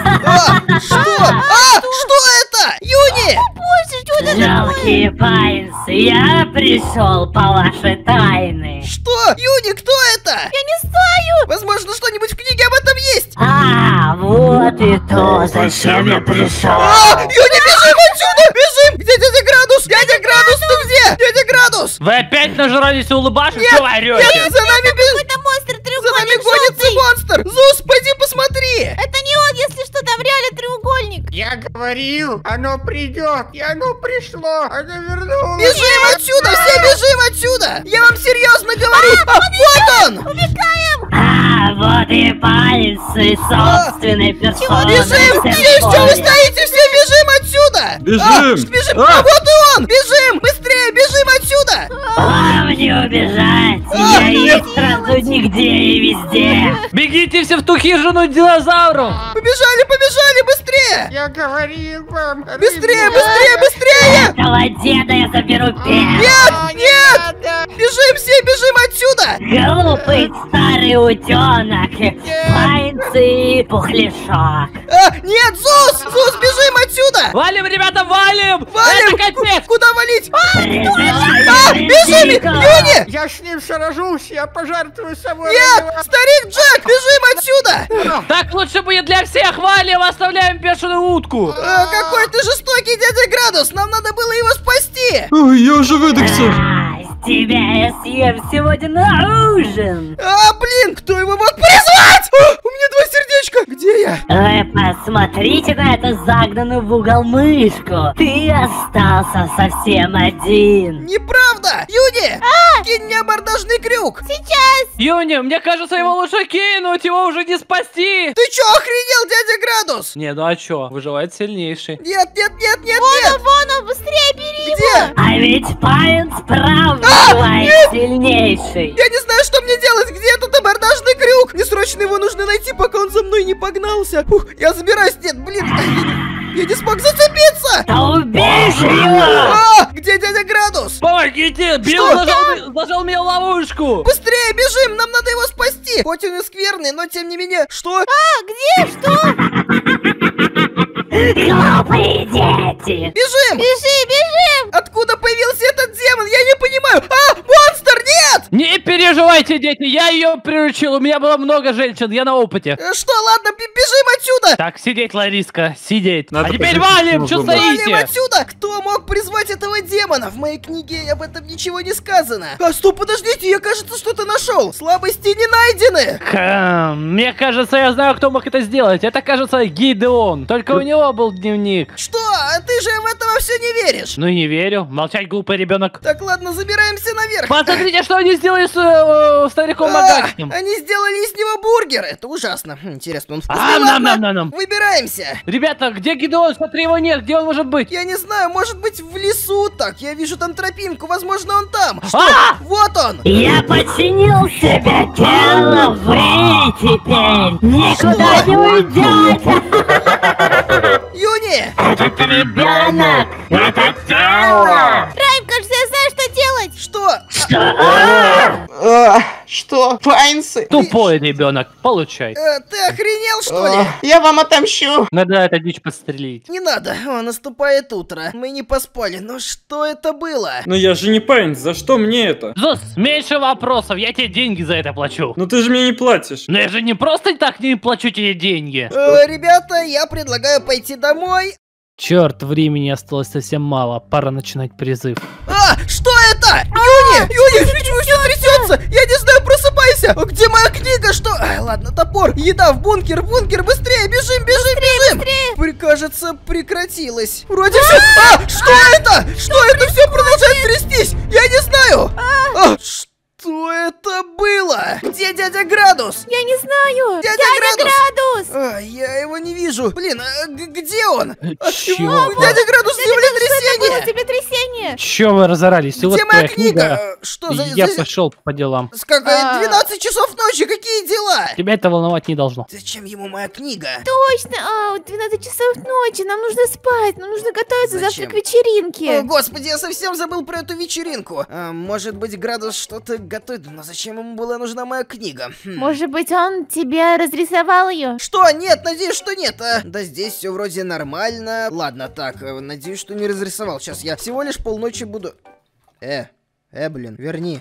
Что? Что это? Юни! Боже, что это Жалкие Пайнсы, я пришел по вашей тайны. Что? Юни, кто это? Я не знаю! Возможно, что-нибудь в книге об этом есть. А, вот и то, зачем я пришел. Юни, бежим отсюда! Бежим! Где дядя Градус? Дядя Градус, ты где? Дядя Градус! Вы опять нажрались и улыбашек? Что вы орете? Нет, за нами Какой-то монстр За нами треугольник гонится желтый! монстр! Зус, пойди посмотри! Это не он, если что, там реально треугольник! Я говорил, оно придет, и оно пришло, оно вернулось. Бежим отсюда! Все бежим отсюда! Я вам серьезно говорю! Вот он! Убегаем! А, вот и Пайнсы собственной персоной. Бежим! Что вы стоите? Все бежим отсюда! Бежим! Бежим! Вот и он! Бежим! Быстрее! Бежим отсюда! Вам не убежать! Я есть сразу нигде и везде! Бегите все в ту хижину динозавров! Побежали! Быстрее! Я говорил вам. Быстрее! Быстрее! Этого деда я заберу первым! Нет! Бежим все! Бежим отсюда! Глупый старый утенок! Пайнцы и пухляшок! Нет! Зус! Зус, бежим отсюда! Валим, ребята, валим! Валим! Это капец! Куда валить? Бежим! Бежим! Юни! Я с ним сражусь, я пожертвую собой. Нет! Старик Джек! Бежим отсюда! Так лучше будет для всех! Валим, оставляем бешеную утку! Какой ты жестокий, дядя Градус! Нам надо было его спасти! Ой, я уже выдохся. Тебя я съем сегодня на ужин! Блин! Кто его мог призвать? У меня 2 сердечка! Где я? Вы посмотрите на эту загнанную в угол мышку! Ты остался совсем один! Неправда! Юни! Кинь мне абордажный крюк! Сейчас! Юни, мне кажется, его лучше кинуть, его уже не спасти! Ты чё, охренел, дядя Градус? Не, ну а чё? Выживает сильнейший. Нет! Вон он, быстрее бери его! Где? А ведь Пайнс прав, бывает сильнейший! Я не знаю, что мне делать! Где этот абордажный крюк? Мне срочно его нужно найти, пока он за мной не погнался! Я забираюсь! Нет, блин! Я не смог зацепиться! Да убей же его! Где дядя Градус? Помогите! Билл зажал меня в ловушку! Быстрее бежим! Нам надо его спасти! Хоть он и скверный, но тем не менее... Что? Где? Что? Глупые дети! Бежим! Бежим! Откуда появился этот демон? Я не понимаю! Монстр, нет! Не переживайте, дети, я ее приручил, у меня было много женщин, я на опыте. Что, ладно, бежим отсюда! Так, сидеть, Лариска, сидеть. Надо А теперь пойти, валим, что Валим стоите? отсюда! Кто мог призвать этого демона? В моей книге об этом ничего не сказано. Стоп, подождите, я, кажется, что-то нашел. Слабости не найдены. Мне кажется, я знаю, кто мог это сделать. Это, кажется, Гидеон. Только у него был дневник. Что? Ты же в это во все не веришь. Ну не верю. Молчать, глупый ребенок. Так, ладно, забирай выбираемся наверх. Посмотрите, что они сделали с стариком Магачным. Они сделали из него бургер. Это ужасно. Интересно, он вкусный? Ладно, выбираемся. Ребята, где Гидеон? Смотри, его нет. Где он может быть? Я не знаю, может быть в лесу. Так, я вижу там тропинку. Возможно, он там. Что? Вот он. Я подчинил себе тело, вы теперь никуда не уйдете. Юни! Этот ребенок, это тело. Райм, кажется, я знаю, что делать. Что? Что? Пайнсы? Тупой ребенок. Получай. Ты охренел, что ли? Я вам отомщу. Надо эту дичь подстрелить. Не надо, наступает утро. Мы не поспали, но что это было? Но я же не Пайнс, за что мне это? Зус, меньше вопросов, я тебе деньги за это плачу. Ну ты же мне не платишь. Но я же не просто так не плачу тебе деньги. Ребята, я предлагаю пойти домой. Черт, времени осталось совсем мало, пора начинать призыв. Что это? Юни, почему все трясется? Я не знаю, просыпайся. Где моя книга? Что? Ладно, топор, еда в бункер, быстрее, бежим. Кажется, прекратилось. Вроде все. Что это? Что это все продолжает трястись? Я не знаю. Что это было? Где дядя Градус? Я не знаю. Дядя Градус. Я его не вижу. Блин, где он? Чего? Дядя Градус, землетрясение. Чё вы разорались? И вот Где моя твоя книга? Что за... Я пошел по делам. 12 часов ночи, какие дела? Тебя это волновать не должно. Зачем ему моя книга? Точно, 12 часов ночи, нам нужно спать, нам нужно готовиться завтра к вечеринке. О, господи, я совсем забыл про эту вечеринку. Может быть, Градус что-то готовит, но зачем ему была нужна моя книга? Может быть, он тебе разрисовал ее? Что? Нет, надеюсь, что нет. Да здесь все вроде нормально. Ладно, так, надеюсь, что не разрисовал. Сейчас я всего лишь полночи буду... блин, верни.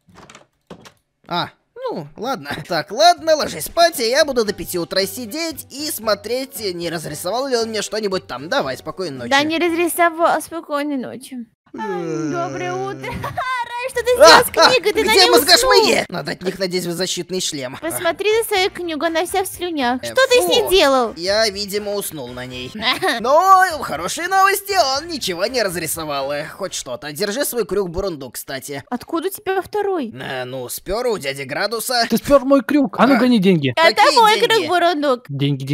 Ну, ладно. Так, ладно, ложись спать, а я буду до 5 утра сидеть и смотреть, не разрисовал ли он мне что-нибудь там. Давай, спокойной ночи. Да, не разрисовал. Спокойной ночи. Доброе утро. Рай, что ты сделал с книгой? Ты на ней уснул. Где мозгошмыги? Надо от них надеть защитный шлем. Посмотри на свою книгу, она вся в слюнях. Что ты с ней делал? Я, видимо, уснул на ней. Но хорошие новости, он ничего не разрисовал. Хоть что-то. Держи свой крюк Бурунду, кстати. Откуда у тебя второй? Ну, спер у дяди Градуса. Ты спер мой крюк. А ну гони деньги. Это мой крюк Бурунду. Деньги.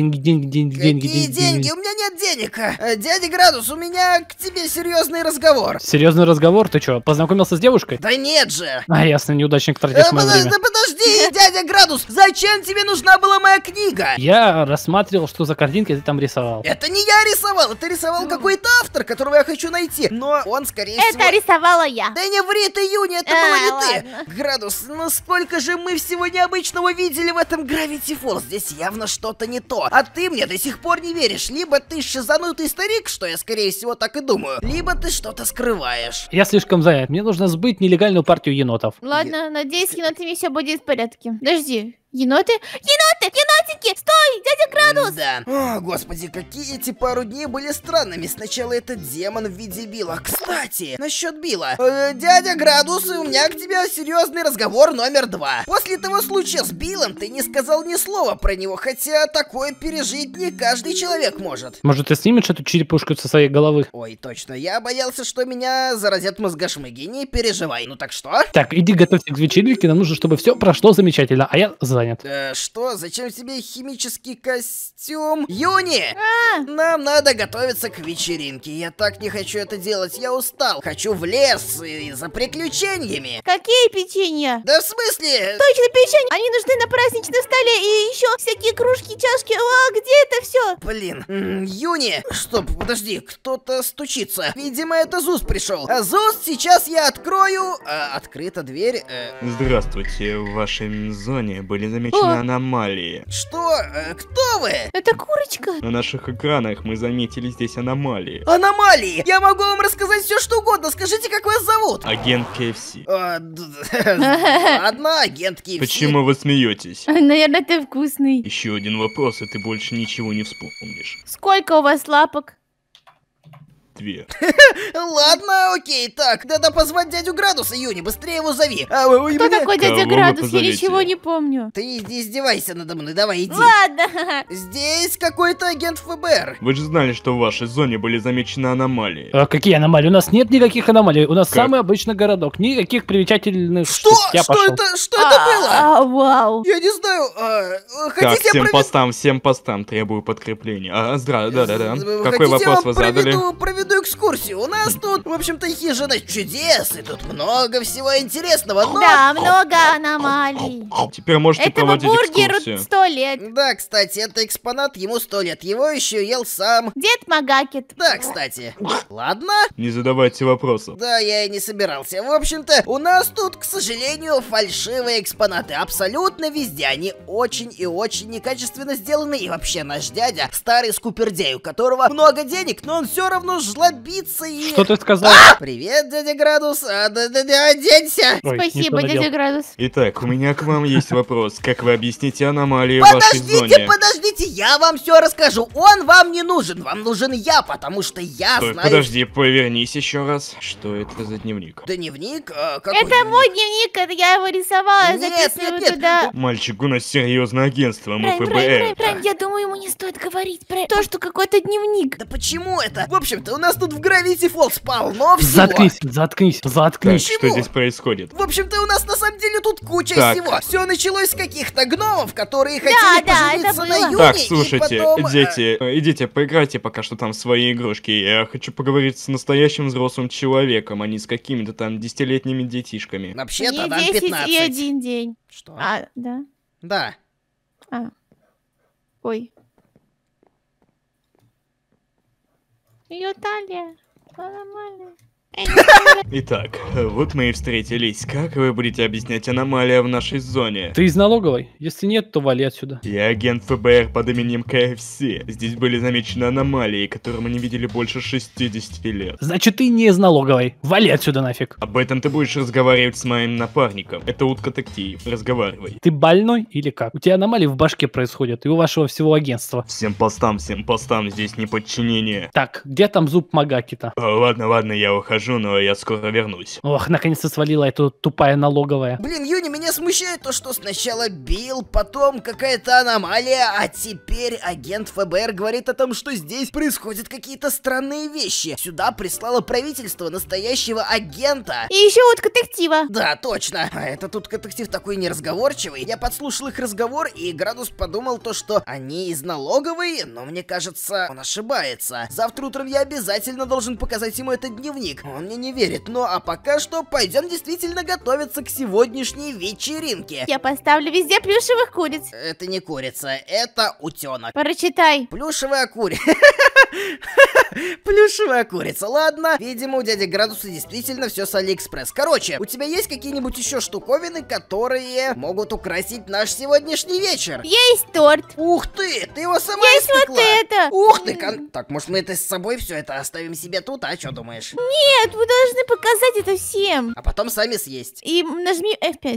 Какие деньги? У меня нет денег. Дядя Градус, у меня к тебе серьезный разговор. Серьезный разговор? Ты что, познакомился с девушкой? Да нет же. Ясно, неудачник, тратишь мое время. Подожди, дядя Градус, зачем тебе нужна была моя книга? Я рассматривал, что за картинки ты там рисовал. Это не я рисовал, это рисовал какой-то автор, которого я хочу найти. Но он, скорее всего... Это рисовала я. Да не ври ты, Юни, это было не ты. Градус, ну сколько же мы всего необычного видели в этом Gravity Falls. Здесь явно что-то не то. А ты мне до сих пор не веришь. Либо ты шизанутый старик, что я, скорее всего, так и думаю. Либо ты что-то скрываешь. Я слишком занят. Мне нужно сбыть нелегальную партию енотов. Ладно, надеюсь, с енотами все будет в порядке. Подожди. Еноты? Енотики! Стой! Дядя Градус! Да. О, господи, какие эти пару дней были странными. Сначала этот демон в виде Билла. Кстати, насчет Билла. Дядя Градус, у меня к тебе серьезный разговор номер 2. После того случая с Биллом ты не сказал ни слова про него, хотя такое пережить не каждый человек может. Может, ты снимешь эту черепушку со своей головы? Ой, точно. Я боялся, что меня заразят мозгошмыги. Не переживай. Ну так что? Так, иди готовься к вечеринке. Нам нужно, чтобы все прошло замечательно, а я занят. Что? Зачем тебе химический костюм? Юни! Нам надо готовиться к вечеринке. Я так не хочу это делать, я устал. Хочу в лес и за приключениями. Какие печенья? Да в смысле? Точно, печенья! Они нужны на праздничном столе и еще всякие кружки, чашки. Где это все? Блин, Юни! Стоп, подожди, кто-то стучится. Видимо, это Зус пришел. Зус, сейчас я открою. Открыта дверь. Здравствуйте, в вашей зоне были замечены аномалии. Что? Кто вы? Это курочка. На наших экранах мы заметили здесь аномалии. Аномалии? Я могу вам рассказать все, что угодно. Скажите, как вас зовут? Агент KFC. Ладно, агент KFC. Почему вы смеетесь? Наверное, ты вкусный. Еще один вопрос, и ты больше ничего не вспомнишь. Сколько у вас лапок? 2. Ладно, окей, так, надо позвать дядю Градуса, Юни, быстрее его зови. Кто такой дядя Кого вы Градус? Я позовете? ничего не помню. Ты не издевайся надо мной, давай, иди. Ладно. Здесь какой-то агент ФБР. Вы же знали, что в вашей зоне были замечены аномалии. А какие аномалии? У нас нет никаких аномалий. У нас Как? самый обычный городок. Никаких примечательных Что? штук. Я Что пошел. это? Что это было? Вау. Я не знаю. Так, Хотите я всем постам требую подкрепления. Да-да-да. Какой Хотите, вопрос я вы вам задали? проведу экскурсию. У нас тут, в общем-то, хижина чудес, и тут много всего интересного, но... Да, много аномалий. Теперь можете Этому проводить бургеру экскурсию. 100 лет. Да, кстати, это экспонат, ему 100 лет. Его еще ел сам. Дед Магакет. Да, кстати. Ладно? Не задавайте вопросов. Да, я и не собирался. В общем-то, у нас тут, к сожалению, фальшивые экспонаты. Абсолютно везде. Они очень и очень некачественно сделаны. И вообще, наш дядя, старый скупердяй, у которого много денег, но он все равно жлобится и... Что ты сказал? Привет, дядя Градус. Оденься. Ой, не Спасибо, то надел. дядя Градус. Итак, у меня к вам есть вопрос. Как вы объясните аномалии в вашей зоне? Подождите, я вам все расскажу. Он вам не нужен, вам нужен я, потому что я Стой, знаю... подожди, повернись еще раз. Что это за дневник? Дневник? Какой Это дневник? мой дневник, это я его рисовала, Нет, записываю нет, нет. туда. Мальчик, у нас серьезное агентство, мы Прайм, ФБР. я думаю, ему не стоит говорить про то, что какой-то дневник. Да почему это? В общем-то, у нас тут в Gravity Falls полно всего. Заткнись. Так, что здесь происходит? В общем-то, у нас на самом деле тут куча Так. всего. Все началось с каких-то гномов, которые хотели да, пожениться это на было. Юне, Так, и слушайте, потом... дети, идите, поиграйте пока что там в свои игрушки. Я хочу поговорить с настоящим взрослым человеком, а не с какими-то там 10-летними детишками. Вообще-то, Мне нам 10 15. и 1 день. Что? Да? Да. Ой. Ее талия. Нормально. Итак, вот мы и встретились. Как вы будете объяснять аномалия в нашей зоне? Ты из налоговой? Если нет, то вали отсюда. Я агент ФБР под именем КФС. Здесь были замечены аномалии, которые мы не видели больше 60 лет. Значит, ты не из налоговой. Вали отсюда нафиг. Об этом ты будешь разговаривать с моим напарником. Это утка Тактиев. Разговаривай. Ты больной или как? У тебя аномалии в башке происходят, и у вашего всего агентства. Всем постам, здесь неподчинение. Так, где там зуб Магакита? Ладно, я ухожу, но я скоро вернусь. Ох, наконец-то свалила эту тупая налоговая. Блин, Юни, меня смущает то, что сначала Билл, потом какая-то аномалия, а теперь агент ФБР говорит о том, что здесь происходят какие-то странные вещи. Сюда прислало правительство настоящего агента. И еще утка детектива. Да, точно. А этот тут детектив такой неразговорчивый. Я подслушал их разговор, и Градус подумал то, что они из налоговой, но мне кажется, он ошибается. Завтра утром я обязательно должен показать ему этот дневник. Он мне не верит. Ну а пока что пойдем действительно готовиться к сегодняшней вечеринке. Я поставлю везде плюшевых куриц. Это не курица, это утенок. Прочитай. Плюшевая курица. Плюшевая курица. Ладно, видимо, у дяди Градуса действительно все с Алиэкспресс. Короче, у тебя есть какие-нибудь еще штуковины, которые могут украсить наш сегодняшний вечер? Есть торт. Ух ты, ты его сама Есть испекла. вот это. Ух ты, так, может мы это с собой все это оставим себе тут, а что думаешь? Нет, вы должны показать это всем. А потом сами съесть. И нажми F5.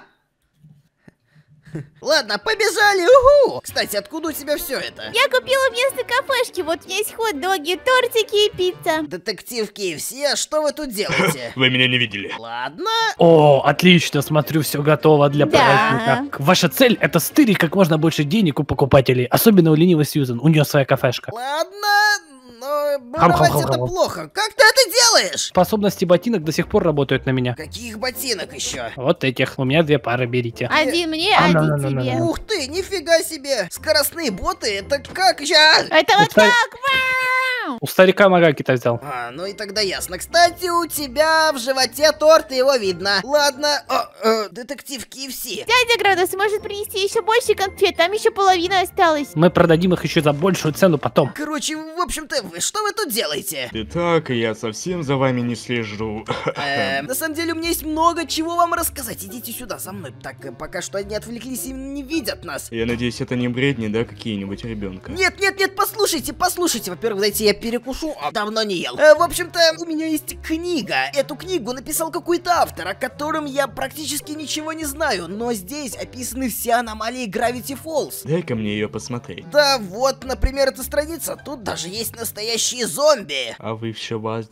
Ладно, побежали, угу! Кстати, откуда у тебя все это? Я купила в местной кафешке. Вот есть хот-доги, тортики и пицца. Детектив KFC, а что вы тут делаете? Вы меня не видели. Ладно. О, отлично, смотрю, все готово для Да. праздника. Ваша цель — это стырить как можно больше денег у покупателей, особенно у ленивой Сьюзен, у нее своя кафешка. Ладно, но воровать это плохо. Как ты это делаешь? Способности ботинок до сих пор работают на меня. Каких ботинок еще? Вот этих, у меня 2 пары, берите. Один мне, А, один на. тебе. Ух ты, нифига себе! Скоростные боты, это как еще? Это вот Устали- так. Вау! У старика Магакита взял. Ну и тогда ясно. Кстати, у тебя в животе торт, и его видно. Ладно, детектив KFC. Дядя Градус может принести еще больше конфет, там еще половина осталась. Мы продадим их еще за большую цену потом. Короче, в общем-то, что вы тут делаете? Итак, я совсем за вами не слежу. На самом деле, у меня есть много чего вам рассказать. Идите сюда, за мной. Так, пока что они отвлеклись и не видят нас. Я надеюсь, это не бредни, да, какие-нибудь ребенка? Нет, послушайте. Во-первых, дайте я я перекушу, а давно не ел. В общем-то, у меня есть книга. Эту книгу написал какой-то автор, о котором я практически ничего не знаю, но здесь описаны все аномалии Gravity Falls. Дай-ка мне ее посмотреть. Да, вот, например, эта страница. Тут даже есть настоящие зомби. А вы все вас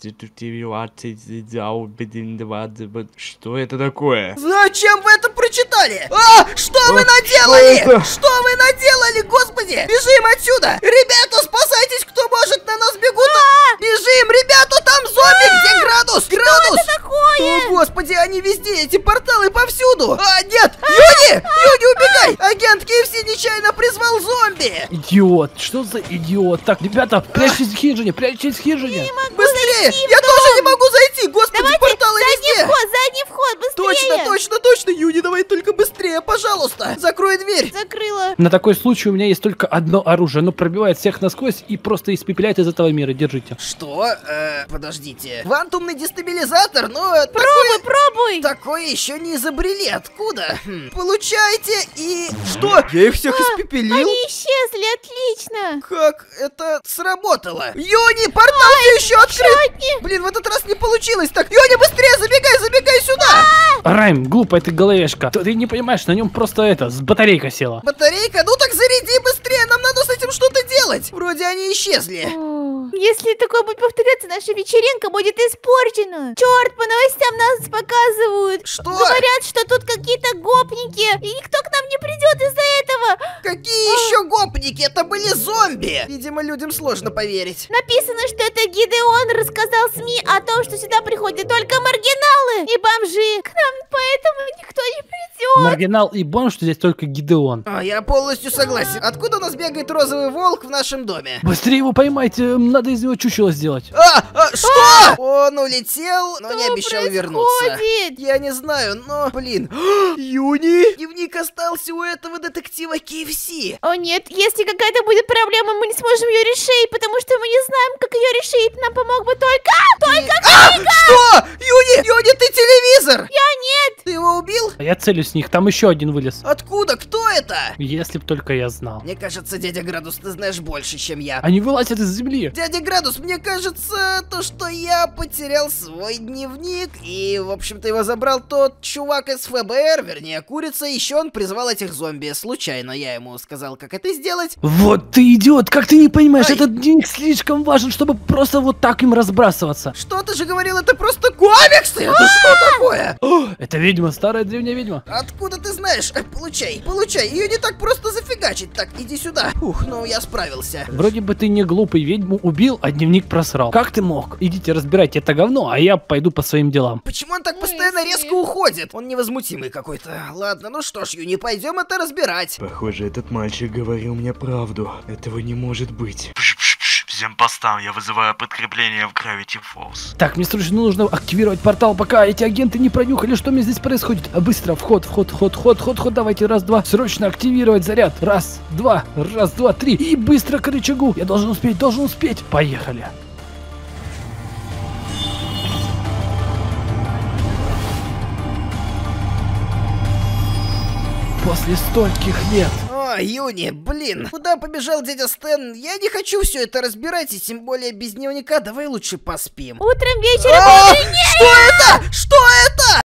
что это такое? Зачем вы это прочитали? А, что вы наделали? Что вы наделали, господи? Бежим отсюда! Ребята, спасайтесь, кто может, на нас бегут! Бежим, ребята, там зомби! Где градус? Градус! Что это такое? О, господи, они везде, эти порталы повсюду! А, нет! Юни! Юни, убегай! Агент KFC нечаянно призвал зомби! Идиот, что за идиот? Так, ребята, прячьтесь в хижине, прячьтесь в хижине. Быстрее! Я тоже не могу зайти! Господи, Давайте, порталы везде! задний вход, быстрее! Точно, Юни, давай только быстрее, пожалуйста! Закрой дверь! Закрыла. На такой случай у меня есть только одно оружие. Оно пробивает всех насквозь и просто испепеляет из этого мира. Держите. Что? Подождите. Квантумный дестабилизатор? Но Пробуй! такое еще не изобрели. Откуда? Получайте и... Что? Я их всех испепелил? Они исчезли, отлично. Как это сработало? Юни, портал все еще открыт! Блин, в этот раз не получилось. Так, Юни, быстрее, забегай сюда! Райм, глупая ты головешка. Ты не понимаешь, на нем просто с батарейка села. Батарейка? Ну так заряди быстрее, нам надо с этим что-то делать. Вроде они исчезли. Если такое будет повторяться, наша вечеринка будет испорчена. Черт, по новостям нас показывают. Что? Говорят, что тут какие-то гопники, и никто к нам не придет из-за этого. Какие еще гопники? Это были зомби. Видимо, людям сложно поверить. Написано, что это Гидеон рассказал СМИ о том, что сюда приходят только маргиналы и бомжи. К нам поэтому никто не придет. Маргинал и бомж, что здесь только Гидеон. Я полностью согласен. Откуда у нас бегает розовый волк в нашем доме? Быстрее его поймайте, надо из него чучело сделать. Что? Он улетел, но не обещал вернуться. происходит? Я не знаю, но, блин. Юни! Дневник остался у этого детектива KFC. О нет, если какая-то будет проблема, мы не сможем ее решить, потому что мы не знаем, как ее решить. Нам помог бы только книга! Что? Юни, ты телевизор! Я нет! Ты его убил? Я целюсь в них, там еще один вылез. Откуда? Кто это? Если б только я знал. Мне кажется, дядя Градус, ты знаешь больше, чем я. Они вылазят из земли. Дядя Градус, мне кажется, то, что я потерял свой дневник, и, в общем-то, его забрал тот чувак из ФБР, вернее, курица, еще он призвал этих зомби. Случайно я ему сказал, как это сделать. Вот ты идиот, как ты не понимаешь, этот дневник слишком важен, чтобы просто вот так им разбрасываться. Что ты же говорил, это просто комиксы? Это что такое? Это ведьма, старая древняя ведьма. Откуда ты знаешь? Получай, ее не так просто зафигачить. Так, иди сюда. Ух, ну я справился. Вроде бы ты не глупый, ведьму убил, а дневник просрал. Как ты мог? Идите разбирайте это говно, а я пойду по своим делам. Почему он так постоянно резко уходит? Он невозмутимый какой-то. Ладно, ну что ж, Юни, пойдем это разбирать. Похоже, этот мальчик говорил мне правду. Этого не может быть. Всем постам, я вызываю подкрепление в Gravity Falls. Так, мне срочно нужно активировать портал, пока эти агенты не пронюхали, что мне здесь происходит. Быстро, вход, давайте, раз, два. Срочно активировать заряд. Раз, два, три. И быстро к рычагу. Я должен успеть. Поехали. После стольких лет. Юни, блин, куда побежал дядя Стэн? Я не хочу все это разбирать, и тем более без дневника. Давай лучше поспим. Утром, вечером, Что это? Что это?